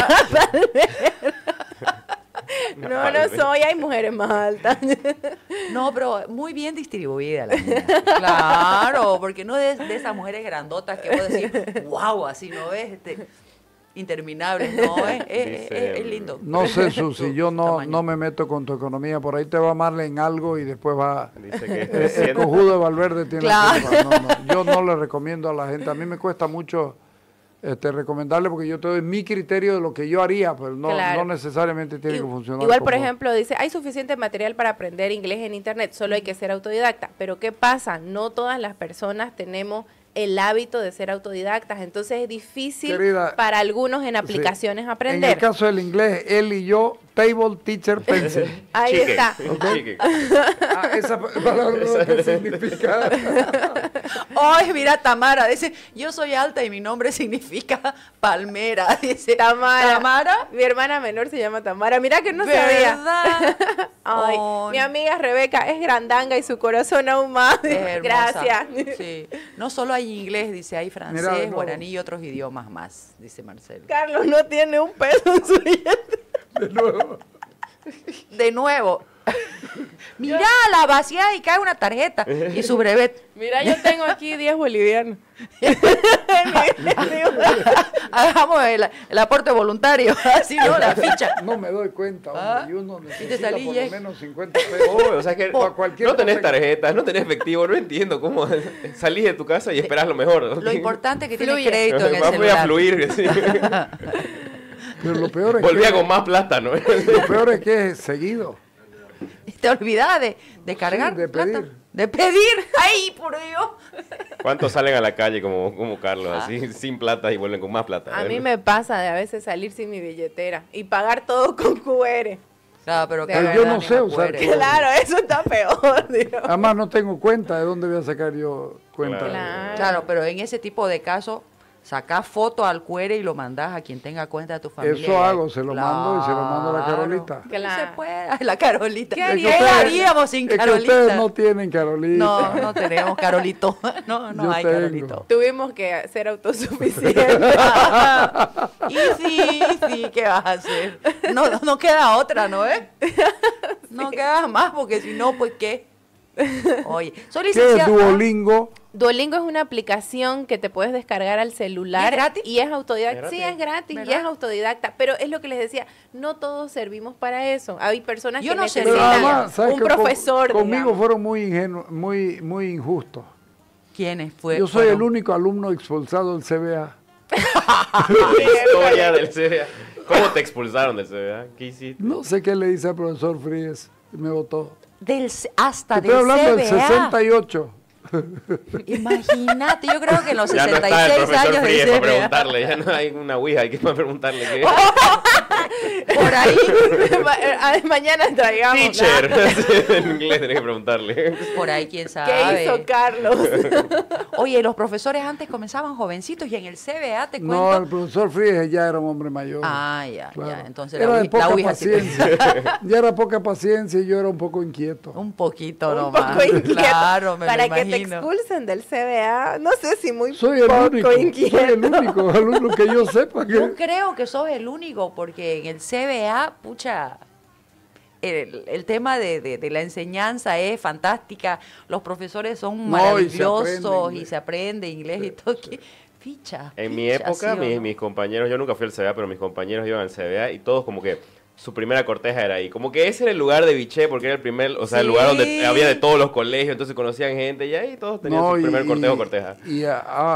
Speaker 1: No soy, hay mujeres más altas.
Speaker 4: No, pero muy bien distribuida la niña. Claro, porque no es de esas mujeres grandotas que vos decís, wow, así no es, interminable, no, es lindo.
Speaker 2: No sé, Susi, yo no
Speaker 4: Tamaño.
Speaker 2: me meto con tu economía. Por ahí te va a amarle en algo y después va...
Speaker 3: Dice que es
Speaker 2: El
Speaker 3: 300.
Speaker 2: cojudo de Valverde tiene
Speaker 4: Claro.
Speaker 2: la culpa. No, yo no le recomiendo a la gente. A mí me cuesta mucho recomendarle porque yo te doy mi criterio de lo que yo haría, pero no,
Speaker 1: Claro.
Speaker 2: no necesariamente tiene que funcionar.
Speaker 1: Igual, por
Speaker 2: como-
Speaker 1: ejemplo, dice, hay suficiente material para aprender inglés en internet, solo hay que ser autodidacta. Pero ¿qué pasa? No todas las personas tenemos el hábito de ser autodidactas, entonces es difícil
Speaker 2: Querida,
Speaker 1: para algunos en aplicaciones
Speaker 2: En el
Speaker 1: aprender.
Speaker 2: caso del inglés, él y yo, table, teacher, pencil.
Speaker 1: Ahí
Speaker 3: Chique,
Speaker 1: está.
Speaker 3: chique.
Speaker 2: Esa palabra no qué significa.
Speaker 4: Ay, mira, Tamara dice, yo soy alta y mi nombre significa palmera. Dice,
Speaker 1: Tamara.
Speaker 4: Tamara.
Speaker 1: Mi hermana menor se llama Tamara. Mira que no sabía.
Speaker 4: ¿Verdad?
Speaker 1: Ay,
Speaker 4: Ay.
Speaker 1: mi amiga Rebeca es grandanga y su corazón aún más.
Speaker 4: Es hermosa.
Speaker 1: Gracias.
Speaker 4: Sí. No solo hay inglés, dice, hay francés,
Speaker 2: Mira, de nuevo.
Speaker 4: guaraní y otros idiomas más, dice Marcelo.
Speaker 1: Carlos no tiene un peso en su billete.
Speaker 2: De nuevo.
Speaker 4: De nuevo. Mira, la vacía y cae una tarjeta y su brevet.
Speaker 1: Mira, yo tengo aquí 10 bolivianos.
Speaker 4: Hagamos el aporte voluntario, así no, la ficha.
Speaker 2: No me doy cuenta, hombre.
Speaker 4: Ah,
Speaker 2: Y uno
Speaker 4: te
Speaker 2: necesita
Speaker 4: salí,
Speaker 2: por
Speaker 4: ya.
Speaker 2: lo menos 50 pesos.
Speaker 3: Oh, o sea que
Speaker 2: Para cualquier
Speaker 3: no tenés
Speaker 2: cosa que-
Speaker 3: tarjetas, no tenés efectivo, no entiendo cómo salís de tu casa y esperás lo mejor.
Speaker 4: Lo importante es que tiene
Speaker 1: Fluye.
Speaker 4: crédito en el
Speaker 3: Voy a
Speaker 4: celular.
Speaker 3: fluir. Sí.
Speaker 2: Pero lo peor es
Speaker 3: Volvía
Speaker 2: que,
Speaker 3: con más plata, ¿no?
Speaker 2: lo peor es que es seguido.
Speaker 4: Te olvidás de cargar
Speaker 2: Sí, de
Speaker 4: plata.
Speaker 2: pedir.
Speaker 4: De pedir. ¡Ay, por Dios!
Speaker 3: ¿Cuántos salen a la calle como Carlos, así, sin plata y vuelven con más plata?
Speaker 1: A mí me pasa de a veces salir sin mi billetera y pagar todo con QR.
Speaker 4: Claro, pero
Speaker 1: Pero
Speaker 2: yo no sé usar
Speaker 4: QR.
Speaker 2: QR.
Speaker 1: Claro, eso está peor, digo.
Speaker 2: Además no tengo cuenta. ¿De dónde voy a sacar yo cuenta?
Speaker 3: Claro.
Speaker 4: Claro, pero en ese tipo de casos, sacás foto al QR y lo mandás a quien tenga cuenta de tu familia.
Speaker 2: Eso hago, se lo mando y se lo mando a la
Speaker 4: Claro.
Speaker 2: Carolita.
Speaker 1: Claro.
Speaker 4: No se puede. Ay, la Carolita.
Speaker 1: ¿Qué
Speaker 2: Es que
Speaker 1: haría?
Speaker 4: ¿Qué
Speaker 2: ustedes-
Speaker 4: haríamos sin
Speaker 2: es que
Speaker 4: Carolita?
Speaker 2: ustedes no tienen Carolita.
Speaker 4: No, no tenemos Carolito. No, no
Speaker 2: Yo
Speaker 4: hay
Speaker 2: tengo.
Speaker 4: Carolito.
Speaker 1: Tuvimos que ser autosuficientes.
Speaker 4: Y sí, ¿qué vas a hacer? No queda otra, ¿no es? No queda más, porque si no, pues ¿qué? Oye, soy
Speaker 2: ¿Qué es
Speaker 4: licenciada.
Speaker 2: Duolingo?
Speaker 1: Duolingo es una aplicación que te puedes descargar al celular.
Speaker 4: ¿Y es gratis?
Speaker 1: Y es autodidacta.
Speaker 3: ¿Es
Speaker 1: Sí,
Speaker 3: gratis?
Speaker 1: es gratis y
Speaker 4: ¿Verdad?
Speaker 1: es autodidacta. Pero es lo que les decía, no todos servimos para eso. Hay personas
Speaker 4: Yo
Speaker 1: que
Speaker 4: no sé,
Speaker 2: Pero
Speaker 1: necesitan
Speaker 2: además, ¿sabes
Speaker 1: un
Speaker 2: qué?
Speaker 1: profesor.
Speaker 2: Conmigo
Speaker 1: digamos.
Speaker 2: fueron muy ingenuos, muy injustos.
Speaker 4: ¿Quiénes fue?
Speaker 2: Yo soy el
Speaker 4: fueron?
Speaker 2: único alumno expulsado del CBA.
Speaker 3: Historia del CBA. ¿Cómo te expulsaron del CBA? ¿Qué hiciste?
Speaker 2: No sé qué le hice al profesor Fríes. Me votó.
Speaker 4: Hasta
Speaker 2: Estoy
Speaker 4: del
Speaker 2: hablando del
Speaker 4: CBA.
Speaker 2: 68.
Speaker 4: Imagínate, yo creo que en los
Speaker 3: Ya no
Speaker 4: 66
Speaker 3: está el profesor
Speaker 4: años
Speaker 3: Fríes
Speaker 4: del
Speaker 3: para
Speaker 4: CBA.
Speaker 3: preguntarle, ya no hay una ouija, hay que preguntarle qué.
Speaker 4: Por ahí,
Speaker 1: Mañana traigamos.
Speaker 3: Teacher, en inglés tenés que preguntarle.
Speaker 4: por ahí, quién
Speaker 1: ¿Qué
Speaker 4: sabe.
Speaker 1: hizo Carlos?
Speaker 4: Oye, los profesores antes comenzaban jovencitos y en el CBA te
Speaker 2: No, el
Speaker 4: cuento.
Speaker 2: profesor Fríes ya era un hombre mayor.
Speaker 4: Ah, ya,
Speaker 2: Claro.
Speaker 4: ya. Entonces
Speaker 2: Era de
Speaker 4: la
Speaker 2: poca
Speaker 4: ouija sí te-
Speaker 2: paciencia. Ya era poca paciencia y yo era un poco inquieto.
Speaker 4: Un poquito
Speaker 1: Un
Speaker 4: nomás.
Speaker 1: poco inquieto.
Speaker 4: Claro, me
Speaker 1: Para
Speaker 4: lo
Speaker 1: que te
Speaker 4: imagino.
Speaker 1: expulsen del CBA, no sé si muy
Speaker 2: Soy el
Speaker 1: poco
Speaker 2: único.
Speaker 1: inquieto.
Speaker 2: Soy el único alumno que yo sepa
Speaker 4: Yo
Speaker 2: que...
Speaker 4: creo que sos el único, porque en el CBA, pucha, el tema de la enseñanza es fantástica, los profesores son
Speaker 2: No, y se
Speaker 4: maravillosos
Speaker 2: aprende
Speaker 4: y se aprende inglés y todo. ¿Qué? Ficha.
Speaker 3: En mi
Speaker 4: ficha,
Speaker 3: época,
Speaker 4: ¿sí o no?
Speaker 3: mis compañeros, yo nunca fui al CBA, pero mis compañeros iban al CBA y todos como que su primera corteja era ahí. Como que ese era el lugar de biché porque era el primer, o sea, el lugar donde
Speaker 4: Sí.
Speaker 3: había de todos los colegios, entonces conocían gente y ahí todos tenían su primer cortejo o corteja.
Speaker 2: Y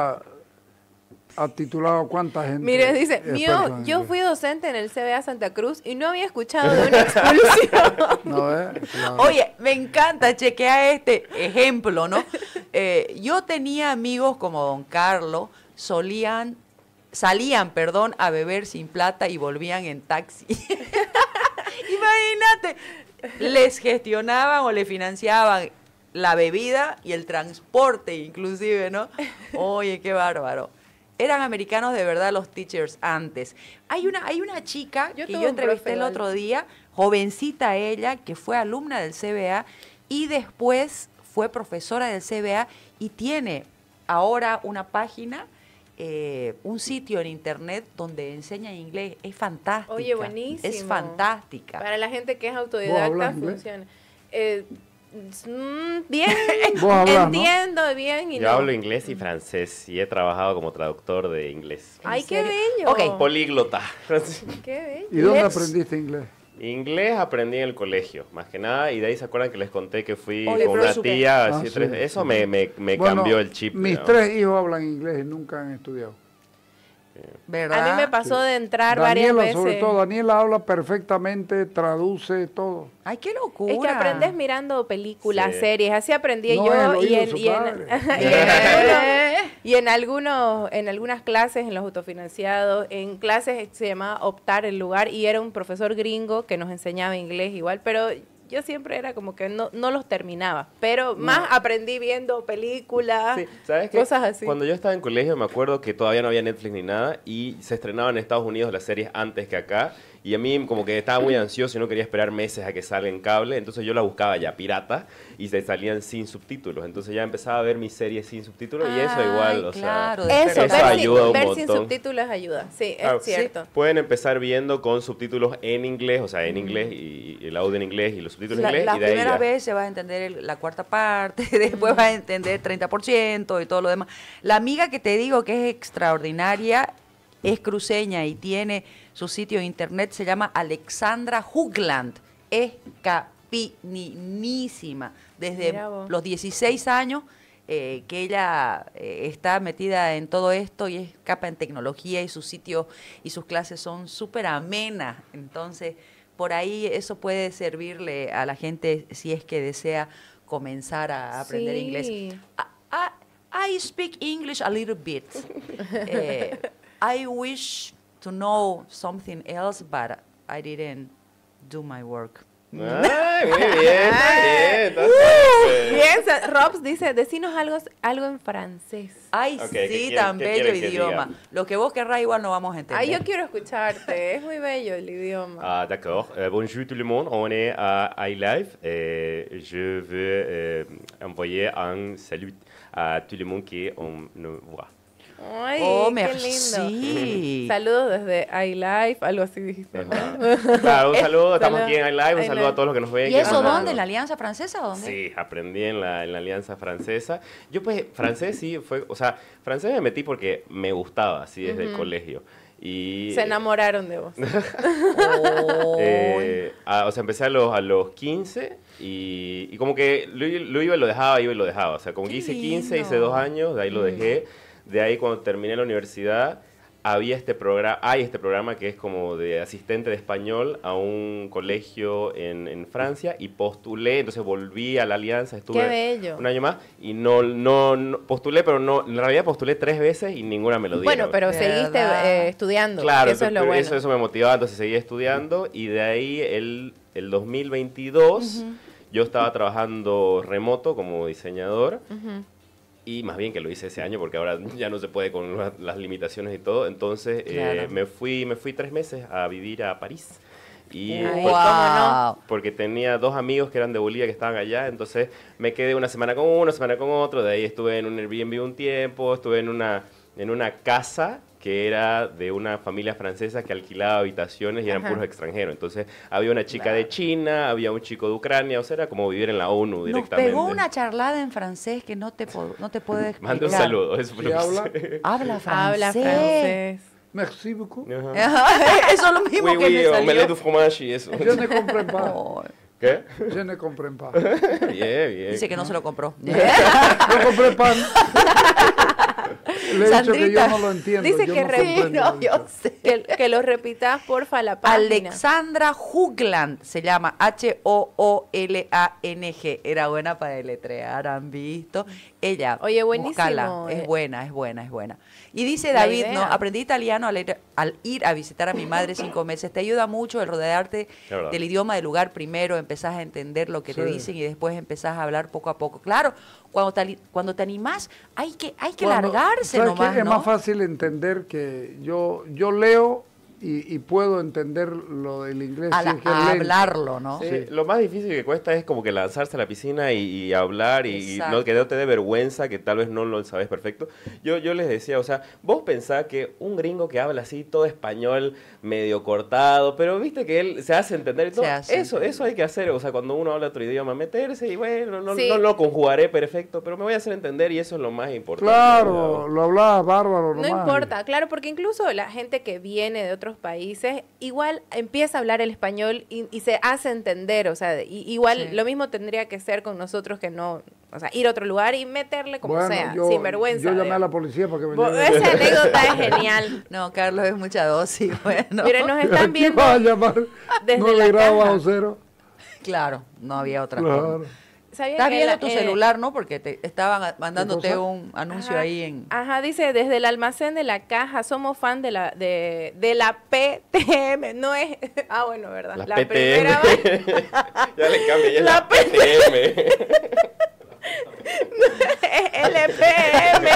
Speaker 2: ha titulado cuánta gente.
Speaker 1: Mire, dice,
Speaker 2: experta en
Speaker 1: yo
Speaker 2: inglés.
Speaker 1: fui docente en el CBA Santa Cruz y no había escuchado de una expulsión.
Speaker 2: ¿No ves? Claro.
Speaker 4: Oye, me encanta, chequea este ejemplo, ¿no? Yo tenía amigos como don Carlos, salían, a beber sin plata y volvían en taxi. Imagínate, les gestionaban o le financiaban la bebida y el transporte inclusive, ¿no? Oye, qué bárbaro. Eran americanos de verdad los teachers antes. Hay una chica
Speaker 1: Yo
Speaker 4: que
Speaker 1: tuve
Speaker 4: yo
Speaker 1: un
Speaker 4: entrevisté el
Speaker 1: profe,
Speaker 4: otro día, jovencita ella, que fue alumna del CBA y después fue profesora del CBA y tiene ahora una página, un sitio en internet donde enseña inglés. Es fantástica.
Speaker 1: Oye, buenísimo.
Speaker 4: Es fantástica.
Speaker 1: Para la gente que es
Speaker 2: ¿Vos
Speaker 1: autodidacta
Speaker 2: hablas inglés?
Speaker 1: funciona. Bien,
Speaker 2: Vos hablas, ¿no?
Speaker 1: entiendo bien y
Speaker 3: Yo
Speaker 1: no.
Speaker 3: hablo inglés y francés y he trabajado como traductor de inglés.
Speaker 1: Ay,
Speaker 4: ¿En
Speaker 1: qué
Speaker 4: serio?
Speaker 1: bello.
Speaker 4: Ok,
Speaker 3: Políglota.
Speaker 1: Qué bello.
Speaker 2: ¿Y dónde
Speaker 4: Let's-
Speaker 2: aprendiste inglés?
Speaker 3: Inglés aprendí en el colegio, más que nada, y de ahí se acuerdan que les conté que fui
Speaker 4: Oye,
Speaker 3: con
Speaker 4: pero
Speaker 3: una
Speaker 4: súper.
Speaker 3: tía,
Speaker 2: Ah,
Speaker 3: así,
Speaker 2: sí.
Speaker 3: eso me
Speaker 2: Bueno,
Speaker 3: cambió el chip.
Speaker 2: Mis
Speaker 3: ¿no?
Speaker 2: 3 hijos hablan inglés y nunca han estudiado.
Speaker 4: ¿verdad?
Speaker 1: A mí me pasó de entrar
Speaker 2: Daniela,
Speaker 1: varias
Speaker 2: sobre
Speaker 1: veces.
Speaker 2: todo, Daniela habla perfectamente, traduce todo.
Speaker 4: Ay, qué locura.
Speaker 1: Es que aprendes mirando películas,
Speaker 3: Sí.
Speaker 1: series, así aprendí
Speaker 2: No,
Speaker 1: yo
Speaker 2: es el oído
Speaker 1: y
Speaker 2: de
Speaker 1: en,
Speaker 2: su
Speaker 1: y en-
Speaker 2: padre.
Speaker 1: y en algunas clases, en los autofinanciados, en clases se llamaba optar el lugar y era un profesor gringo que nos enseñaba inglés igual, pero yo siempre era como que no los terminaba, pero más aprendí viendo películas,
Speaker 3: Sí, ¿sabes qué?
Speaker 1: cosas así.
Speaker 3: Cuando yo estaba en colegio me acuerdo que todavía no había Netflix ni nada y se estrenaban en Estados Unidos las series antes que acá y a mí como que estaba muy ansioso y no quería esperar meses a que salga en cable, entonces yo la buscaba ya pirata y se salían sin subtítulos, entonces ya empezaba a ver mis series sin subtítulos y eso
Speaker 4: Ay,
Speaker 3: igual, o
Speaker 4: claro,
Speaker 3: sea,
Speaker 1: Eso,
Speaker 3: eso
Speaker 1: ver,
Speaker 3: ayuda un
Speaker 1: ver sin
Speaker 3: montón.
Speaker 1: subtítulos ayuda, sí,
Speaker 3: Claro,
Speaker 1: es cierto.
Speaker 3: Pueden empezar viendo con subtítulos en inglés, o sea, en inglés y el audio en inglés y los subtítulos en inglés
Speaker 4: Las
Speaker 3: y de ahí
Speaker 4: primeras
Speaker 3: ya.
Speaker 4: veces vas a entender la cuarta parte, después vas a entender 30% y todo lo demás. La amiga que te digo que es extraordinaria es cruceña y tiene su sitio de internet, se llama Alexandra Hugland. Es capinísima. Desde
Speaker 1: Mira vos.
Speaker 4: los 16 años que ella está metida en todo esto y es capa en tecnología y sus sitios y sus clases son súper amenas. Entonces, por ahí eso puede servirle a la gente si es que desea comenzar a aprender
Speaker 1: Sí.
Speaker 4: inglés. I speak English a little bit. I wish to know something else, but I didn't do my work.
Speaker 3: Ay, muy bien, está bien. Entonces,
Speaker 1: Bien, Robs dice, decinos algo en francés.
Speaker 4: Ay,
Speaker 3: Ok, ¿qué
Speaker 4: sí,
Speaker 3: quiere-
Speaker 4: tan
Speaker 3: qué
Speaker 4: bello
Speaker 3: quiere que
Speaker 4: idioma.
Speaker 3: diga?
Speaker 4: Lo que vos querrás igual no vamos a entender.
Speaker 1: Ay, yo quiero escucharte, es muy bello el idioma.
Speaker 3: Ah, d'accord. Bonjour tout le monde, on est à iLive. Je veux envoyer un salut à tout le monde qui nous voit.
Speaker 1: Ay,
Speaker 4: Oh,
Speaker 1: qué lindo.
Speaker 4: merci.
Speaker 1: Saludos desde iLife, algo así dijiste, ¿no?
Speaker 3: Claro, un saludo, estamos
Speaker 1: Saludo.
Speaker 3: aquí en iLive, un saludo
Speaker 1: iLive.
Speaker 3: a todos los que nos ven.
Speaker 4: ¿Y
Speaker 3: que
Speaker 4: eso
Speaker 3: nos-
Speaker 4: dónde? ¿En la Alianza Francesa o dónde?
Speaker 3: Sí, aprendí en la Alianza Francesa. Yo pues, francés sí fue, o sea, francés me metí porque me gustaba, así desde el colegio. Y,
Speaker 1: Se enamoraron de vos.
Speaker 4: Oh.
Speaker 3: o sea, empecé a los 15 y como que lo iba y lo dejaba, iba y lo dejaba. O sea, como que
Speaker 4: Qué
Speaker 3: hice 15,
Speaker 4: lindo.
Speaker 3: hice 2 años, de ahí lo dejé. De ahí cuando terminé la universidad, hay este programa que es como de asistente de español a un colegio en Francia y postulé, entonces volví a la Alianza, estuve
Speaker 1: Qué bello.
Speaker 3: un año más y no postulé, pero no, en realidad postulé 3 veces y ninguna me lo dieron.
Speaker 1: Bueno, pero
Speaker 4: ¿Verdad?
Speaker 1: seguiste estudiando.
Speaker 3: Claro,
Speaker 1: eso es lo bueno.
Speaker 3: eso me motivaba, entonces seguí estudiando y de ahí el 2022 yo estaba trabajando remoto como diseñador
Speaker 1: Ujú.
Speaker 3: y más bien que lo hice ese año porque ahora ya no se puede con las limitaciones y todo, entonces
Speaker 4: Claro.
Speaker 3: me fui 3 meses a vivir a París. Y
Speaker 1: Ay,
Speaker 3: pues,
Speaker 1: ¿cómo no?
Speaker 3: porque tenía 2 amigos que eran de Bolivia que estaban allá, entonces me quedé una semana con uno, una semana con otro, de ahí estuve en un Airbnb un tiempo, estuve en una en una casa que era de una familia francesa que alquilaba habitaciones y eran puros extranjeros. Entonces había una chica de China, había un chico de Ucrania, o sea, era como vivir en la ONU directamente.
Speaker 4: Nos pegó una charlada en francés que no te puedo explicar.
Speaker 3: Manda un saludo. Eso fue lo que
Speaker 2: habla?
Speaker 3: sé.
Speaker 4: Habla francés.
Speaker 1: Habla francés.
Speaker 2: Merci beaucoup.
Speaker 3: Ajá.
Speaker 4: Eso es lo mismo
Speaker 3: Oui,
Speaker 4: que
Speaker 3: oui,
Speaker 4: me salió.
Speaker 3: omelette du fromage y eso.
Speaker 2: Je ne comprends pas.
Speaker 4: Oh,
Speaker 3: ¿Qué?
Speaker 2: Je ne comprends pas.
Speaker 3: Bien, bien.
Speaker 4: dice que no se lo compró.
Speaker 2: No compré pan. Le he dicho que yo
Speaker 4: Sandrita,
Speaker 2: no lo entiendo.
Speaker 1: dice
Speaker 2: yo
Speaker 1: que
Speaker 2: no
Speaker 1: repito,
Speaker 2: comprendo
Speaker 4: yo
Speaker 2: eso.
Speaker 4: sé.
Speaker 1: Que lo repitas, porfa, la página.
Speaker 4: Alexandra Hugland se llama H-O-O-L-A-N-G. Era buena para deletrear, ¿han visto? Ella,
Speaker 1: Oye, buenísimo,
Speaker 4: búscala, es buena. Y dice
Speaker 1: La
Speaker 4: David,
Speaker 1: idea.
Speaker 4: ¿no? Aprendí italiano al ir a visitar a mi madre 5 meses. Te ayuda mucho el rodearte
Speaker 3: verdad.
Speaker 4: del idioma del lugar primero, empezás a entender lo que te
Speaker 2: Sí.
Speaker 4: dicen y después empezás a hablar poco a poco. Claro, cuando te animás, hay que
Speaker 2: Cuando-
Speaker 4: largarse
Speaker 2: ¿sabes
Speaker 4: nomás,
Speaker 2: qué? Es
Speaker 4: ¿no?
Speaker 2: más fácil entender que yo leo y puedo entender lo del inglés.
Speaker 4: A,
Speaker 2: si
Speaker 4: la-
Speaker 2: es que es
Speaker 4: a
Speaker 2: lento.
Speaker 4: hablarlo, ¿no?
Speaker 3: Sí, lo más difícil que cuesta es como que lanzarse a la piscina y hablar y
Speaker 4: Exacto.
Speaker 3: no, que no te dé vergüenza, que tal vez no lo sabes perfecto. Yo les decía, o sea, vos pensás que un gringo que habla así, todo español, medio cortado, pero viste que él se hace entender y todo.
Speaker 4: Se hace
Speaker 3: Eso hay que hacer, o sea, cuando uno habla otro idioma, meterse y bueno,
Speaker 1: Sí.
Speaker 3: no lo conjugaré perfecto, pero me voy a hacer entender y eso es lo más importante.
Speaker 2: Claro, lo hablaba bárbaro
Speaker 1: No
Speaker 2: nomás.
Speaker 1: importa, claro, porque incluso la gente que viene de otros países igual empieza a hablar el español y se hace entender, o sea, igual
Speaker 4: Sí.
Speaker 1: lo mismo tendría que ser con nosotros que no, o sea, ir a otro lugar y meterle como
Speaker 2: Bueno,
Speaker 1: sea,
Speaker 2: yo,
Speaker 1: sin vergüenza.
Speaker 2: Yo llamé a
Speaker 1: digamos.
Speaker 2: la policía para que me
Speaker 1: Esa anécdota es genial.
Speaker 4: No, Carlos, es mucha dosis, bueno.
Speaker 1: Miren, nos están
Speaker 2: ¿Qué
Speaker 1: viendo
Speaker 2: vas a llamar?
Speaker 1: desde
Speaker 2: 9
Speaker 1: la
Speaker 2: grados
Speaker 1: caja.
Speaker 2: bajo cero.
Speaker 4: Claro, no había otra forma.
Speaker 2: Claro.
Speaker 1: ¿Sabían
Speaker 4: Estás
Speaker 1: que
Speaker 4: viendo tu
Speaker 1: celular
Speaker 4: celular, ¿no? Porque te estaban mandándote
Speaker 2: cosa?
Speaker 4: un anuncio
Speaker 1: Ajá.
Speaker 4: ahí en...
Speaker 1: Ajá, dice, desde el almacén de la caja, somos fan de la PTM, no es, bueno, ¿verdad?
Speaker 3: La
Speaker 1: primera
Speaker 3: PTM.
Speaker 1: vez,
Speaker 3: Ya le cambié, ya es
Speaker 1: La
Speaker 3: la PTM.
Speaker 1: es LPM.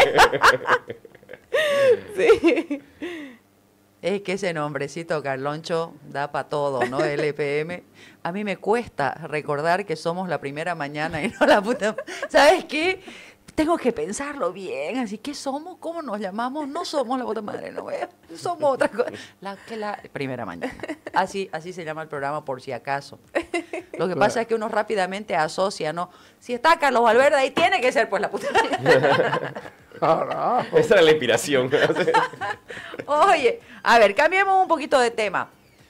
Speaker 1: Sí.
Speaker 4: Es que ese nombrecito, Carloncho, da para todo, ¿no? LPM. A mí me cuesta recordar que somos la primera mañana y no la puta... ¿Sabes qué? Tengo que pensarlo bien. Así, ¿qué somos? ¿Cómo nos llamamos? No somos la puta madre, no somos otra cosa. La primera mañana. Así se llama el programa por si acaso. Lo que pasa es que uno rápidamente asocia, ¿no? Si está Carlos Valverde, ahí tiene que ser pues la puta madre.
Speaker 2: Carajo.
Speaker 3: Esa era la inspiración.
Speaker 4: Oye, a ver, cambiemos un poquito de tema.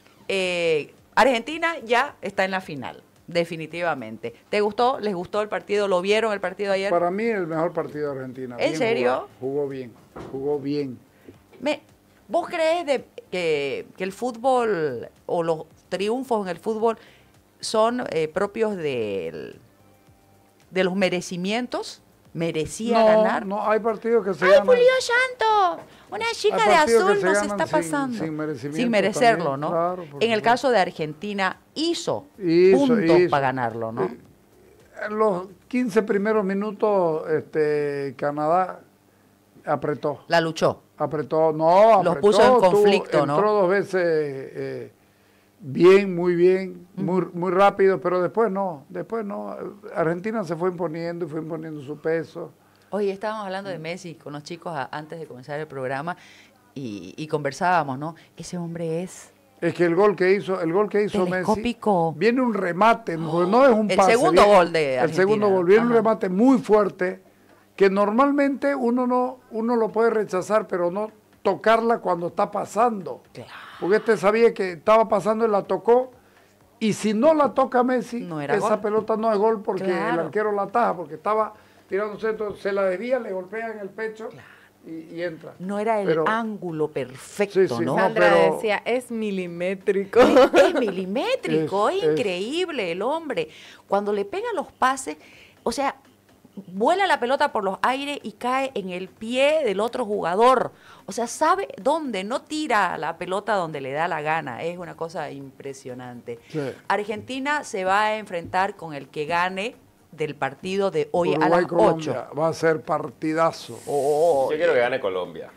Speaker 4: Argentina ya está en la final, definitivamente. ¿Te gustó? ¿Les gustó el partido? ¿Lo vieron el partido ayer?
Speaker 2: Para mí el mejor partido de Argentina.
Speaker 4: ¿En
Speaker 2: Bien
Speaker 4: serio?
Speaker 2: Jugó bien.
Speaker 4: ¿Vos crees que el fútbol o los triunfos en el fútbol son propios de los merecimientos? ¿Merecía ganar?
Speaker 2: No, hay partidos que se
Speaker 4: ¡Ay,
Speaker 2: ganan.
Speaker 4: por Dios santo! Una chica
Speaker 2: Hay
Speaker 4: de
Speaker 2: partidos que
Speaker 4: azul
Speaker 2: se
Speaker 4: nos
Speaker 2: ganan
Speaker 4: está
Speaker 2: sin-
Speaker 4: pasando.
Speaker 2: sin merecimiento
Speaker 4: Sin merecerlo,
Speaker 2: también,
Speaker 4: ¿no?
Speaker 2: claro, por
Speaker 4: En el
Speaker 2: supuesto.
Speaker 4: caso de Argentina, hizo
Speaker 2: Hizo.
Speaker 4: puntos para ganarlo, ¿no?
Speaker 2: En los 15 primeros minutos, Canadá apretó.
Speaker 4: La luchó.
Speaker 2: Los
Speaker 4: puso en conflicto, ¿no?
Speaker 2: Entró 2 veces bien, muy bien, muy rápido, pero después no. Argentina se fue imponiendo y fue imponiendo su peso.
Speaker 4: Oye, estábamos hablando de Messi con los chicos antes de comenzar el programa y conversábamos, ¿no? Ese hombre es
Speaker 2: Es que el gol que hizo Messi,
Speaker 4: telescópico.
Speaker 2: viene un remate, no es un
Speaker 4: El
Speaker 2: pase.
Speaker 4: segundo
Speaker 2: viene-
Speaker 4: gol de
Speaker 2: El
Speaker 4: Argentina.
Speaker 2: segundo gol, viene un
Speaker 4: Ajá.
Speaker 2: remate muy fuerte, que normalmente uno lo puede rechazar, pero no tocarla cuando está pasando.
Speaker 4: Claro.
Speaker 2: Porque sabía que estaba pasando y la tocó, y si no la toca Messi,
Speaker 4: No era
Speaker 2: esa
Speaker 4: gol.
Speaker 2: pelota no es gol porque
Speaker 4: Claro.
Speaker 2: el arquero la ataja, porque estaba tirando centro, se la desvía, le golpea en el pecho y entra.
Speaker 4: No era el
Speaker 2: Pero-
Speaker 4: ángulo perfecto,
Speaker 2: Sí, sí,
Speaker 4: ¿no?
Speaker 2: no,
Speaker 1: Sandra
Speaker 2: pero-
Speaker 1: decía, es milimétrico.
Speaker 4: Es milimétrico, es
Speaker 2: Es-
Speaker 4: increíble el hombre. Cuando le pega los pases, o sea, vuela la pelota por los aires y cae en el pie del otro jugador. O sea, sabe dónde, no tira la pelota donde le da la gana. Es una cosa impresionante.
Speaker 2: Sí.
Speaker 4: Argentina se va a enfrentar con el que gane del partido de hoy a las
Speaker 2: Uruguay-Colombia
Speaker 4: 8.
Speaker 2: va a ser partidazo.
Speaker 3: Yo quiero que gane Colombia.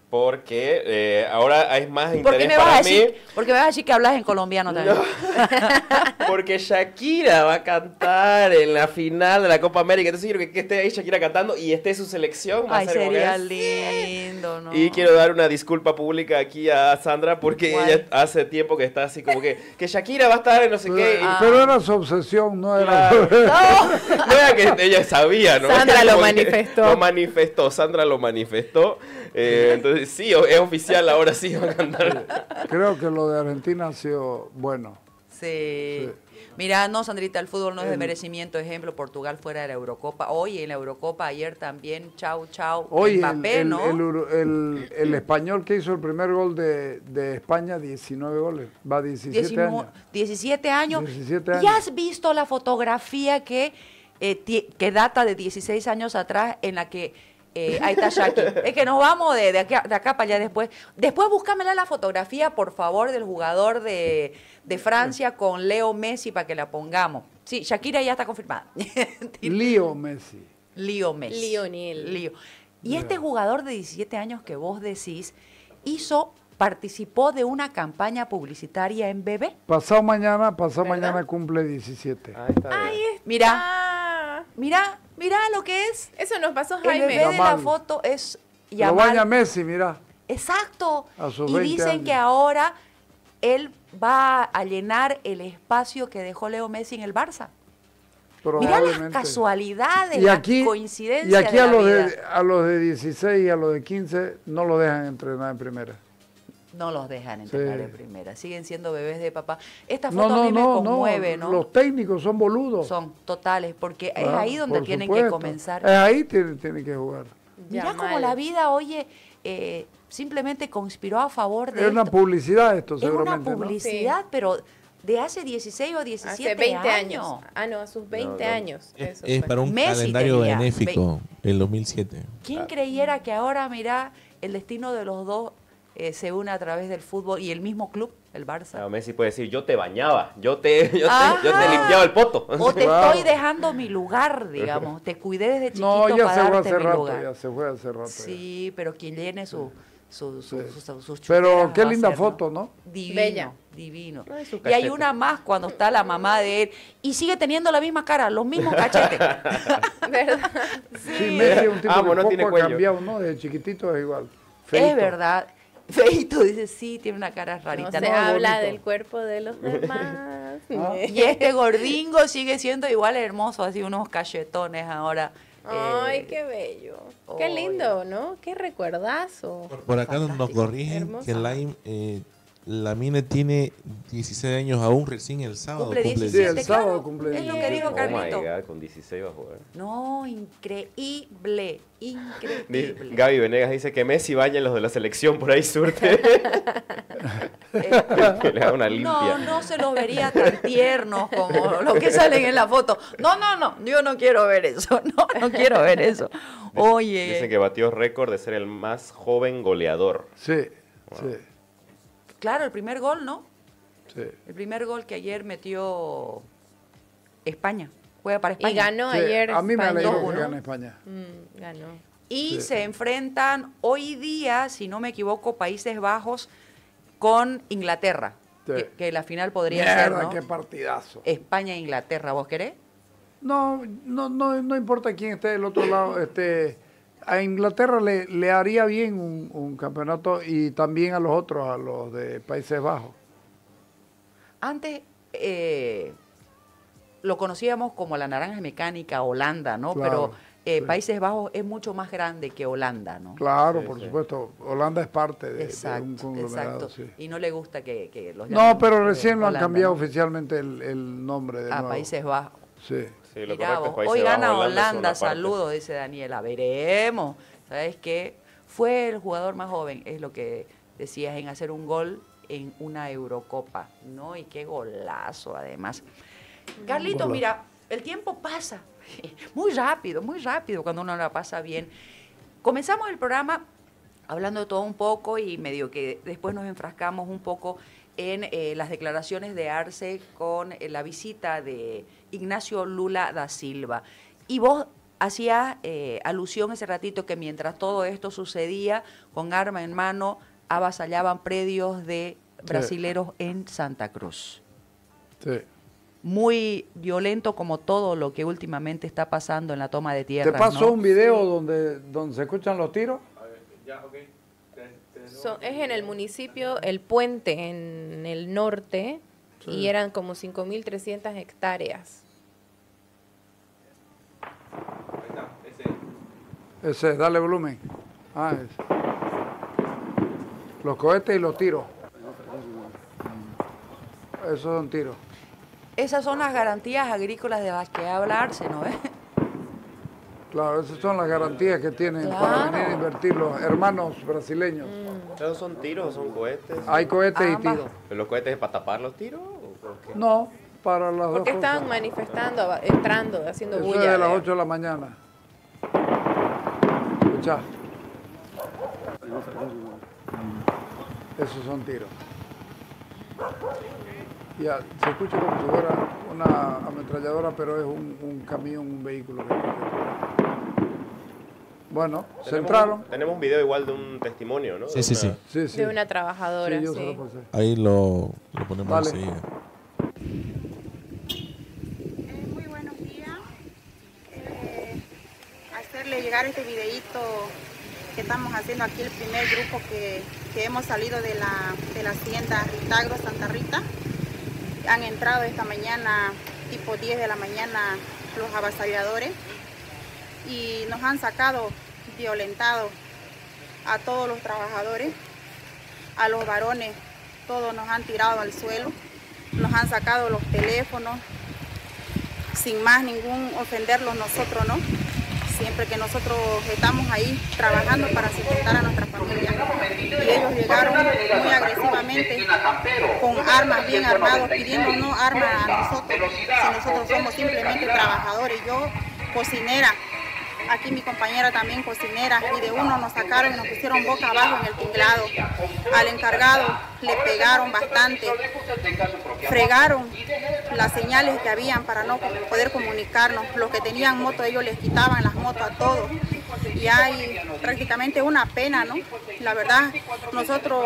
Speaker 3: porque ahora es más
Speaker 4: ¿Por qué
Speaker 3: interés
Speaker 4: me vas a
Speaker 3: para mí.
Speaker 4: decir? Porque me vas a decir que hablas en colombiano también.
Speaker 3: No, porque Shakira va a cantar en la final de la Copa América. Entonces quiero que esté ahí Shakira cantando y esté su selección. Va a
Speaker 4: Ay,
Speaker 3: ser como que
Speaker 4: sería
Speaker 3: es-
Speaker 4: lindo, ¿no?
Speaker 3: Y quiero dar una disculpa pública aquí a Sandra porque
Speaker 4: ¿Cuál?
Speaker 3: ella hace tiempo que está así como que Shakira va a estar en no sé qué. y-
Speaker 2: Pero era su obsesión, no era...
Speaker 3: Claro. No era que ella sabía, ¿no?
Speaker 1: Sandra
Speaker 3: Era
Speaker 1: lo
Speaker 3: como que
Speaker 1: manifestó.
Speaker 3: Lo manifestó, Sandra lo manifestó. Entonces sí, es oficial, ahora sí va a cantar.
Speaker 2: Creo que lo de Argentina ha sido bueno.
Speaker 4: Sí. Mira, no, Sandrita, el fútbol no es de merecimiento. Ejemplo, Portugal fuera de la Eurocopa. Hoy en la Eurocopa, ayer también, chau.
Speaker 2: Hoy
Speaker 4: Mbappé, ¿no?
Speaker 2: el español que hizo el primer gol de España, 19 goles, va 17 años.
Speaker 4: 17 años.
Speaker 2: 17 años.
Speaker 4: ¿Ya has visto la fotografía que data de 16 años atrás en la que ahí está Shaki? Es que nos vamos de acá para allá después. Después búscamela la fotografía, por favor, del jugador de Francia con Leo Messi para que la pongamos. Sí, Shakira ya está confirmada.
Speaker 2: Lío Messi.
Speaker 4: Leo Messi.
Speaker 1: Lionel.
Speaker 4: Leo. Y este jugador de 17 años que vos decís, participó de una campaña publicitaria en Bebé.
Speaker 2: Pasado mañana
Speaker 1: ¿Verdad?
Speaker 2: cumple 17.
Speaker 3: Ahí está.
Speaker 1: Ahí está.
Speaker 4: Mira lo que es.
Speaker 1: Eso nos pasó
Speaker 4: El
Speaker 1: Jaime.
Speaker 4: bebé de la
Speaker 2: Yamal.
Speaker 4: foto es
Speaker 2: Lo baña
Speaker 4: Yamal.
Speaker 2: Messi, mira.
Speaker 4: Exacto.
Speaker 2: A sus
Speaker 4: Y
Speaker 2: 20
Speaker 4: dicen
Speaker 2: años.
Speaker 4: que ahora él va a llenar el espacio que dejó Leo Messi en el Barça. Mira las
Speaker 2: Probablemente.
Speaker 4: casualidades,
Speaker 2: Y aquí,
Speaker 4: las coincidencias
Speaker 2: y aquí
Speaker 4: de
Speaker 2: a
Speaker 4: la
Speaker 2: los
Speaker 4: vida.
Speaker 2: a los de 16 y a los de 15 no lo dejan entrenar en primera.
Speaker 4: No los dejan entrenar
Speaker 2: Sí.
Speaker 4: en primera. Siguen siendo bebés de papá. Esta
Speaker 2: No,
Speaker 4: foto a
Speaker 2: no,
Speaker 4: mí me
Speaker 2: no,
Speaker 4: conmueve, ¿no?
Speaker 2: Los técnicos son boludos.
Speaker 4: Son totales, porque es
Speaker 2: Ah,
Speaker 4: ahí donde
Speaker 2: por
Speaker 4: tienen que
Speaker 2: supuesto.
Speaker 4: comenzar.
Speaker 2: Es ahí tiene que jugar.
Speaker 4: Mira
Speaker 1: Yamal.
Speaker 4: cómo la vida, oye, simplemente conspiró a favor de
Speaker 2: Es una
Speaker 4: esto.
Speaker 2: publicidad esto,
Speaker 4: Es una
Speaker 2: seguramente, ¿no?
Speaker 4: publicidad, pero de hace 16 o 17
Speaker 1: Hace 20 años. Ah, no, a sus 20
Speaker 3: No, no.
Speaker 1: años. Eso
Speaker 5: Es
Speaker 1: fue.
Speaker 5: para un
Speaker 4: Messi
Speaker 5: calendario
Speaker 4: tenía
Speaker 5: benéfico, el 2007.
Speaker 4: ¿Quién creyera que ahora, mira, el destino de los dos se une a través del fútbol y el mismo club, el Barça?
Speaker 3: No, Messi puede decir, yo te bañaba, yo te
Speaker 4: Ajá.
Speaker 3: limpiaba el poto.
Speaker 4: O te
Speaker 2: Claro.
Speaker 4: estoy dejando mi lugar, digamos. Te cuidé desde chiquito
Speaker 2: No, ya
Speaker 4: para
Speaker 2: se fue
Speaker 4: darte
Speaker 2: hace
Speaker 4: mi
Speaker 2: rato,
Speaker 4: lugar.
Speaker 2: ya se fue hace rato. ya.
Speaker 4: Sí, pero quien llene sus
Speaker 2: Pero
Speaker 4: chuperas
Speaker 2: qué
Speaker 4: va a
Speaker 2: linda
Speaker 4: ser,
Speaker 2: foto, ¿no?
Speaker 4: Divino,
Speaker 1: Bella.
Speaker 4: divino.
Speaker 1: Ay, su
Speaker 4: Y hay
Speaker 1: cachete.
Speaker 4: una más cuando está la mamá de él y sigue teniendo la misma cara, los mismos cachetes.
Speaker 1: ¿Verdad?
Speaker 2: Sí, Messi es un tipo
Speaker 3: Amo,
Speaker 2: que
Speaker 3: no
Speaker 2: poco
Speaker 3: tiene
Speaker 2: ha
Speaker 3: cuello.
Speaker 2: cambiado, ¿no? Desde chiquitito es igual.
Speaker 4: Es
Speaker 2: Feito.
Speaker 4: verdad. Feito dice, sí, tiene una cara
Speaker 1: No
Speaker 4: rarita.
Speaker 1: se
Speaker 2: no,
Speaker 1: habla
Speaker 2: bonito.
Speaker 1: del cuerpo de los demás.
Speaker 4: Y este gordingo sigue siendo igual hermoso, así unos cachetones ahora.
Speaker 1: Ay, qué bello. Qué
Speaker 4: Ay.
Speaker 1: lindo, ¿no? Qué recuerdazo.
Speaker 5: Por acá nos
Speaker 4: Fantástico,
Speaker 5: corrigen
Speaker 1: hermosa.
Speaker 5: que la mina tiene 16 años aún, recién el sábado.
Speaker 4: Cumple
Speaker 2: Sí,
Speaker 4: 17,
Speaker 2: el sábado
Speaker 4: claro.
Speaker 2: cumple
Speaker 4: Es lo que
Speaker 2: 17.
Speaker 4: dijo
Speaker 3: Oh my
Speaker 4: Carlito.
Speaker 3: God, con 16 va a jugar.
Speaker 4: No, increíble, increíble.
Speaker 3: Gaby Venegas dice que Messi baña en los de la selección por ahí surte. Que le haga una limpia.
Speaker 4: No se los vería tan tiernos como los que salen en la foto. No, yo no quiero ver eso. No quiero ver eso. Oye.
Speaker 3: Dicen que batió récord de ser el más joven goleador.
Speaker 2: Sí, sí,
Speaker 4: Claro, el primer gol, ¿no?
Speaker 2: sí.
Speaker 4: El primer gol que ayer metió España. Juega para España.
Speaker 1: Y ganó
Speaker 2: Sí,
Speaker 1: ayer.
Speaker 2: a mí me
Speaker 1: España.
Speaker 2: alegró
Speaker 4: 2-1.
Speaker 2: que gane España.
Speaker 1: Ganó.
Speaker 4: Y
Speaker 2: Sí.
Speaker 4: se enfrentan hoy día, si no me equivoco, Países Bajos con Inglaterra.
Speaker 2: Sí.
Speaker 4: Que la final podría ser,
Speaker 2: Mierda,
Speaker 4: ¿no?
Speaker 2: qué partidazo.
Speaker 4: España-Inglaterra, ¿vos querés?
Speaker 2: No importa quién esté del otro lado. A Inglaterra le haría bien un campeonato y también a los otros, a los de Países Bajos.
Speaker 4: Antes lo conocíamos como la naranja mecánica Holanda, ¿no?
Speaker 2: Claro,
Speaker 4: Pero
Speaker 2: sí.
Speaker 4: Países Bajos es mucho más grande que Holanda, ¿no?
Speaker 2: Claro,
Speaker 3: Sí,
Speaker 2: por
Speaker 3: sí.
Speaker 2: supuesto. Holanda es parte de un
Speaker 4: Exacto,
Speaker 2: conglomerado.
Speaker 4: exacto.
Speaker 2: Sí.
Speaker 4: Y no le gusta que los
Speaker 2: No,
Speaker 4: llamen,
Speaker 2: pero recién lo han
Speaker 4: Holanda,
Speaker 2: cambiado
Speaker 4: ¿no?
Speaker 2: oficialmente el nombre de
Speaker 4: A
Speaker 2: nuevo.
Speaker 4: Países Bajos.
Speaker 2: Sí.
Speaker 3: Sí, lo
Speaker 4: Mirá
Speaker 3: correcto es
Speaker 4: vos,
Speaker 3: Países
Speaker 4: hoy gana
Speaker 3: Bajos,
Speaker 4: Holanda,
Speaker 3: es una parte.
Speaker 4: saludos, dice Daniela. Veremos. ¿Sabes qué? Fue el jugador más joven, es lo que decías, en hacer un gol en una Eurocopa, ¿no? Y qué golazo, además. Carlitos,
Speaker 2: Golazo.
Speaker 4: mira, el tiempo pasa muy rápido cuando uno la pasa bien. Comenzamos el programa hablando de todo un poco y medio que después nos enfrascamos un poco en las declaraciones de Arce con la visita de Ignacio Lula da Silva. Y vos hacía alusión ese ratito que mientras todo esto sucedía, con arma en mano, avasallaban predios de brasileros en Santa Cruz.
Speaker 2: Sí.
Speaker 4: Muy violento como todo lo que últimamente está pasando en la toma de tierra.
Speaker 2: ¿Te pasó
Speaker 4: ¿no?
Speaker 2: un video donde se escuchan los tiros?
Speaker 1: Es en el municipio El Puente, en el norte, y eran como 5.300 hectáreas.
Speaker 2: Ese, dale volumen. Ah, ese. Los cohetes y los tiros. Esos son tiros.
Speaker 4: Esas son las garantías agrícolas de las que habla Arce, ¿no?
Speaker 2: Claro, esas son las garantías que tienen para
Speaker 4: Claro.
Speaker 2: venir a invertir los hermanos brasileños.
Speaker 3: ¿Esos son tiros o son cohetes?
Speaker 2: Hay cohetes y
Speaker 4: Ambas.
Speaker 2: tiros.
Speaker 3: ¿Pero los cohetes es para tapar los tiros? ¿O por qué?
Speaker 2: No, para las
Speaker 1: Porque
Speaker 2: dos
Speaker 1: estaban
Speaker 2: cosas.
Speaker 1: manifestando, entrando, haciendo
Speaker 2: Eso
Speaker 1: bulla.
Speaker 2: es de las
Speaker 1: veo.
Speaker 2: 8 de la mañana. Escucha. Esos son tiros. Ya, se escucha como si fuera una ametralladora, pero es un camión, un vehículo. Bueno, se entraron.
Speaker 3: Tenemos un video igual de un testimonio, ¿no?
Speaker 5: Sí, sí, sí.
Speaker 2: Sí, sí.
Speaker 1: De una trabajadora,
Speaker 2: Sí, yo
Speaker 1: sí.
Speaker 2: se lo pasé.
Speaker 5: Ahí lo ponemos
Speaker 2: Vale.
Speaker 5: enseguida.
Speaker 7: Muy buenos días. Hacerle llegar este videíto que estamos haciendo aquí, el primer grupo que hemos salido de la hacienda Ritagro Santa Rita. Han entrado esta mañana, tipo 10 de la mañana, los avasalladores y nos han sacado, violentado a todos los trabajadores, a los varones, todos nos han tirado al suelo, nos han sacado los teléfonos, sin más ningún ofenderlos nosotros, ¿no? Siempre que nosotros estamos ahí trabajando para sustentar a nuestra familia. Y ellos llegaron muy agresivamente con armas bien armados, pidiéndonos armas a nosotros, si nosotros somos simplemente trabajadores. Yo, cocinera, aquí mi compañera también cocinera, y de uno nos sacaron y nos pusieron boca abajo en el tinglado. Al encargado le pegaron bastante, fregaron las señales que habían para no poder comunicarnos. Los que tenían moto, ellos les quitaban las motos a todos. Y hay prácticamente una pena, ¿no? La verdad, nosotros,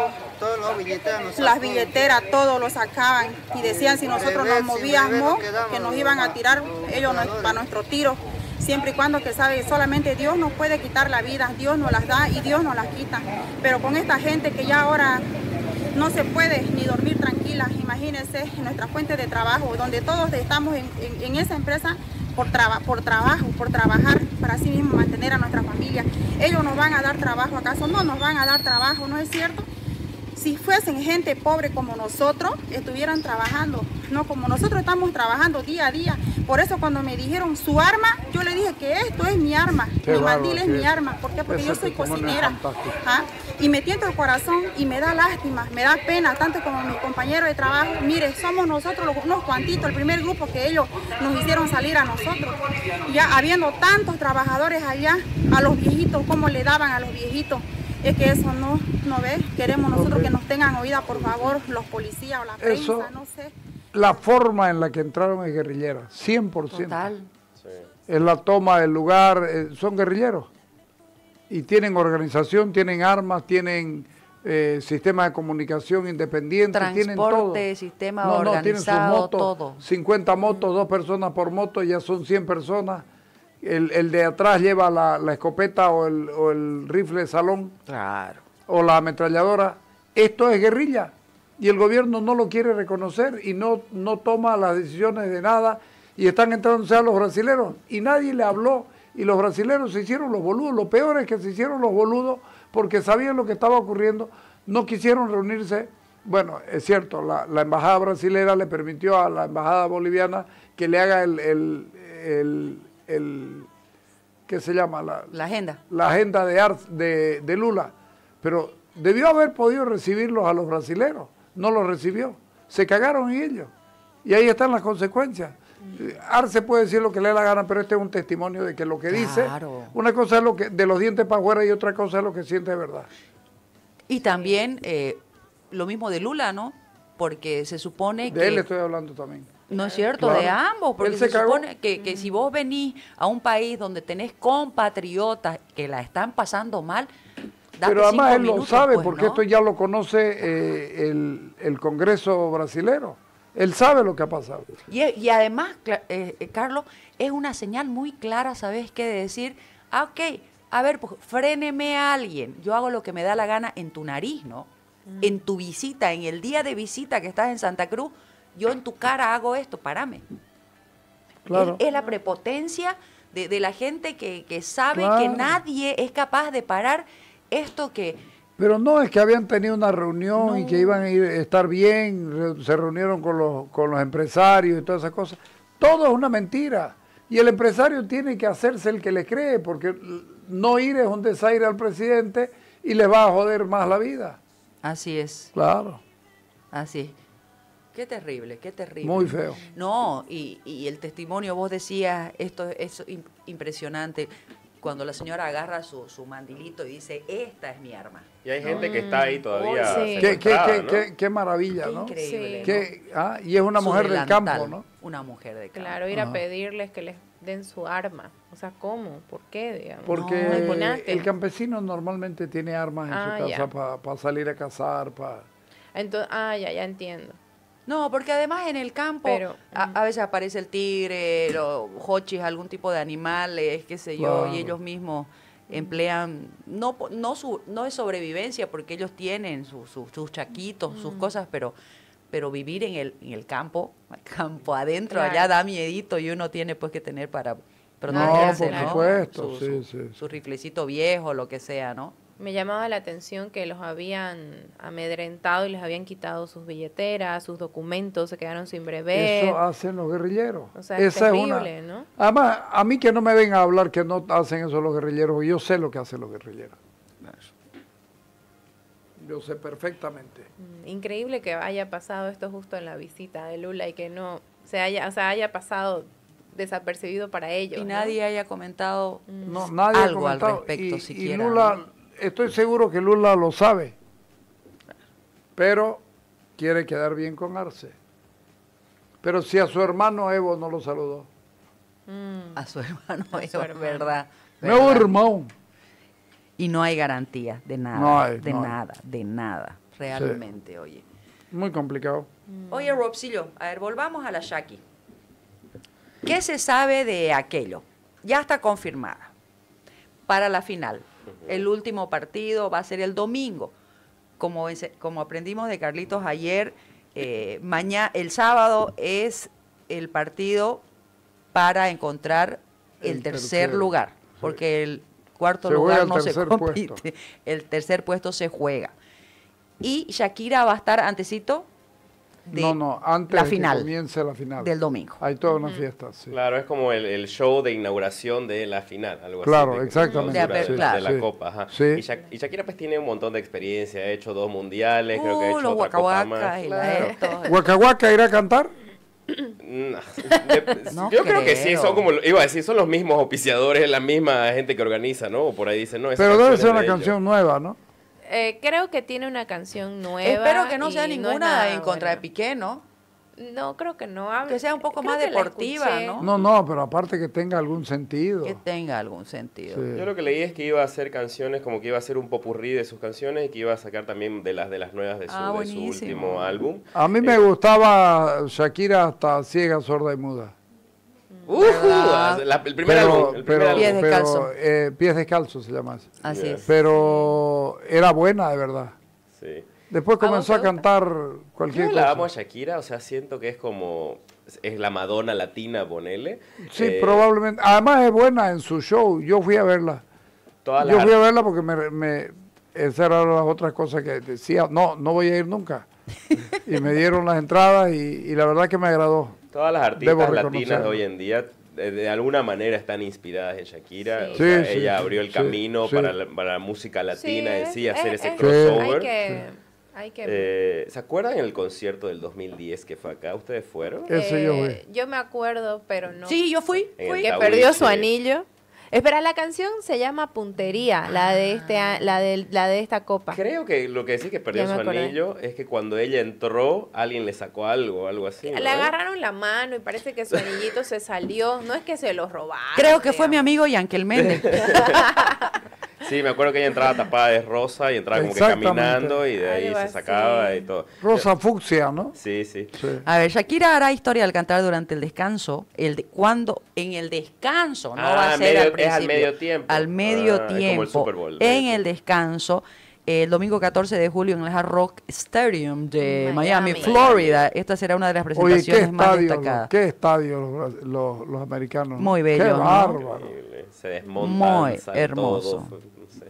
Speaker 7: las billeteras, todos lo sacaban y decían si nosotros nos movíamos, que nos iban a tirar ellos para nuestro tiro. Siempre y cuando que sabe, solamente Dios nos puede quitar la vida, Dios nos las da y Dios nos las quita. Pero con esta gente que ya ahora no se puede ni dormir tranquila, imagínense nuestra fuente de trabajo, donde todos estamos en esa empresa por trabajar, para así mismo mantener a nuestra familia. Ellos nos van a dar trabajo, ¿acaso no nos van a dar trabajo? ¿No es cierto? Si fuesen gente pobre como nosotros, estuvieran trabajando, no como nosotros estamos trabajando día a día. Por eso cuando me dijeron su arma, yo le dije que esto es mi arma,
Speaker 2: Qué
Speaker 7: mi mandil es
Speaker 2: bárbaro,
Speaker 7: mi arma. ¿Por qué? Porque
Speaker 2: ese
Speaker 7: yo soy
Speaker 2: testimonio es
Speaker 7: cocinera.
Speaker 2: fantástico.
Speaker 7: ¿Ah? Y me tienta el corazón y me da lástima, me da pena, tanto como mi compañero de trabajo. Mire, somos nosotros unos cuantitos, el primer grupo que ellos nos hicieron salir a nosotros. Ya habiendo tantos trabajadores allá, a los viejitos, ¿cómo le daban a los viejitos? Es que eso no ve. Queremos nosotros que nos tengan oída, por favor, los policías o la prensa,
Speaker 2: Eso,
Speaker 7: no sé.
Speaker 2: la forma en la que entraron es guerrillera, 100%.
Speaker 4: Total.
Speaker 2: Es la toma del lugar, son guerrilleros. Y tienen organización, tienen armas, tienen sistema de comunicación independiente, tienen todo.
Speaker 4: Transporte, sistema
Speaker 2: tienen sus
Speaker 4: organizado,
Speaker 2: motos,
Speaker 4: todo.
Speaker 2: 50 motos, 2 personas por moto, ya son 100 personas. El de atrás lleva la escopeta o el rifle de salón.
Speaker 4: Claro.
Speaker 2: O la ametralladora. Esto es guerrilla y el gobierno no lo quiere reconocer y no toma las decisiones de nada y están entrándose a los brasileros y nadie le habló y los brasileros se hicieron los boludos. Lo peor es que se hicieron los boludos porque sabían lo que estaba ocurriendo, no quisieron reunirse. Bueno, es cierto, la embajada brasilera le permitió a la embajada boliviana que le haga ¿qué se llama?
Speaker 4: La agenda.
Speaker 2: La agenda de Lula, pero debió haber podido recibirlos a los brasileros, no los recibió, se cagaron en ellos, y ahí están las consecuencias. Arce puede decir lo que le dé la gana, pero este es un testimonio de que lo que dice, una cosa es lo que de los dientes para afuera y otra cosa es lo que siente de verdad.
Speaker 4: Y también lo mismo de Lula, ¿no? Porque se supone que...
Speaker 2: De él estoy hablando también.
Speaker 4: No es cierto,
Speaker 2: Claro.
Speaker 4: de ambos, porque
Speaker 2: Él
Speaker 4: se
Speaker 2: se cagó.
Speaker 4: supone que si vos venís a un país donde tenés compatriotas que la están pasando mal, date
Speaker 2: Pero además
Speaker 4: 5
Speaker 2: él lo
Speaker 4: minutos,
Speaker 2: sabe,
Speaker 4: pues,
Speaker 2: porque
Speaker 4: ¿no?
Speaker 2: esto ya lo conoce el Congreso brasilero. Él sabe lo que ha pasado.
Speaker 4: Y además, Carlos, es una señal muy clara, ¿sabes qué? De decir, ok, a ver, pues fréneme a alguien, yo hago lo que me da la gana en tu nariz, ¿no? En tu visita, en el día de visita que estás en Santa Cruz, yo en tu cara hago esto, párame.
Speaker 2: Claro.
Speaker 4: Es la prepotencia de la gente que sabe
Speaker 2: Claro.
Speaker 4: que nadie es capaz de parar esto que...
Speaker 2: Pero no, es que habían tenido una reunión y
Speaker 4: No.
Speaker 2: que iban a estar bien, se reunieron con los empresarios y todas esas cosas. Todo es una mentira. Y el empresario tiene que hacerse el que le cree, porque no ir es un desaire al presidente y le va a joder más la vida.
Speaker 4: Así es,
Speaker 2: Claro,
Speaker 4: así es. Qué terrible, qué terrible.
Speaker 2: muy feo.
Speaker 4: No, y el testimonio, vos decías, esto es impresionante, cuando la señora agarra su mandilito y dice, esta es mi arma.
Speaker 3: Y hay gente que está ahí todavía
Speaker 1: Sí.
Speaker 3: secuestrada, ¿no?
Speaker 2: Qué maravilla,
Speaker 4: Qué
Speaker 2: ¿no?
Speaker 4: increíble.
Speaker 1: Sí.
Speaker 4: ¿no?
Speaker 2: Y es una
Speaker 4: Su
Speaker 2: mujer del campo,
Speaker 4: delantal,
Speaker 2: ¿no?
Speaker 4: Una mujer del campo.
Speaker 1: Claro, ir a
Speaker 2: Ajá.
Speaker 1: pedirles que les den su arma. O sea, ¿cómo? ¿Por qué, digamos?
Speaker 2: Porque
Speaker 1: No, imponente.
Speaker 2: el campesino normalmente tiene armas en
Speaker 1: Ah,
Speaker 2: su
Speaker 1: ya.
Speaker 2: casa para salir a cazar,
Speaker 1: Entonces, ya entiendo.
Speaker 4: No, porque además en el campo
Speaker 1: Pero,
Speaker 4: a veces aparece el tigre, los hochis, algún tipo de animales, qué sé yo,
Speaker 2: Claro.
Speaker 4: y ellos mismos emplean, no es sobrevivencia, porque ellos tienen sus chaquitos, sus cosas, pero vivir en el campo adentro,
Speaker 1: Claro.
Speaker 4: allá da miedito y uno tiene pues que tener para
Speaker 2: No,
Speaker 4: protegerse,
Speaker 2: por
Speaker 4: ¿no?
Speaker 2: supuesto,
Speaker 4: Su-
Speaker 2: sí, sí.
Speaker 4: su riflecito viejo, lo que sea, ¿no?
Speaker 1: Me llamaba la atención que los habían amedrentado y les habían quitado sus billeteras, sus documentos, se quedaron sin brevet.
Speaker 2: Eso hacen los guerrilleros.
Speaker 1: O sea, es
Speaker 2: Esa
Speaker 1: terrible, ¿no?
Speaker 2: Además, a mí que no me vengan a hablar que no hacen eso los guerrilleros, porque yo sé lo que hacen los guerrilleros. Yo sé perfectamente.
Speaker 1: Increíble que haya pasado esto justo en la visita de Lula y que no haya pasado desapercibido para ellos.
Speaker 4: Y
Speaker 1: ¿no?
Speaker 4: nadie haya comentado
Speaker 2: No, nadie ha
Speaker 4: algo al
Speaker 2: comentado.
Speaker 4: respecto
Speaker 2: y
Speaker 4: siquiera.
Speaker 2: Lula,
Speaker 4: ¿no?
Speaker 2: estoy seguro que Lula lo sabe, pero quiere quedar bien con Arce. Pero si a su hermano Evo no lo saludó.
Speaker 4: A su hermano,
Speaker 1: A su
Speaker 4: eso es
Speaker 1: hermano.
Speaker 4: verdad.
Speaker 2: Meu
Speaker 4: verdad.
Speaker 2: irmão.
Speaker 4: Y no hay garantía de nada,
Speaker 2: No hay,
Speaker 4: de
Speaker 2: no hay.
Speaker 4: nada, de nada, realmente, oye.
Speaker 2: Muy complicado.
Speaker 4: Oye, Robsillo, a ver, volvamos a la Shaki. ¿Qué se sabe de aquello? Ya está confirmada para la final. El último partido va a ser el domingo. Como aprendimos de Carlitos ayer, el sábado es el partido para encontrar el
Speaker 2: El
Speaker 4: tercer
Speaker 2: tercero,
Speaker 4: lugar,
Speaker 2: sí.
Speaker 4: porque el cuarto
Speaker 2: Se juega
Speaker 4: lugar
Speaker 2: el
Speaker 4: no se
Speaker 2: tercer
Speaker 4: compite,
Speaker 2: puesto.
Speaker 4: el tercer puesto se juega. Y Shakira va a estar antecito de
Speaker 2: antes
Speaker 4: la
Speaker 2: de que
Speaker 4: final
Speaker 2: comience la final.
Speaker 4: del domingo.
Speaker 2: Hay toda una fiesta, sí.
Speaker 3: Claro, es como el show de inauguración de la final, algo
Speaker 2: Claro,
Speaker 3: así. de
Speaker 2: exactamente,
Speaker 3: clausura
Speaker 4: sí,
Speaker 3: de la
Speaker 2: sí.
Speaker 3: Copa, ajá.
Speaker 2: Sí.
Speaker 3: Y Shakira pues tiene un montón de experiencia, ha hecho 2 mundiales, creo que ha hecho
Speaker 4: Los
Speaker 3: otra copa más.
Speaker 4: guacahuacas y
Speaker 3: Claro.
Speaker 4: esto.
Speaker 2: ¿Waka Waka irá a cantar?
Speaker 3: No,
Speaker 4: No
Speaker 3: yo creo que sí,
Speaker 4: creo.
Speaker 3: son como, iba a decir, son los mismos auspiciadores, la misma gente que organiza, ¿no? O por ahí dicen, no, esa
Speaker 2: Pero debe
Speaker 3: canción
Speaker 2: ser
Speaker 3: es
Speaker 2: una
Speaker 3: de ellos.
Speaker 2: canción nueva, ¿no?
Speaker 1: Creo que tiene una canción nueva.
Speaker 4: Espero que no
Speaker 1: y
Speaker 4: sea
Speaker 1: es
Speaker 4: ninguna
Speaker 1: nada
Speaker 4: en contra de
Speaker 1: buena.
Speaker 4: Piqué, ¿no?
Speaker 1: No, creo que no.
Speaker 4: Que sea un poco
Speaker 1: Creo
Speaker 4: más
Speaker 1: que la
Speaker 4: deportiva,
Speaker 1: escuché.
Speaker 4: ¿no?
Speaker 2: No, pero aparte que tenga algún sentido.
Speaker 4: Que tenga algún sentido.
Speaker 2: Sí.
Speaker 3: Yo lo que leí es que iba a hacer canciones, como que iba a hacer un popurrí de sus canciones y que iba a sacar también de las nuevas de su,
Speaker 4: Ah,
Speaker 3: de su
Speaker 4: buenísimo.
Speaker 3: último álbum.
Speaker 2: A mí me gustaba Shakira hasta ciega, sorda y muda.
Speaker 4: ¿Verdad?
Speaker 3: El primer álbum. El primer álbum.
Speaker 4: Pies descalzos.
Speaker 2: Pies descalzos se llama ese.
Speaker 4: Así es.
Speaker 2: Pero era buena, de verdad.
Speaker 3: Sí.
Speaker 2: Después
Speaker 1: ¿A vos
Speaker 2: comenzó
Speaker 1: te
Speaker 2: a cantar
Speaker 3: Yo
Speaker 2: cualquier
Speaker 3: la amo a
Speaker 2: cosa.
Speaker 3: Shakira, o sea, siento que es como, es la Madonna latina, ponele.
Speaker 2: Sí, probablemente. Además es buena en su show. Yo fui a verla.
Speaker 3: Todas
Speaker 2: Yo
Speaker 3: las
Speaker 2: fui a verla porque esas eran las otras cosas que decía, no voy a ir nunca. Y me dieron las entradas y la verdad que me agradó.
Speaker 3: Todas las
Speaker 2: Debo
Speaker 3: artistas latinas de
Speaker 2: reconocerlo.
Speaker 3: hoy en día de alguna manera están inspiradas en Shakira.
Speaker 1: Sí.
Speaker 3: O sea,
Speaker 2: Sí, sí,
Speaker 3: ella
Speaker 2: sí,
Speaker 3: abrió el
Speaker 2: sí,
Speaker 3: camino
Speaker 2: sí.
Speaker 3: para la música latina en sí, hacer ese
Speaker 1: Hay
Speaker 3: crossover.
Speaker 1: que
Speaker 3: ¿Se acuerdan el concierto del 2010 que fue acá? ¿Ustedes fueron?
Speaker 2: Ese yo fui.
Speaker 1: Yo me acuerdo, pero no.
Speaker 4: Sí, yo fui.
Speaker 3: En el
Speaker 1: Que
Speaker 3: Tahuiche.
Speaker 1: perdió su anillo. Espera, la canción se llama Puntería, la de esta copa.
Speaker 3: Creo que lo que decía que perdió
Speaker 1: Ya me
Speaker 3: su
Speaker 1: acordé.
Speaker 3: anillo es que cuando ella entró, alguien le sacó algo así. ¿no?
Speaker 1: Le agarraron la mano y parece que su anillito se salió. No es que se lo robaron.
Speaker 4: Creo que fue mi
Speaker 1: digamos.
Speaker 4: amigo Yankel Méndez.
Speaker 3: Sí, me acuerdo que ella entraba tapada de rosa y entraba como que
Speaker 2: Exactamente.
Speaker 3: caminando y de ahí
Speaker 1: Algo
Speaker 3: se
Speaker 1: así.
Speaker 3: sacaba y todo.
Speaker 2: Rosa fucsia, ¿no?
Speaker 3: Sí, sí.
Speaker 2: Sí.
Speaker 4: A ver, Shakira hará historia al cantar durante el descanso. Cuando en el descanso, no va a ser al principio.
Speaker 3: Es al medio tiempo.
Speaker 4: Al medio
Speaker 3: Es como el
Speaker 4: tiempo.
Speaker 3: Super Bowl.
Speaker 4: En el descanso, el domingo 14 de julio en el Hard Rock Stadium de Miami,
Speaker 1: Miami.
Speaker 4: Florida. Esta será una de las
Speaker 2: Oye,
Speaker 4: presentaciones más destacadas.
Speaker 2: qué estadio los americanos.
Speaker 4: Muy bello,
Speaker 2: Qué
Speaker 4: ¿no?
Speaker 2: bárbaro.
Speaker 3: Increíble. Se desmontan,
Speaker 4: Muy
Speaker 3: sale
Speaker 4: hermoso.
Speaker 3: todo, no sé.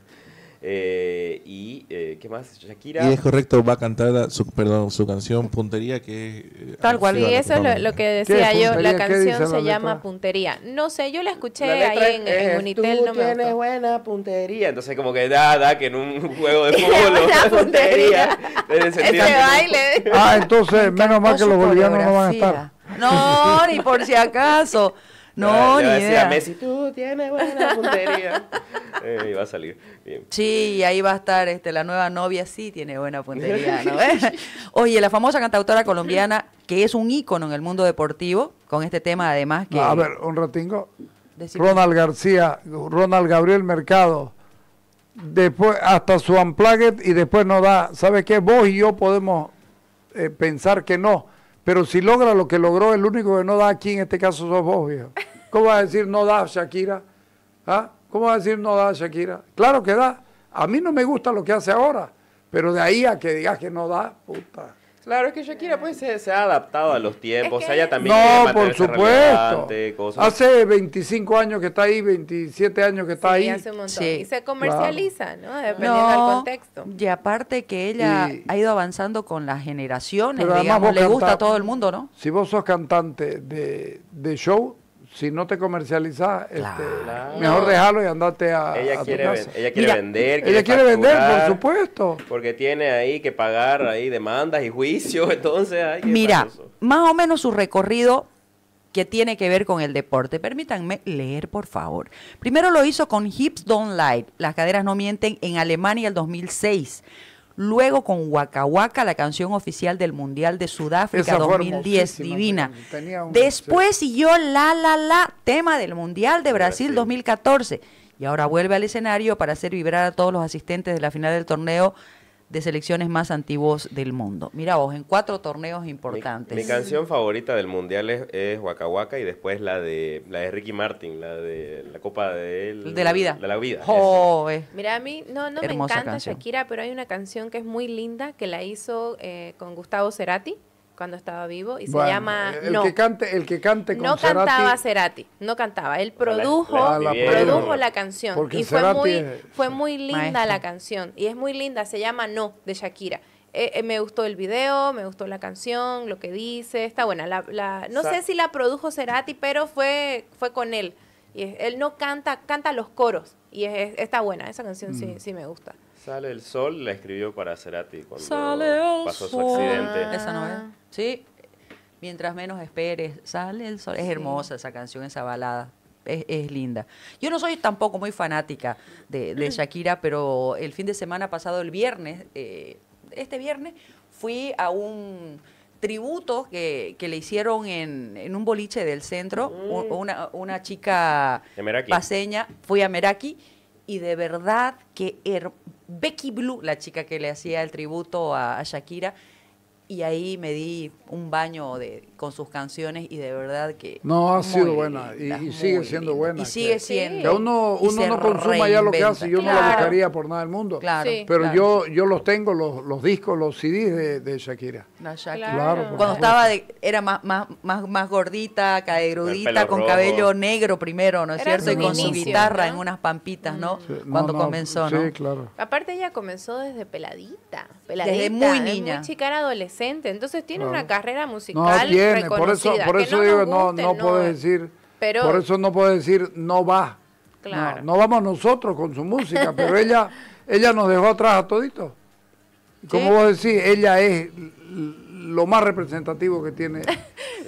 Speaker 3: ¿Qué más? Shakira.
Speaker 5: Y es correcto, va a cantar su canción Puntería, que
Speaker 4: Tal cual.
Speaker 1: Sí, eso es lo que decía
Speaker 2: ¿Qué
Speaker 1: yo. La
Speaker 2: puntería? ¿Qué dice
Speaker 1: canción
Speaker 2: la
Speaker 1: se llama
Speaker 2: letra?
Speaker 1: Puntería. No sé, yo la escuché
Speaker 3: La letra
Speaker 1: ahí en Unitel,
Speaker 3: tú
Speaker 1: no me
Speaker 3: tienes
Speaker 1: gustó.
Speaker 3: buena puntería. Entonces como que da que en un juego de fútbol
Speaker 1: buena
Speaker 3: o puntería.
Speaker 1: Ese baile.
Speaker 2: Ah, entonces, menos mal que
Speaker 4: Su
Speaker 2: los bolivianos no van a
Speaker 4: coreografía.
Speaker 2: estar.
Speaker 4: No, ni por si acaso. No,
Speaker 3: le va a
Speaker 4: ni
Speaker 3: decir a
Speaker 4: idea.
Speaker 3: Messi, tú tienes buena puntería. Y va a salir bien.
Speaker 4: Sí, y ahí va a estar la nueva novia, sí tiene buena puntería, ¿no? Oye, la famosa cantautora colombiana, que es un ícono en el mundo deportivo, con este tema además que...
Speaker 2: No, a ver, un ratingo.
Speaker 4: Decime.
Speaker 2: Ronald García, Ronald Gabriel Mercado, después hasta su unplugged y después no da. ¿Sabe qué? Vos y yo podemos pensar que no, pero si logra lo que logró, el único que no da aquí en este caso sos vos, viejo. ¿Cómo vas a decir no da Shakira? ¿Ah? ¿Cómo vas a decir no da Shakira? Claro que da. A mí no me gusta lo que hace ahora, pero de ahí a que digas que no da, puta.
Speaker 3: Claro, es que Shakira pues se ha adaptado a los tiempos.
Speaker 1: Es que-
Speaker 3: Ella también quiere
Speaker 2: No, por
Speaker 3: mantenerse
Speaker 2: supuesto.
Speaker 3: relevante, cosas.
Speaker 2: Hace 25 años que está ahí, 27 años que está
Speaker 1: Sí,
Speaker 2: ahí.
Speaker 1: hace un montón.
Speaker 4: Sí.
Speaker 1: Y se comercializa, ¿no? Dependiendo del contexto.
Speaker 4: Y aparte que ella
Speaker 2: Y-
Speaker 4: ha ido avanzando con las generaciones,
Speaker 2: Pero además
Speaker 4: digamos,
Speaker 2: vos
Speaker 4: le gusta
Speaker 2: cantás-
Speaker 4: a todo el mundo, ¿no?
Speaker 2: Si vos sos cantante de show, si no te comercializás,
Speaker 3: Claro.
Speaker 2: mejor dejarlo y andate a
Speaker 3: Ella
Speaker 2: tu
Speaker 3: quiere,
Speaker 2: casa.
Speaker 3: ella quiere
Speaker 4: Mira,
Speaker 3: vender,
Speaker 2: Ella quiere vender, por
Speaker 3: facturar,
Speaker 2: supuesto.
Speaker 3: porque tiene ahí que pagar ahí demandas y juicios, entonces hay que
Speaker 4: Mira,
Speaker 3: estar eso.
Speaker 4: más o menos su recorrido que tiene que ver con el deporte. Permítanme leer, por favor. Primero lo hizo con Hips Don't Lie, Las caderas no mienten, en Alemania el 2006. Luego con Waka Waka, la canción oficial del Mundial de Sudáfrica
Speaker 2: Esa fue
Speaker 4: 2010,
Speaker 2: hermosísima,
Speaker 4: divina.
Speaker 2: tenía un-
Speaker 4: Después siguió La, tema del Mundial de Brasil
Speaker 3: Brasil.
Speaker 4: 2014. Y ahora vuelve al escenario para hacer vibrar a todos los asistentes de la final del torneo de selecciones más antiguos del mundo. Mira vos, en 4 torneos importantes.
Speaker 3: Mi canción favorita del mundial es Waka Waka y después la de Ricky Martin, la de la Copa de
Speaker 4: la Vida.
Speaker 3: De la vida.
Speaker 4: Oh,
Speaker 1: Mira, a mí no me
Speaker 4: Hermosa
Speaker 1: encanta
Speaker 4: canción.
Speaker 1: Shakira, pero hay una canción que es muy linda que la hizo con Gustavo Cerati cuando estaba vivo y
Speaker 2: Bueno,
Speaker 1: se llama
Speaker 2: el
Speaker 1: No.
Speaker 2: que cante con
Speaker 1: No
Speaker 2: Cerati,
Speaker 1: cantaba Cerati, no cantaba. Él produjo,
Speaker 3: la
Speaker 1: produjo la canción
Speaker 2: Porque
Speaker 1: y
Speaker 2: Cerati
Speaker 1: fue muy linda
Speaker 4: Maestro.
Speaker 1: la canción y es muy linda. Se llama No de Shakira. Me gustó el video, me gustó la canción, lo que dice, está buena. No sé si la produjo Cerati, pero fue con él. Y él no canta los coros y está buena. Esa canción sí me gusta.
Speaker 3: Sale el sol, la escribió para Cerati cuando
Speaker 4: Sale el
Speaker 3: pasó su
Speaker 4: sol.
Speaker 3: accidente.
Speaker 4: Esa no es. Sí. Mientras menos esperes, sale el sol. Es hermosa esa canción, esa balada. Es linda. Yo no soy tampoco muy fanática de Shakira, pero el fin de semana pasado, el viernes, este viernes, fui a un tributo que le hicieron en un boliche del centro. Una chica
Speaker 3: De Meraki.
Speaker 4: paseña, fui a Meraki y de verdad que Becky Blue, la chica que le hacía el tributo a Shakira, y ahí me di un baño con sus canciones y de verdad que
Speaker 2: No, ha
Speaker 4: muy
Speaker 2: sido buena
Speaker 4: linda,
Speaker 2: y sigue
Speaker 4: muy
Speaker 2: siendo
Speaker 4: linda.
Speaker 2: buena.
Speaker 4: Y sigue
Speaker 2: Que
Speaker 4: siendo.
Speaker 2: uno
Speaker 4: y se
Speaker 2: no consuma ya lo que hace, yo no la
Speaker 1: Claro.
Speaker 2: buscaría por nada del mundo.
Speaker 4: Claro.
Speaker 1: Sí.
Speaker 2: Pero
Speaker 4: claro.
Speaker 2: yo los tengo, los discos, los CDs de Shakira.
Speaker 4: La Shakira.
Speaker 2: Claro, por
Speaker 4: Cuando
Speaker 2: supuesto.
Speaker 4: era más gordita,
Speaker 3: El
Speaker 4: caderudita,
Speaker 3: pelo
Speaker 4: con
Speaker 3: rojo.
Speaker 4: cabello negro primero, ¿no es
Speaker 1: Era
Speaker 4: cierto?
Speaker 1: su
Speaker 4: Y con su
Speaker 1: inicio,
Speaker 4: guitarra
Speaker 1: ¿no?
Speaker 4: en unas pampitas, ¿no?
Speaker 2: Sí,
Speaker 4: Cuando comenzó, ¿no?
Speaker 2: Sí, claro.
Speaker 1: Aparte ella comenzó desde peladita,
Speaker 4: Desde muy niña.
Speaker 1: muy chica, era adolescente, entonces tiene
Speaker 2: Claro.
Speaker 1: una carrera
Speaker 2: No
Speaker 1: musical
Speaker 2: tiene, por
Speaker 1: reconocida.
Speaker 2: eso
Speaker 1: Que no
Speaker 2: digo,
Speaker 1: nos
Speaker 2: no
Speaker 1: guste,
Speaker 2: puedes decir,
Speaker 1: pero-
Speaker 2: por eso no puedes decir no va.
Speaker 1: Claro.
Speaker 2: No vamos nosotros con su música, pero ella nos dejó atrás a toditos. Como
Speaker 4: Sí.
Speaker 2: vos decís, ella es lo más representativo que tiene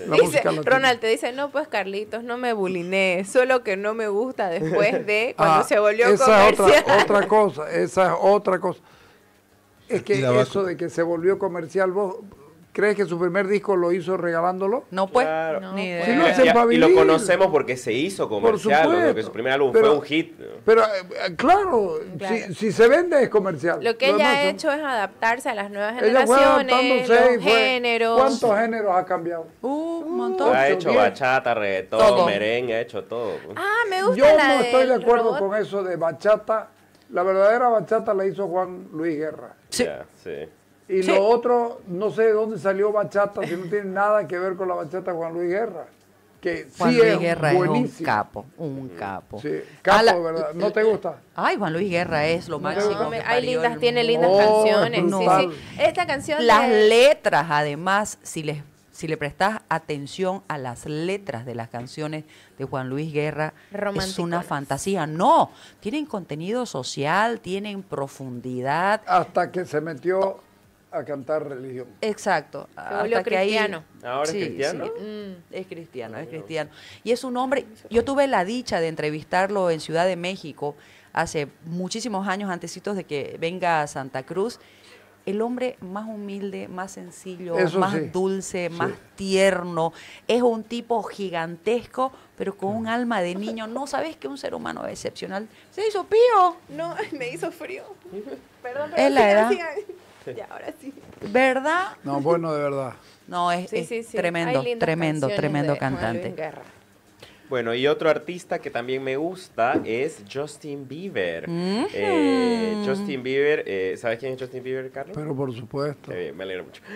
Speaker 2: La
Speaker 1: Dice,
Speaker 2: música latina.
Speaker 1: Ronald te dice, no, pues Carlitos, no me bulinees, solo que no me gusta después de cuando se volvió
Speaker 2: esa es
Speaker 1: comercial.
Speaker 2: otra cosa, esa es otra cosa. Es que
Speaker 5: Y la
Speaker 2: eso de que se volvió comercial, ¿vos crees que su primer disco lo hizo regalándolo?
Speaker 4: No, pues,
Speaker 3: Claro.
Speaker 1: No,
Speaker 4: ni idea.
Speaker 2: Si no hacen pa'
Speaker 3: Y lo
Speaker 2: vivir.
Speaker 3: conocemos porque se hizo comercial,
Speaker 2: supuesto.
Speaker 3: porque su primer álbum
Speaker 2: Pero-
Speaker 3: fue un hit.
Speaker 2: Pero claro,
Speaker 1: Claro.
Speaker 2: si se vende es comercial.
Speaker 1: Lo que ella
Speaker 2: demás
Speaker 1: ha
Speaker 2: son-
Speaker 1: hecho es adaptarse a las nuevas
Speaker 2: ella fue
Speaker 1: generaciones,
Speaker 2: adaptándose y
Speaker 1: los
Speaker 2: fue-
Speaker 1: géneros.
Speaker 2: ¿Cuántos géneros ha cambiado?
Speaker 4: Un montón.
Speaker 3: Ha
Speaker 2: 8,
Speaker 3: hecho
Speaker 2: 10.
Speaker 3: bachata, reggaetón,
Speaker 4: Todo.
Speaker 3: merengue, ha hecho todo.
Speaker 1: Ah, me gusta
Speaker 2: Yo
Speaker 1: la
Speaker 2: no estoy de
Speaker 1: del
Speaker 2: acuerdo
Speaker 1: robot.
Speaker 2: con eso de bachata. La verdadera bachata la hizo Juan Luis Guerra.
Speaker 4: Sí.
Speaker 3: Ya, sí.
Speaker 2: Y
Speaker 4: Sí.
Speaker 2: lo otro, no sé de dónde salió bachata, si no tiene nada que ver con la bachata de Juan Luis Guerra. Que
Speaker 4: Juan
Speaker 2: sí
Speaker 4: Luis
Speaker 2: es
Speaker 4: Guerra es un
Speaker 2: buenísimo.
Speaker 4: capo, un capo.
Speaker 2: Sí, capo,
Speaker 4: Ah, la-
Speaker 2: de verdad. ¿No te gusta?
Speaker 4: Ay, Juan Luis Guerra es lo máximo.
Speaker 1: No,
Speaker 4: que
Speaker 1: hay
Speaker 4: parió
Speaker 1: lindas,
Speaker 4: el
Speaker 1: tiene
Speaker 4: mundo.
Speaker 1: lindas
Speaker 2: Oh,
Speaker 1: canciones. Sí,
Speaker 2: brutal.
Speaker 1: sí. Esta canción
Speaker 4: Las
Speaker 1: de-
Speaker 4: letras, además, si le prestas atención a las letras de las canciones de Juan Luis Guerra, es una
Speaker 1: Romanticonas.
Speaker 4: fantasía. No, tienen contenido social, tienen profundidad.
Speaker 2: Hasta que se metió a cantar religión.
Speaker 4: Exacto.
Speaker 1: Se volvió
Speaker 4: hasta que ahí-
Speaker 1: cristiano.
Speaker 3: ¿Ahora es cristiano?
Speaker 1: Mm.
Speaker 4: Es cristiano, es cristiano. Y es un hombre, yo tuve la dicha de entrevistarlo en Ciudad de México hace muchísimos años, antecitos de que venga a Santa Cruz. El hombre más humilde, más sencillo,
Speaker 2: Eso
Speaker 4: más
Speaker 2: sí,
Speaker 4: dulce,
Speaker 2: sí.
Speaker 4: más tierno. Es un tipo gigantesco, pero con un alma de niño. No sabes que un ser humano excepcional se hizo pío,
Speaker 1: No, me hizo frío. Perdón,
Speaker 4: Es la edad.
Speaker 1: Ya, ahora sí.
Speaker 4: ¿verdad?
Speaker 2: No, bueno, de verdad.
Speaker 4: No, es,
Speaker 1: Sí,
Speaker 4: es
Speaker 1: sí, sí.
Speaker 4: tremendo,
Speaker 1: Hay lindas
Speaker 4: tremendo,
Speaker 1: canciones
Speaker 4: tremendo
Speaker 1: de Juan Luis
Speaker 4: cantante.
Speaker 1: Guerra.
Speaker 3: Bueno, y otro artista que también me gusta es Justin Bieber. Justin Bieber, ¿sabes quién es Justin Bieber, Carlos?
Speaker 2: Pero por supuesto.
Speaker 3: Qué bien, me alegro mucho.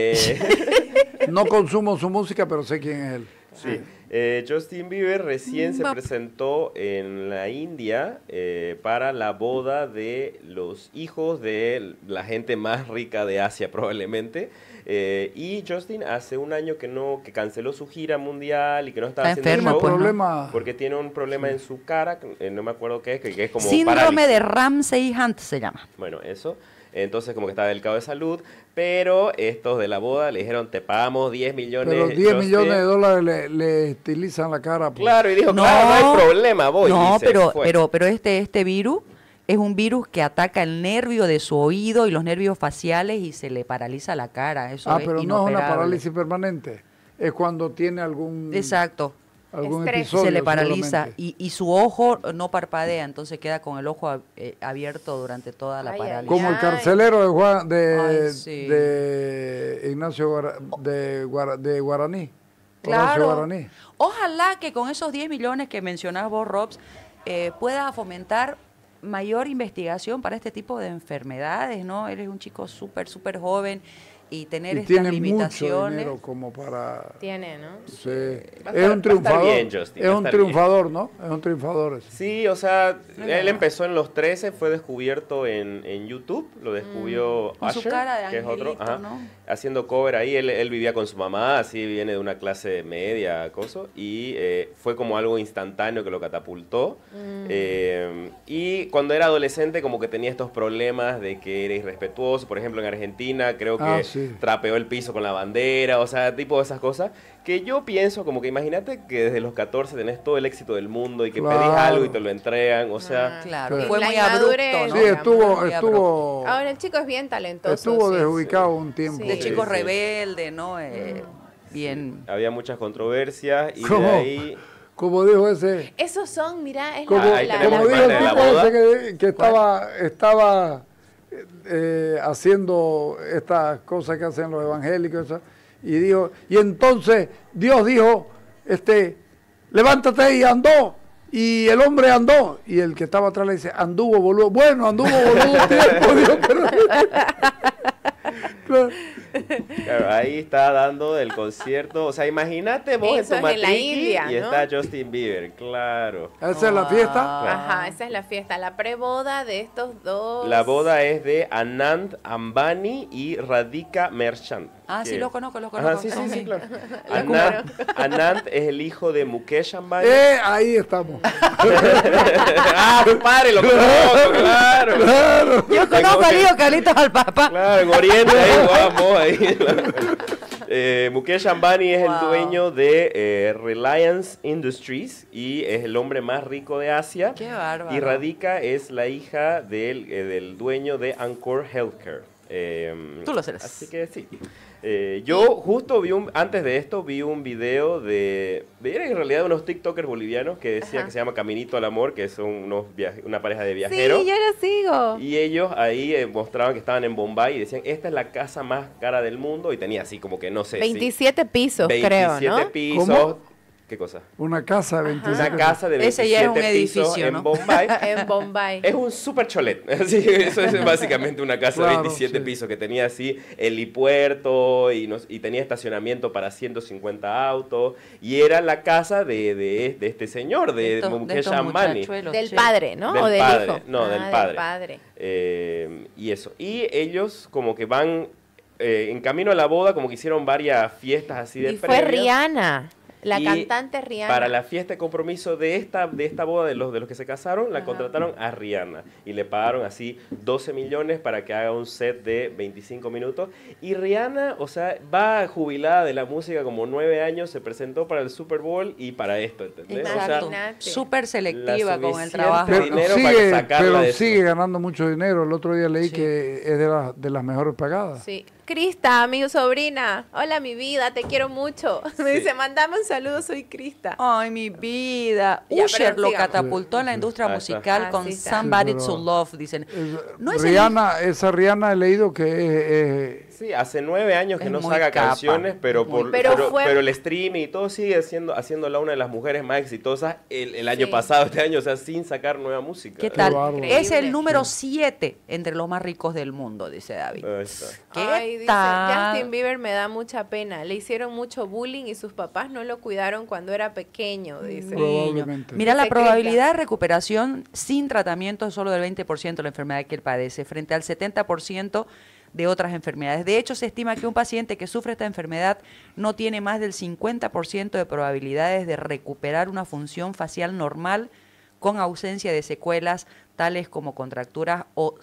Speaker 2: No consumo su música, pero sé quién es él.
Speaker 3: Sí. Justin Bieber recién se presentó en la India para la boda de los hijos de la gente más rica de Asia probablemente. Y Justin hace un año que canceló su gira mundial y que no estaba
Speaker 4: Está
Speaker 3: haciendo
Speaker 4: enfermo,
Speaker 3: show
Speaker 4: pues, ¿no?
Speaker 2: problema.
Speaker 3: porque tiene un problema en su cara, no me acuerdo qué es, que es como
Speaker 4: Síndrome
Speaker 3: parálisis.
Speaker 4: de Ramsay-Hunt se llama.
Speaker 3: Bueno, eso. Entonces como que está delicado de salud, pero estos de la boda le dijeron, te pagamos 10 millones.
Speaker 2: Pero 10
Speaker 3: Justin.
Speaker 2: millones de dólares le estilizan la cara. Pues.
Speaker 3: Claro, y dijo,
Speaker 4: No.
Speaker 3: claro, no hay problema, voy.
Speaker 4: No,
Speaker 3: y se
Speaker 4: pero,
Speaker 3: fue.
Speaker 4: pero este virus es un virus que ataca el nervio de su oído y los nervios faciales y se le paraliza la cara. Eso es
Speaker 2: Pero no es
Speaker 4: inoperable.
Speaker 2: una parálisis permanente. Es cuando tiene algún
Speaker 4: Exacto.
Speaker 1: Estrés.
Speaker 2: episodio.
Speaker 4: Se le paraliza
Speaker 2: seguramente.
Speaker 4: y su ojo no parpadea, entonces queda con el ojo abierto durante toda la
Speaker 1: Ay,
Speaker 4: parálisis.
Speaker 2: Como el
Speaker 1: Ay.
Speaker 2: carcelero de Juan
Speaker 4: Ay, sí.
Speaker 2: de Ignacio de Guaraní. Horacio
Speaker 4: Claro.
Speaker 2: Guaraní.
Speaker 4: Ojalá que con esos 10 millones que mencionás vos, Robs, pueda fomentar mayor investigación para este tipo de enfermedades, ¿no? Eres un chico súper, súper joven y tener
Speaker 2: Y
Speaker 4: estas
Speaker 2: tiene mucho
Speaker 4: limitaciones.
Speaker 2: dinero como para...
Speaker 1: Tiene, ¿no?
Speaker 2: Sí.
Speaker 3: Va a
Speaker 2: Es
Speaker 3: estar-
Speaker 2: un
Speaker 3: va a estar
Speaker 2: triunfador.
Speaker 3: bien, Justin,
Speaker 2: Es
Speaker 3: va a
Speaker 2: un
Speaker 3: estar
Speaker 2: triunfador, ¿no? Es un triunfador. ese.
Speaker 3: Sí, o sea, él empezó en los 13, fue descubierto en YouTube, lo descubrió
Speaker 4: Con su
Speaker 3: Usher,
Speaker 4: cara de
Speaker 3: que es otro,
Speaker 4: angelito, ¿no?
Speaker 3: haciendo cover ahí, él vivía con su mamá, así viene de una clase media, acoso, y fue como algo instantáneo que lo catapultó. Y cuando era adolescente como que tenía estos problemas de que era irrespetuoso, por ejemplo en Argentina creo que
Speaker 2: Sí.
Speaker 3: trapeó el piso con la bandera, o sea, tipo de esas cosas, que yo pienso como que imagínate que desde los 14 tenés todo el éxito del mundo y que pedís
Speaker 2: Claro.
Speaker 3: algo y te lo entregan, o sea...
Speaker 4: Claro,
Speaker 2: Sí.
Speaker 4: fue
Speaker 1: La
Speaker 4: muy
Speaker 1: inmadurez,
Speaker 4: abrupto, ¿no?
Speaker 2: Sí,
Speaker 1: digamos,
Speaker 2: estuvo,
Speaker 4: Muy
Speaker 2: estuvo,
Speaker 1: Ahora el chico es bien talentoso.
Speaker 2: estuvo
Speaker 1: sí.
Speaker 2: desubicado un tiempo.
Speaker 1: Sí.
Speaker 4: De chico
Speaker 3: sí.
Speaker 4: rebelde, ¿no? Bien.
Speaker 3: Había muchas controversias y
Speaker 2: ¿Cómo?
Speaker 3: de ahí...
Speaker 2: Como dijo ese,
Speaker 1: Esos son, mira, es
Speaker 2: como,
Speaker 3: ahí
Speaker 1: la,
Speaker 3: tenemos
Speaker 2: como
Speaker 3: el
Speaker 2: dijo el
Speaker 3: parte de la
Speaker 2: tipo
Speaker 3: boda.
Speaker 2: ese que estaba haciendo estas cosas que hacen los evangélicos, eso, y dijo, y entonces Dios dijo, levántate y andó, y el hombre andó, y el que estaba atrás le dice, anduvo boludo, bueno, anduvo boludo tiempo, Dios, pero... Claro.
Speaker 3: Claro, ahí está dando el concierto, o sea, imagínate vos
Speaker 1: Eso
Speaker 3: en tu
Speaker 1: es en la
Speaker 3: matriqui
Speaker 1: India,
Speaker 3: y
Speaker 1: ¿no?
Speaker 3: está Justin Bieber, claro.
Speaker 2: ¿Esa es la fiesta?
Speaker 1: Ajá, esa es la fiesta, la preboda de estos dos.
Speaker 3: La boda es de Anand Ambani y Radhika Merchant.
Speaker 4: Ah, sí,
Speaker 3: que-
Speaker 4: los conozco.
Speaker 3: Ajá, sí,
Speaker 4: son-
Speaker 3: sí, claro.
Speaker 1: La
Speaker 3: Anand es el hijo de Mukesh Ambani.
Speaker 2: Ahí estamos.
Speaker 3: ¡Ah, compadre, lo conozco, claro!
Speaker 4: Yo conozco al hijo Carlitos al papá.
Speaker 3: Claro, en Oriente, ahí vamos, ahí. Mukesh Ambani es el
Speaker 4: Wow.
Speaker 3: dueño de Reliance Industries y es el hombre más rico de Asia.
Speaker 4: Qué bárbaro.
Speaker 3: Y Radhika es la hija del dueño de Anchor Healthcare.
Speaker 4: Tú lo sabes.
Speaker 3: Así que sí. Yo justo antes de esto vi un video era en realidad unos TikTokers bolivianos que decía
Speaker 1: Ajá.
Speaker 3: que se llama Caminito al Amor, que son una pareja de viajeros.
Speaker 1: Sí, yo lo sigo.
Speaker 3: Y ellos ahí mostraban que estaban en Bombay y decían, esta es la casa más cara del mundo. Y tenía así como que, no sé,
Speaker 1: 27 pisos,
Speaker 3: 27
Speaker 1: creo, ¿no?
Speaker 3: pisos.
Speaker 2: ¿Cómo?
Speaker 3: ¿Qué cosa?
Speaker 2: Una casa de 27.
Speaker 3: Una casa de 27
Speaker 4: Ese ya es un
Speaker 3: pisos
Speaker 4: edificio,
Speaker 3: en
Speaker 4: ¿no?
Speaker 3: Bombay.
Speaker 1: En Bombay.
Speaker 3: Es un super cholet. Sí, eso es básicamente una casa
Speaker 2: Claro,
Speaker 3: de 27
Speaker 2: sí.
Speaker 3: pisos que tenía así helipuerto y tenía estacionamiento para 150 autos. Y era la casa de este señor, de Mukesh Ambani.
Speaker 4: muchachuelos,
Speaker 1: Del
Speaker 4: sí.
Speaker 1: padre, ¿no?
Speaker 3: Del
Speaker 1: ¿O del
Speaker 3: padre,
Speaker 1: hijo?
Speaker 3: no, del padre. Y eso. Y ellos como que van en camino a la boda, como que hicieron varias fiestas así de
Speaker 1: Y fue
Speaker 3: previas.
Speaker 1: Rihanna, la
Speaker 3: Y
Speaker 1: cantante Rihanna.
Speaker 3: Para la fiesta de compromiso de esta boda de los que se casaron, la
Speaker 1: Ajá.
Speaker 3: contrataron a Rihanna y le pagaron así 12 millones para que haga un set de 25 minutos. Y Rihanna, o sea, va jubilada de la música como 9 años, se presentó para el Super Bowl y para esto, ¿entendés? O sea,
Speaker 1: Imagínate.
Speaker 4: Súper selectiva
Speaker 3: la
Speaker 4: con el
Speaker 3: suficiente
Speaker 4: trabajo.
Speaker 3: Pero- dinero para sacarla
Speaker 2: pero
Speaker 3: de eso.
Speaker 2: sigue ganando mucho dinero. El otro día leí
Speaker 4: Sí.
Speaker 2: que es de las mejores pagadas.
Speaker 1: Sí. Crista, mi sobrina. Hola, mi vida, te quiero mucho. Me
Speaker 3: Sí.
Speaker 1: dice, mandame un saludo, soy Crista.
Speaker 4: Ay, mi vida.
Speaker 1: Ya,
Speaker 4: Usher
Speaker 1: pero
Speaker 4: lo
Speaker 1: sigamos.
Speaker 4: catapultó en la industria
Speaker 3: Ahí está.
Speaker 4: musical
Speaker 1: Ah,
Speaker 4: con
Speaker 1: sí está.
Speaker 4: Somebody
Speaker 2: Sí, pero-
Speaker 4: to Love, dicen. No es
Speaker 2: Esa Rihanna he leído que
Speaker 3: sí, hace 9 años que
Speaker 4: Es
Speaker 3: no
Speaker 4: muy
Speaker 3: saca
Speaker 4: capa.
Speaker 3: canciones, pero,
Speaker 4: Muy
Speaker 3: pero el streaming y todo sigue haciéndola una de las mujeres más exitosas el año
Speaker 1: Sí.
Speaker 3: pasado, este año, o sea, sin sacar nueva música.
Speaker 4: ¿Qué tal?
Speaker 2: bárbaro.
Speaker 4: Es el
Speaker 1: Increíble.
Speaker 4: número 7 entre los más ricos del mundo, dice David.
Speaker 3: Ahí está.
Speaker 4: ¿Qué
Speaker 1: Ay, dice,
Speaker 4: tal?
Speaker 1: Justin Bieber me da mucha pena. Le hicieron mucho bullying y sus papás no lo cuidaron cuando era pequeño, dice.
Speaker 2: Probablemente.
Speaker 4: Mira, la
Speaker 1: Dice
Speaker 4: probabilidad de recuperación sin tratamiento es solo del 20% de la enfermedad que él padece, frente al 70% de otras enfermedades. De hecho, se estima que un paciente que sufre esta enfermedad no tiene más del 50% de probabilidades de recuperar una función facial normal con ausencia de secuelas tales como contracturas o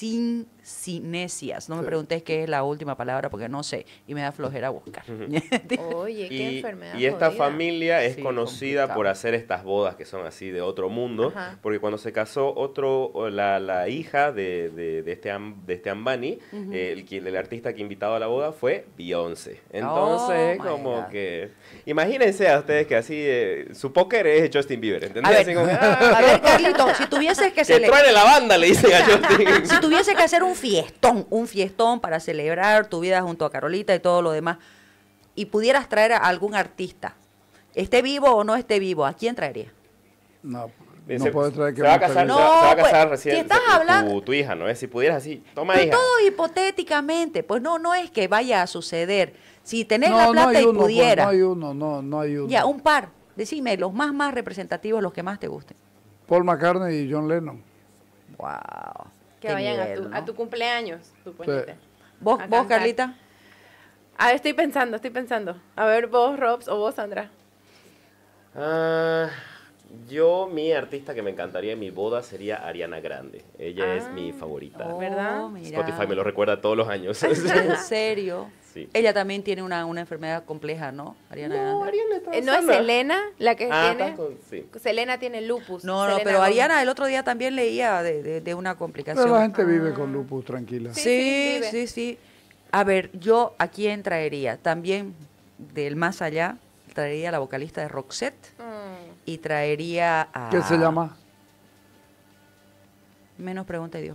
Speaker 4: cinesias. No me preguntes qué es la última palabra porque no sé y me da flojera buscar.
Speaker 1: Oye, qué enfermedad.
Speaker 3: Y esta
Speaker 1: jodida.
Speaker 3: familia es
Speaker 4: Sí,
Speaker 3: conocida
Speaker 4: complicado.
Speaker 3: por hacer estas bodas que son así de otro mundo,
Speaker 1: Ajá.
Speaker 3: porque cuando se casó la hija de este Ambani, el artista que invitado a la boda fue Beyoncé. Entonces,
Speaker 4: Oh, my
Speaker 3: como
Speaker 4: God.
Speaker 3: que... Imagínense a ustedes que así, su póker es Justin Bieber, ¿entendés?
Speaker 4: A ver,
Speaker 3: Así como que,
Speaker 4: a ver, Carlito, si tuvieses que
Speaker 3: que truene la banda, le dicen a Justin.
Speaker 4: Si tuviese que hacer un fiestón para celebrar tu vida junto a Carolita y todo lo demás, y pudieras traer a algún artista, esté vivo o no esté vivo, ¿a quién traería?
Speaker 2: No,
Speaker 3: Se-
Speaker 2: no puede traer que
Speaker 3: se va a
Speaker 2: no
Speaker 3: casar,
Speaker 2: esté
Speaker 3: se
Speaker 2: vivo.
Speaker 3: va- se va a
Speaker 4: No,
Speaker 3: casar
Speaker 4: pues,
Speaker 3: recién
Speaker 4: si estás hablando-
Speaker 3: tu hija, ¿no? Si pudieras así, toma
Speaker 4: Pero
Speaker 3: hija.
Speaker 4: todo hipotéticamente, pues no es que vaya a suceder. Si tenés la
Speaker 2: No, no
Speaker 4: plata
Speaker 2: hay
Speaker 4: y
Speaker 2: uno, pues,
Speaker 4: pudiera,
Speaker 2: no hay uno, no hay uno.
Speaker 4: ya, un par, decime los más representativos, los que más te gusten.
Speaker 2: Paul McCartney y John Lennon.
Speaker 4: Wow.
Speaker 1: Que
Speaker 4: qué
Speaker 1: vayan
Speaker 4: nivel, ¿no?
Speaker 1: a tu cumpleaños, suponete.
Speaker 4: ¿Vos,
Speaker 1: a
Speaker 4: vos
Speaker 1: cantar.
Speaker 4: Carlita?
Speaker 1: A ver, estoy pensando. A ver, vos, Robs, o vos, Sandra.
Speaker 3: Mi artista que me encantaría en mi boda sería Ariana Grande. Ella es mi favorita.
Speaker 4: Oh,
Speaker 1: ¿Verdad?
Speaker 4: mira.
Speaker 3: Spotify me lo recuerda todos los años.
Speaker 4: ¿En serio?
Speaker 3: Sí.
Speaker 4: Ella también tiene una enfermedad compleja, ¿no? Ariana
Speaker 3: No,
Speaker 4: Grande.
Speaker 3: Ariana está
Speaker 1: ¿No es
Speaker 3: sana.
Speaker 1: Selena la que tiene?
Speaker 3: está sí.
Speaker 1: Selena tiene lupus.
Speaker 4: No,
Speaker 1: Selena
Speaker 4: pero
Speaker 1: Gomez.
Speaker 4: Ariana el otro día también leía de una complicación.
Speaker 2: Pero la gente vive con lupus tranquila.
Speaker 1: Sí,
Speaker 4: Sí,
Speaker 1: vive.
Speaker 4: sí. A ver, yo a quién traería, también del más allá, traería a la vocalista de Roxette y traería a...
Speaker 2: ¿Qué se llama?
Speaker 4: Menos pregunta de Dios.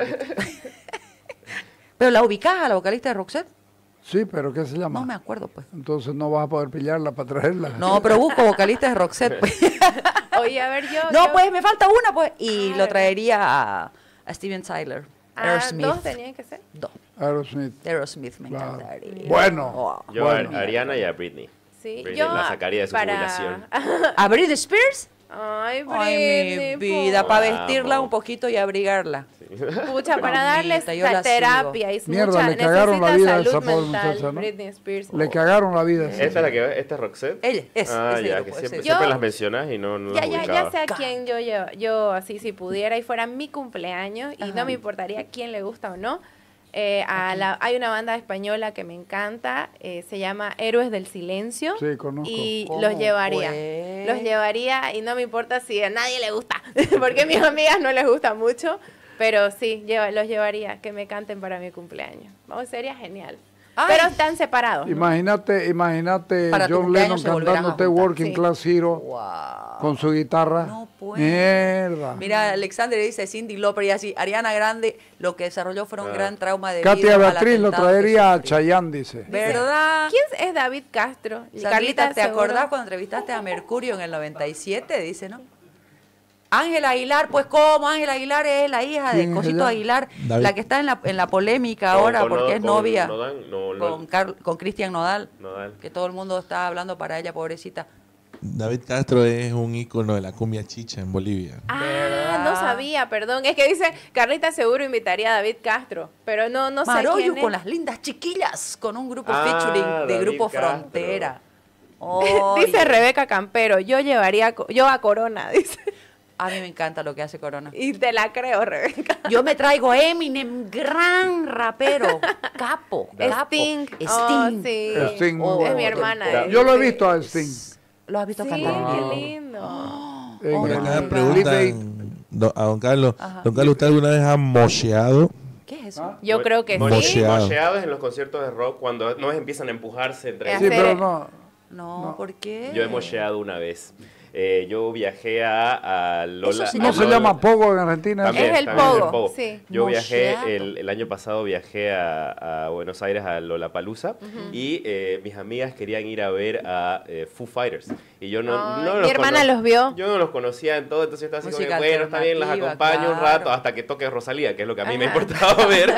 Speaker 4: Pero la ubicás a la vocalista de Roxette,
Speaker 2: Sí, pero ¿qué se llama?
Speaker 4: no me acuerdo pues.
Speaker 2: Entonces no vas a poder pillarla para traerla.
Speaker 4: No, pero busco vocalista de Roxette. Pues.
Speaker 1: Oye, a ver,
Speaker 4: No,
Speaker 1: yo-
Speaker 4: pues me falta una pues. Y
Speaker 1: Ah,
Speaker 4: lo traería a Steven Tyler. Aerosmith.
Speaker 1: dos tenían que ser.
Speaker 4: Dos.
Speaker 2: Aerosmith.
Speaker 4: Aerosmith me
Speaker 2: Claro.
Speaker 4: encantaría.
Speaker 2: Bueno.
Speaker 4: Oh.
Speaker 3: Yo
Speaker 2: Bueno.
Speaker 3: a Ariana y a Britney.
Speaker 1: Sí,
Speaker 3: Britney
Speaker 1: yo
Speaker 3: la sacaría de su jubilación.
Speaker 4: ¿A Britney Spears?
Speaker 1: Ay,
Speaker 4: Ay, mi
Speaker 1: Britney,
Speaker 4: vida, para
Speaker 3: Vamos.
Speaker 4: vestirla un poquito y abrigarla.
Speaker 1: Pucha, para darles
Speaker 4: Mamita, yo la
Speaker 1: terapia y
Speaker 2: Mierda,
Speaker 1: mucha,
Speaker 2: le cagaron la
Speaker 1: necesita
Speaker 2: vida a
Speaker 1: salud
Speaker 2: esa pobre
Speaker 1: mental,
Speaker 2: muchacha, ¿no?
Speaker 1: Britney Spears.
Speaker 2: Le cagaron la vida. sí.
Speaker 3: ¿Esta es la que esta es Roxette?
Speaker 4: Ella, es.
Speaker 3: Ah,
Speaker 4: ese
Speaker 3: ya,
Speaker 4: grupo,
Speaker 3: que
Speaker 4: ese
Speaker 3: siempre,
Speaker 4: grupo.
Speaker 3: siempre
Speaker 1: Yo-
Speaker 3: las mencionas y no
Speaker 1: Ya,
Speaker 3: las
Speaker 1: ya,
Speaker 3: ubicaba.
Speaker 1: ya sé a quién yo así si pudiera y fuera mi cumpleaños y no me importaría quién le gusta o no. Hay una banda española que me encanta, se llama Héroes del Silencio.
Speaker 2: Sí, conozco.
Speaker 1: Y
Speaker 4: ¿Cómo
Speaker 1: los llevaría.
Speaker 4: fue?
Speaker 1: Los llevaría y no me importa si a nadie le gusta, porque a mis amigas no les gusta mucho, pero sí, los llevaría, que me canten para mi cumpleaños. Sería genial.
Speaker 4: Ay.
Speaker 1: Pero están separados, ¿no?
Speaker 2: Imagínate
Speaker 4: Para tu
Speaker 2: John
Speaker 4: cumpleaños
Speaker 2: Lennon
Speaker 4: se volverán a
Speaker 2: cantándote
Speaker 4: juntar.
Speaker 2: Working
Speaker 1: Sí.
Speaker 2: Class Hero
Speaker 4: Wow.
Speaker 2: con su guitarra.
Speaker 4: No puede.
Speaker 2: Mierda.
Speaker 4: Mira, Alexander dice Cindy Lauper y así. Ariana Grande lo que desarrolló fue un gran trauma de
Speaker 2: Katia
Speaker 4: vida.
Speaker 2: Beatriz lo traería a Chayanne, dice.
Speaker 4: ¿Verdad?
Speaker 1: ¿Quién es David Castro?
Speaker 4: Sandrita, ¿te
Speaker 1: seguro.
Speaker 4: acordás cuando entrevistaste a Mercurio en el 97? Dice, ¿no? Ángela Aguilar, pues ¿cómo? Ángela Aguilar es la hija de
Speaker 2: ¿Quién es
Speaker 4: Cosito
Speaker 2: ella?
Speaker 4: Aguilar,
Speaker 5: David.
Speaker 4: la que está en la polémica ahora porque es novia
Speaker 3: No,
Speaker 4: con Cristian Nodal,
Speaker 3: Nodal.
Speaker 4: que todo el mundo está hablando para ella, pobrecita.
Speaker 5: David Castro es un ícono de la cumbia chicha en Bolivia.
Speaker 1: Ah, no sabía, perdón. Es que dice, Carlita seguro invitaría a David Castro, pero no sé
Speaker 4: Maroyu
Speaker 1: quién es.
Speaker 4: con las lindas chiquillas, con un grupo
Speaker 3: Ah,
Speaker 4: featuring de
Speaker 3: David
Speaker 4: Grupo
Speaker 3: Castro.
Speaker 4: Frontera.
Speaker 1: Dice
Speaker 4: Oye,
Speaker 1: Rebeca Campero, yo a Corona, dice.
Speaker 4: a mí me encanta lo que hace Corona.
Speaker 1: Y te la creo, Rebeca.
Speaker 4: Yo me traigo Eminem, gran rapero, capo.
Speaker 1: Sting.
Speaker 4: Sting.
Speaker 1: Oh, sí.
Speaker 2: Sting, muy
Speaker 4: Oh,
Speaker 1: Es
Speaker 2: bueno.
Speaker 1: mi hermana.
Speaker 2: Yo lo he visto a Sting.
Speaker 4: ¿Lo has visto
Speaker 1: Sí,
Speaker 4: cantar en vivo?
Speaker 1: qué lindo.
Speaker 2: En
Speaker 5: Por
Speaker 2: el
Speaker 5: acá
Speaker 2: Live Aid.
Speaker 5: preguntan a don Carlos. Don Carlos, ¿usted alguna vez ha mocheado?
Speaker 4: ¿Qué es eso?
Speaker 1: Yo creo que sí.
Speaker 5: Mocheado.
Speaker 3: Mocheados en los conciertos de rock cuando no empiezan a empujarse entre
Speaker 1: Es
Speaker 2: Sí,
Speaker 1: hacer-
Speaker 2: pero no.
Speaker 4: No, ¿por qué?
Speaker 3: Yo he mocheado una vez. Yo viajé a Lola.
Speaker 4: Eso se
Speaker 3: a
Speaker 2: No se
Speaker 3: Lola-
Speaker 2: llama pogo en Argentina.
Speaker 3: También,
Speaker 1: Es el
Speaker 3: también
Speaker 1: pogo, sí.
Speaker 3: Yo viajé,
Speaker 4: Mocheado.
Speaker 3: el año pasado viajé a Buenos Aires, a Lollapalooza, y mis amigas querían ir a ver a Foo Fighters. Y yo no
Speaker 1: Ay,
Speaker 3: los
Speaker 1: mi hermana los vio.
Speaker 3: Yo no los conocía en todo, entonces yo estaba así como
Speaker 4: Música
Speaker 3: que, bueno, está bien, las
Speaker 4: alternativa,
Speaker 3: acompaño un
Speaker 4: claro.
Speaker 3: rato hasta que toque Rosalía, que es lo que a mí me
Speaker 1: Ajá.
Speaker 3: importaba ver.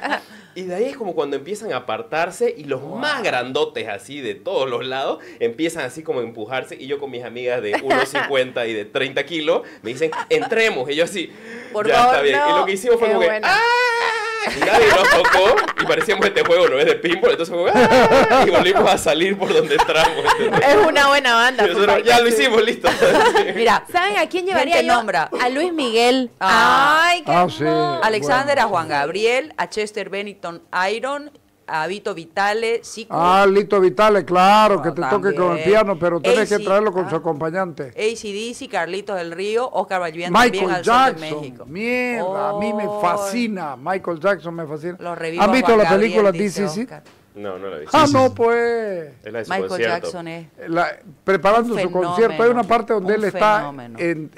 Speaker 3: Y de ahí es como cuando empiezan a apartarse y los más grandotes así de todos los lados empiezan así como a empujarse y yo con mis amigas de 1,50 y de 30 kilos me dicen, entremos. Y yo así,
Speaker 1: Por
Speaker 3: ya
Speaker 1: favor,
Speaker 3: está bien.
Speaker 1: no.
Speaker 3: Y lo que hicimos fue
Speaker 1: Qué
Speaker 3: como que,
Speaker 1: bueno.
Speaker 3: ¡ah! Y nadie nos tocó y parecíamos este juego, ¿no es de pinball? Entonces fue como, ¡ah! Y volvimos a salir por donde entramos. ¿entendés?
Speaker 1: Es una buena banda.
Speaker 3: Y nosotros,
Speaker 1: Foo
Speaker 3: ya lo
Speaker 1: Fighters.
Speaker 3: hicimos, listo.
Speaker 4: Mira,
Speaker 1: ¿Saben a quién llevaría
Speaker 4: Gente
Speaker 1: yo?
Speaker 4: nombra.
Speaker 1: A Luis Miguel.
Speaker 4: Ah.
Speaker 1: Ay, qué
Speaker 2: Ah, sí.
Speaker 1: hermoso.
Speaker 4: Alexander,
Speaker 2: Bueno,
Speaker 4: a Juan Gabriel, a Chester Bennington Iron, a Vito Vitale, Zico,
Speaker 2: Ah, Lito Vitale, claro, que te toque con el
Speaker 4: también.
Speaker 2: piano, pero tienes que
Speaker 4: AC,
Speaker 2: traerlo con su
Speaker 4: ah.
Speaker 2: acompañante.
Speaker 4: AC/DC, Carlitos del Río, Oscar Balbuena también
Speaker 2: Michael
Speaker 4: al sur de
Speaker 2: Jackson,
Speaker 4: México.
Speaker 2: mierda, a mí me
Speaker 4: Oh.
Speaker 2: fascina. Michael Jackson me fascina.
Speaker 4: Los revivo
Speaker 2: ¿Han
Speaker 4: a
Speaker 2: visto
Speaker 4: Juan
Speaker 2: la
Speaker 4: Gabriel,
Speaker 2: película
Speaker 4: dice
Speaker 2: This Is It?
Speaker 4: Oscar.
Speaker 3: No, no lo vi.
Speaker 2: Ah,
Speaker 5: sí,
Speaker 2: no,
Speaker 5: sí.
Speaker 2: pues.
Speaker 3: Es la de su
Speaker 4: Michael
Speaker 3: concierto.
Speaker 4: Jackson es
Speaker 2: Preparando
Speaker 4: Un
Speaker 2: su concierto. Hay una parte donde
Speaker 4: un
Speaker 2: él está
Speaker 4: fenómeno.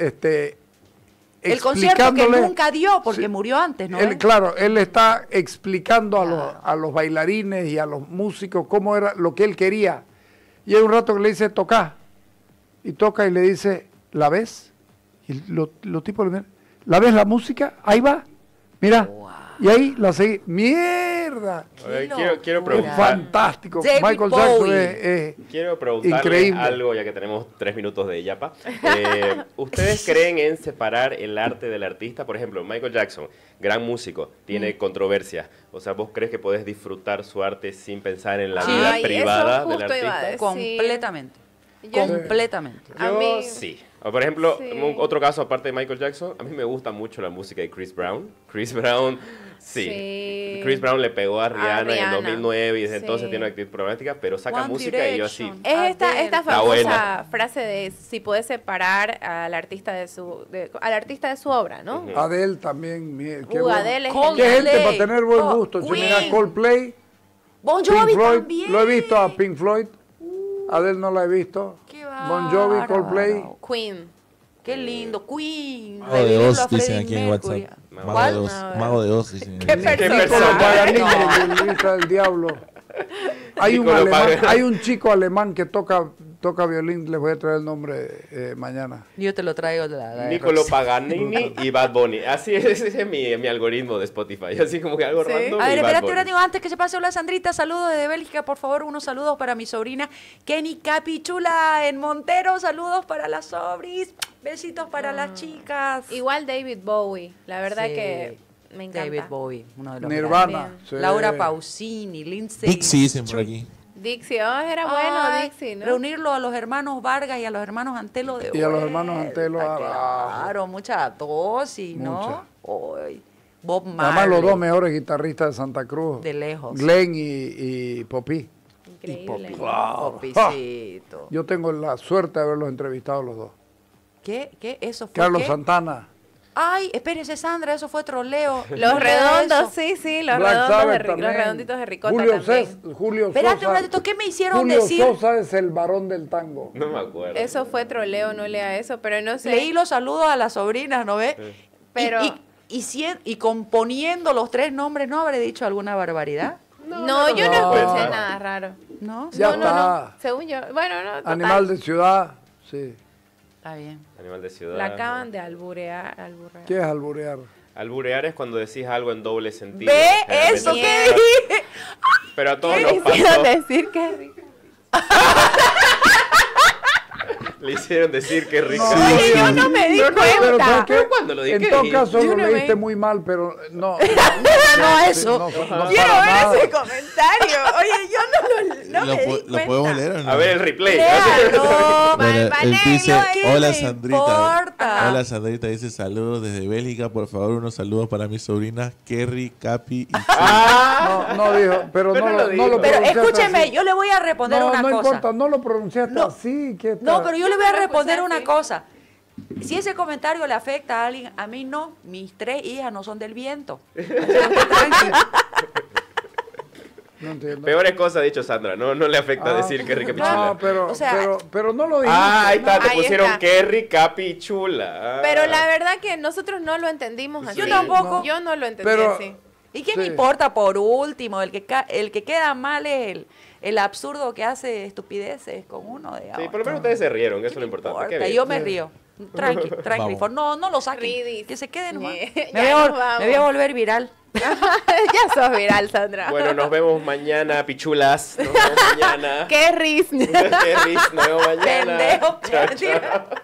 Speaker 4: el concierto que
Speaker 2: explicándole-
Speaker 4: nunca dio porque
Speaker 2: Sí.
Speaker 4: murió antes, ¿no?
Speaker 2: Él, claro, él está explicando
Speaker 4: Claro.
Speaker 2: a los bailarines y a los músicos cómo era lo que él quería. Y hay un rato que le dice, toca. Y toca y le dice, ¿la ves? Y los tipos le miran, ¿la ves la música? Ahí va. Mira. Y ahí la seguí. ¡Mierda!
Speaker 3: Oye,
Speaker 4: Qué
Speaker 3: quiero
Speaker 2: Es
Speaker 3: preguntar.
Speaker 2: fantástico.
Speaker 4: David
Speaker 2: Michael Jackson
Speaker 4: Bowie.
Speaker 2: es
Speaker 3: Quiero preguntarle
Speaker 2: increíble.
Speaker 3: algo, ya que tenemos 3 minutos de yapa. ¿Ustedes creen en separar el arte del artista? Por ejemplo, Michael Jackson, gran músico, tiene controversias. O sea, ¿vos crees que podés disfrutar su arte sin pensar en la
Speaker 4: Sí.
Speaker 3: vida
Speaker 1: Ay,
Speaker 3: privada
Speaker 1: eso
Speaker 3: del
Speaker 1: justo iba a
Speaker 3: artista?
Speaker 1: decir.
Speaker 4: Completamente.
Speaker 1: Yo-
Speaker 4: Completamente.
Speaker 1: A
Speaker 3: Yo
Speaker 1: mí-
Speaker 3: sí. O, por ejemplo,
Speaker 1: Sí.
Speaker 3: otro caso aparte de Michael Jackson, a mí me gusta mucho la música de Chris Brown. Chris Brown, sí.
Speaker 1: Sí.
Speaker 3: Chris Brown le pegó a Rihanna, en
Speaker 1: Rihanna.
Speaker 3: 2009 y desde
Speaker 1: Sí.
Speaker 3: entonces tiene una actitud problemática, pero saca
Speaker 4: One
Speaker 3: música y yo así.
Speaker 4: Direction.
Speaker 1: Es esta
Speaker 4: Adele.
Speaker 1: famosa
Speaker 3: buena.
Speaker 1: frase de si puedes separar al artista de su obra, ¿no?
Speaker 3: Ujú.
Speaker 2: Adele también. Qué bueno.
Speaker 1: Adele es
Speaker 4: Coldplay.
Speaker 2: Qué
Speaker 1: genial.
Speaker 2: gente para tener buen
Speaker 4: Oh,
Speaker 2: gusto. Si mira
Speaker 4: Queen.
Speaker 2: Coldplay,
Speaker 4: Bon
Speaker 2: Pink
Speaker 4: Jovi
Speaker 2: Floyd,
Speaker 4: también.
Speaker 2: lo he visto a Pink Floyd. Adele no la he visto.
Speaker 4: Qué
Speaker 2: Bon Jovi,
Speaker 4: bárbaro.
Speaker 2: Coldplay.
Speaker 1: Queen.
Speaker 4: Qué lindo, Queen.
Speaker 5: Mago de
Speaker 4: Revivirlo
Speaker 5: Oz,
Speaker 4: a
Speaker 5: dicen
Speaker 4: Freddie
Speaker 5: aquí en
Speaker 4: Mercury.
Speaker 5: WhatsApp.
Speaker 3: Mago
Speaker 5: Mago de
Speaker 3: de
Speaker 5: Oz.
Speaker 1: Oz.
Speaker 5: Mago de Oz, dicen.
Speaker 1: Qué
Speaker 2: Nicolás
Speaker 1: persona.
Speaker 2: Paganini,
Speaker 4: No.
Speaker 2: el violinista del diablo. Hay un,
Speaker 3: Nicolás
Speaker 2: alemán,
Speaker 3: Paganini.
Speaker 2: hay un chico alemán que toca violín, les voy a traer el nombre mañana.
Speaker 4: Yo te lo traigo de la
Speaker 3: Niccolo
Speaker 4: Roxy.
Speaker 3: Paganini y Bad Bunny. Así es, ese es mi algoritmo de Spotify. Así como que algo
Speaker 1: Sí.
Speaker 3: random.
Speaker 4: A ver,
Speaker 3: y Bad
Speaker 4: espérate,
Speaker 3: Bunny.
Speaker 4: espérate, antes que se pase, hola Sandrita, saludos desde Bélgica, por favor, unos saludos para mi sobrina Kenny Capichula en Montero, saludos para las sobris, besitos para las chicas.
Speaker 1: Igual David Bowie, la verdad
Speaker 4: Sí.
Speaker 1: que me encanta.
Speaker 4: David Bowie, uno de los
Speaker 2: Nirvana.
Speaker 4: grandes.
Speaker 2: sí.
Speaker 4: Laura Pausini, Lindsay.
Speaker 5: Dixie dicen por aquí.
Speaker 1: Dixie, era bueno
Speaker 4: Ay,
Speaker 1: Dixie, ¿no?
Speaker 4: Reunirlo a los hermanos Vargas y a los hermanos Antelo de
Speaker 2: Y a los
Speaker 4: vuelta,
Speaker 2: hermanos Antelo,
Speaker 4: Claro, mucha dosis, ¿no? Ay, Bob Marley.
Speaker 2: Además, los dos mejores guitarristas de Santa Cruz.
Speaker 4: De lejos.
Speaker 2: Glenn y Popí.
Speaker 1: Increíble.
Speaker 4: Popicito.
Speaker 2: Yo tengo la suerte de haberlos entrevistado los dos.
Speaker 4: ¿Qué? ¿Eso fue
Speaker 2: Carlos
Speaker 4: qué?
Speaker 2: Santana.
Speaker 4: Ay, espérese, Sandra, eso fue troleo.
Speaker 1: Los
Speaker 4: No
Speaker 1: redondos,
Speaker 4: eso.
Speaker 1: sí, los
Speaker 2: Black
Speaker 1: redondos
Speaker 2: Sabbath
Speaker 1: de, los
Speaker 2: también.
Speaker 1: redonditos de Ricota
Speaker 2: Julio
Speaker 1: también.
Speaker 2: Julio
Speaker 4: Espérate
Speaker 2: Sosa.
Speaker 4: un ratito, ¿qué me hicieron
Speaker 2: Julio
Speaker 4: decir?
Speaker 2: Sosa es el varón del tango.
Speaker 3: No me acuerdo.
Speaker 1: Eso fue troleo, no lea eso, pero no sé.
Speaker 4: Leí los saludos a las sobrinas, ¿no ve?
Speaker 1: Pero-
Speaker 4: Y componiendo los 3 nombres, ¿no habré dicho alguna barbaridad?
Speaker 1: No, yo no
Speaker 2: no.
Speaker 1: escuché nada raro.
Speaker 4: ¿No?
Speaker 2: Ya
Speaker 1: no,
Speaker 2: está.
Speaker 1: Según yo, bueno, no, total.
Speaker 2: Animal de ciudad. Sí.
Speaker 4: Está bien.
Speaker 3: Animal de ciudad.
Speaker 1: La acaban de alburear.
Speaker 2: ¿Qué es alburear?
Speaker 3: Alburear es cuando decís algo en doble sentido.
Speaker 4: ¿Ve
Speaker 3: Generalmente
Speaker 4: eso
Speaker 3: no-
Speaker 4: que dije?
Speaker 3: Pero a todos
Speaker 1: ¿Qué
Speaker 3: nos
Speaker 1: le hicieron
Speaker 3: pasó.
Speaker 1: decir que es rico?
Speaker 3: Le hicieron decir que rica.
Speaker 1: Oye, yo no me di
Speaker 2: Pero
Speaker 1: cuenta.
Speaker 2: ¿sabes qué?
Speaker 3: ¿Cuándo lo dije?
Speaker 2: En todo caso
Speaker 1: Yo
Speaker 2: lo
Speaker 1: no
Speaker 2: leíste
Speaker 1: me-
Speaker 2: muy mal, pero no.
Speaker 4: No, eso.
Speaker 2: No,
Speaker 1: Quiero
Speaker 2: para
Speaker 1: ver
Speaker 2: nada.
Speaker 1: ese comentario. Oye, yo no
Speaker 5: ¿Lo,
Speaker 1: me
Speaker 5: po-
Speaker 1: di
Speaker 5: lo
Speaker 1: cuenta.
Speaker 5: podemos leer o no?
Speaker 3: A ver el replay.
Speaker 1: Léalo,
Speaker 5: Bueno, él
Speaker 1: Valerio,
Speaker 5: dice,
Speaker 1: ¿qué
Speaker 5: hola
Speaker 1: me
Speaker 5: Sandrita.
Speaker 4: importa?
Speaker 5: Hola Sandrita, dice saludos desde Bélgica. Por favor, unos saludos para mis sobrinas Kerry, Capi y Chula.
Speaker 3: Ah,
Speaker 2: No dijo, pero
Speaker 3: Pero
Speaker 2: no,
Speaker 3: lo
Speaker 2: lo- no
Speaker 3: dijo.
Speaker 2: lo
Speaker 4: Pero
Speaker 2: pronunciaste
Speaker 4: escúcheme,
Speaker 2: así.
Speaker 4: yo le voy a responder
Speaker 2: No,
Speaker 4: una
Speaker 2: no
Speaker 4: cosa.
Speaker 2: importa, no lo pronunciaste
Speaker 4: No.
Speaker 2: así. ¿qué tal?
Speaker 4: No, pero yo le voy a
Speaker 1: Yo lo
Speaker 4: responder
Speaker 1: escuché
Speaker 4: una
Speaker 1: así.
Speaker 4: cosa. Si ese comentario le afecta a alguien, a mí no. Mis 3 hijas no son del viento. Así que usted tranquilo.
Speaker 2: No entiendo.
Speaker 3: peores cosas ha dicho Sandra. No le afecta decir que rica pichula.
Speaker 2: No, pero,
Speaker 4: O sea-
Speaker 2: pero no lo dijiste.
Speaker 3: Ah, ahí está, te
Speaker 1: Ahí
Speaker 3: pusieron
Speaker 1: está.
Speaker 3: Kerry, Capi y Chula. Ah.
Speaker 1: Pero la verdad que nosotros no lo entendimos así.
Speaker 4: Yo tampoco.
Speaker 1: Yo no lo entendí
Speaker 2: Pero-
Speaker 1: así.
Speaker 4: ¿Y qué
Speaker 2: Sí.
Speaker 4: me importa por último? El que queda mal es el absurdo que hace estupideces con uno de
Speaker 3: Sí,
Speaker 4: ahora.
Speaker 3: por lo menos ustedes se rieron, que eso es lo importante. Qué
Speaker 4: Importa,
Speaker 3: bien.
Speaker 4: yo me río. Tranqui, tranqui.
Speaker 5: Vamos.
Speaker 4: No lo saquen.
Speaker 1: Ridis.
Speaker 4: Que se queden nomás.
Speaker 1: Ya
Speaker 4: Me voy a
Speaker 1: nos vamos.
Speaker 4: me voy a volver viral.
Speaker 1: Ya sos viral, Sandra.
Speaker 3: Bueno, nos vemos mañana, pichulas. Nos vemos mañana.
Speaker 1: Qué risa.
Speaker 3: Qué risa, nos vemos mañana.
Speaker 4: Pendejo.
Speaker 3: Chao, chao.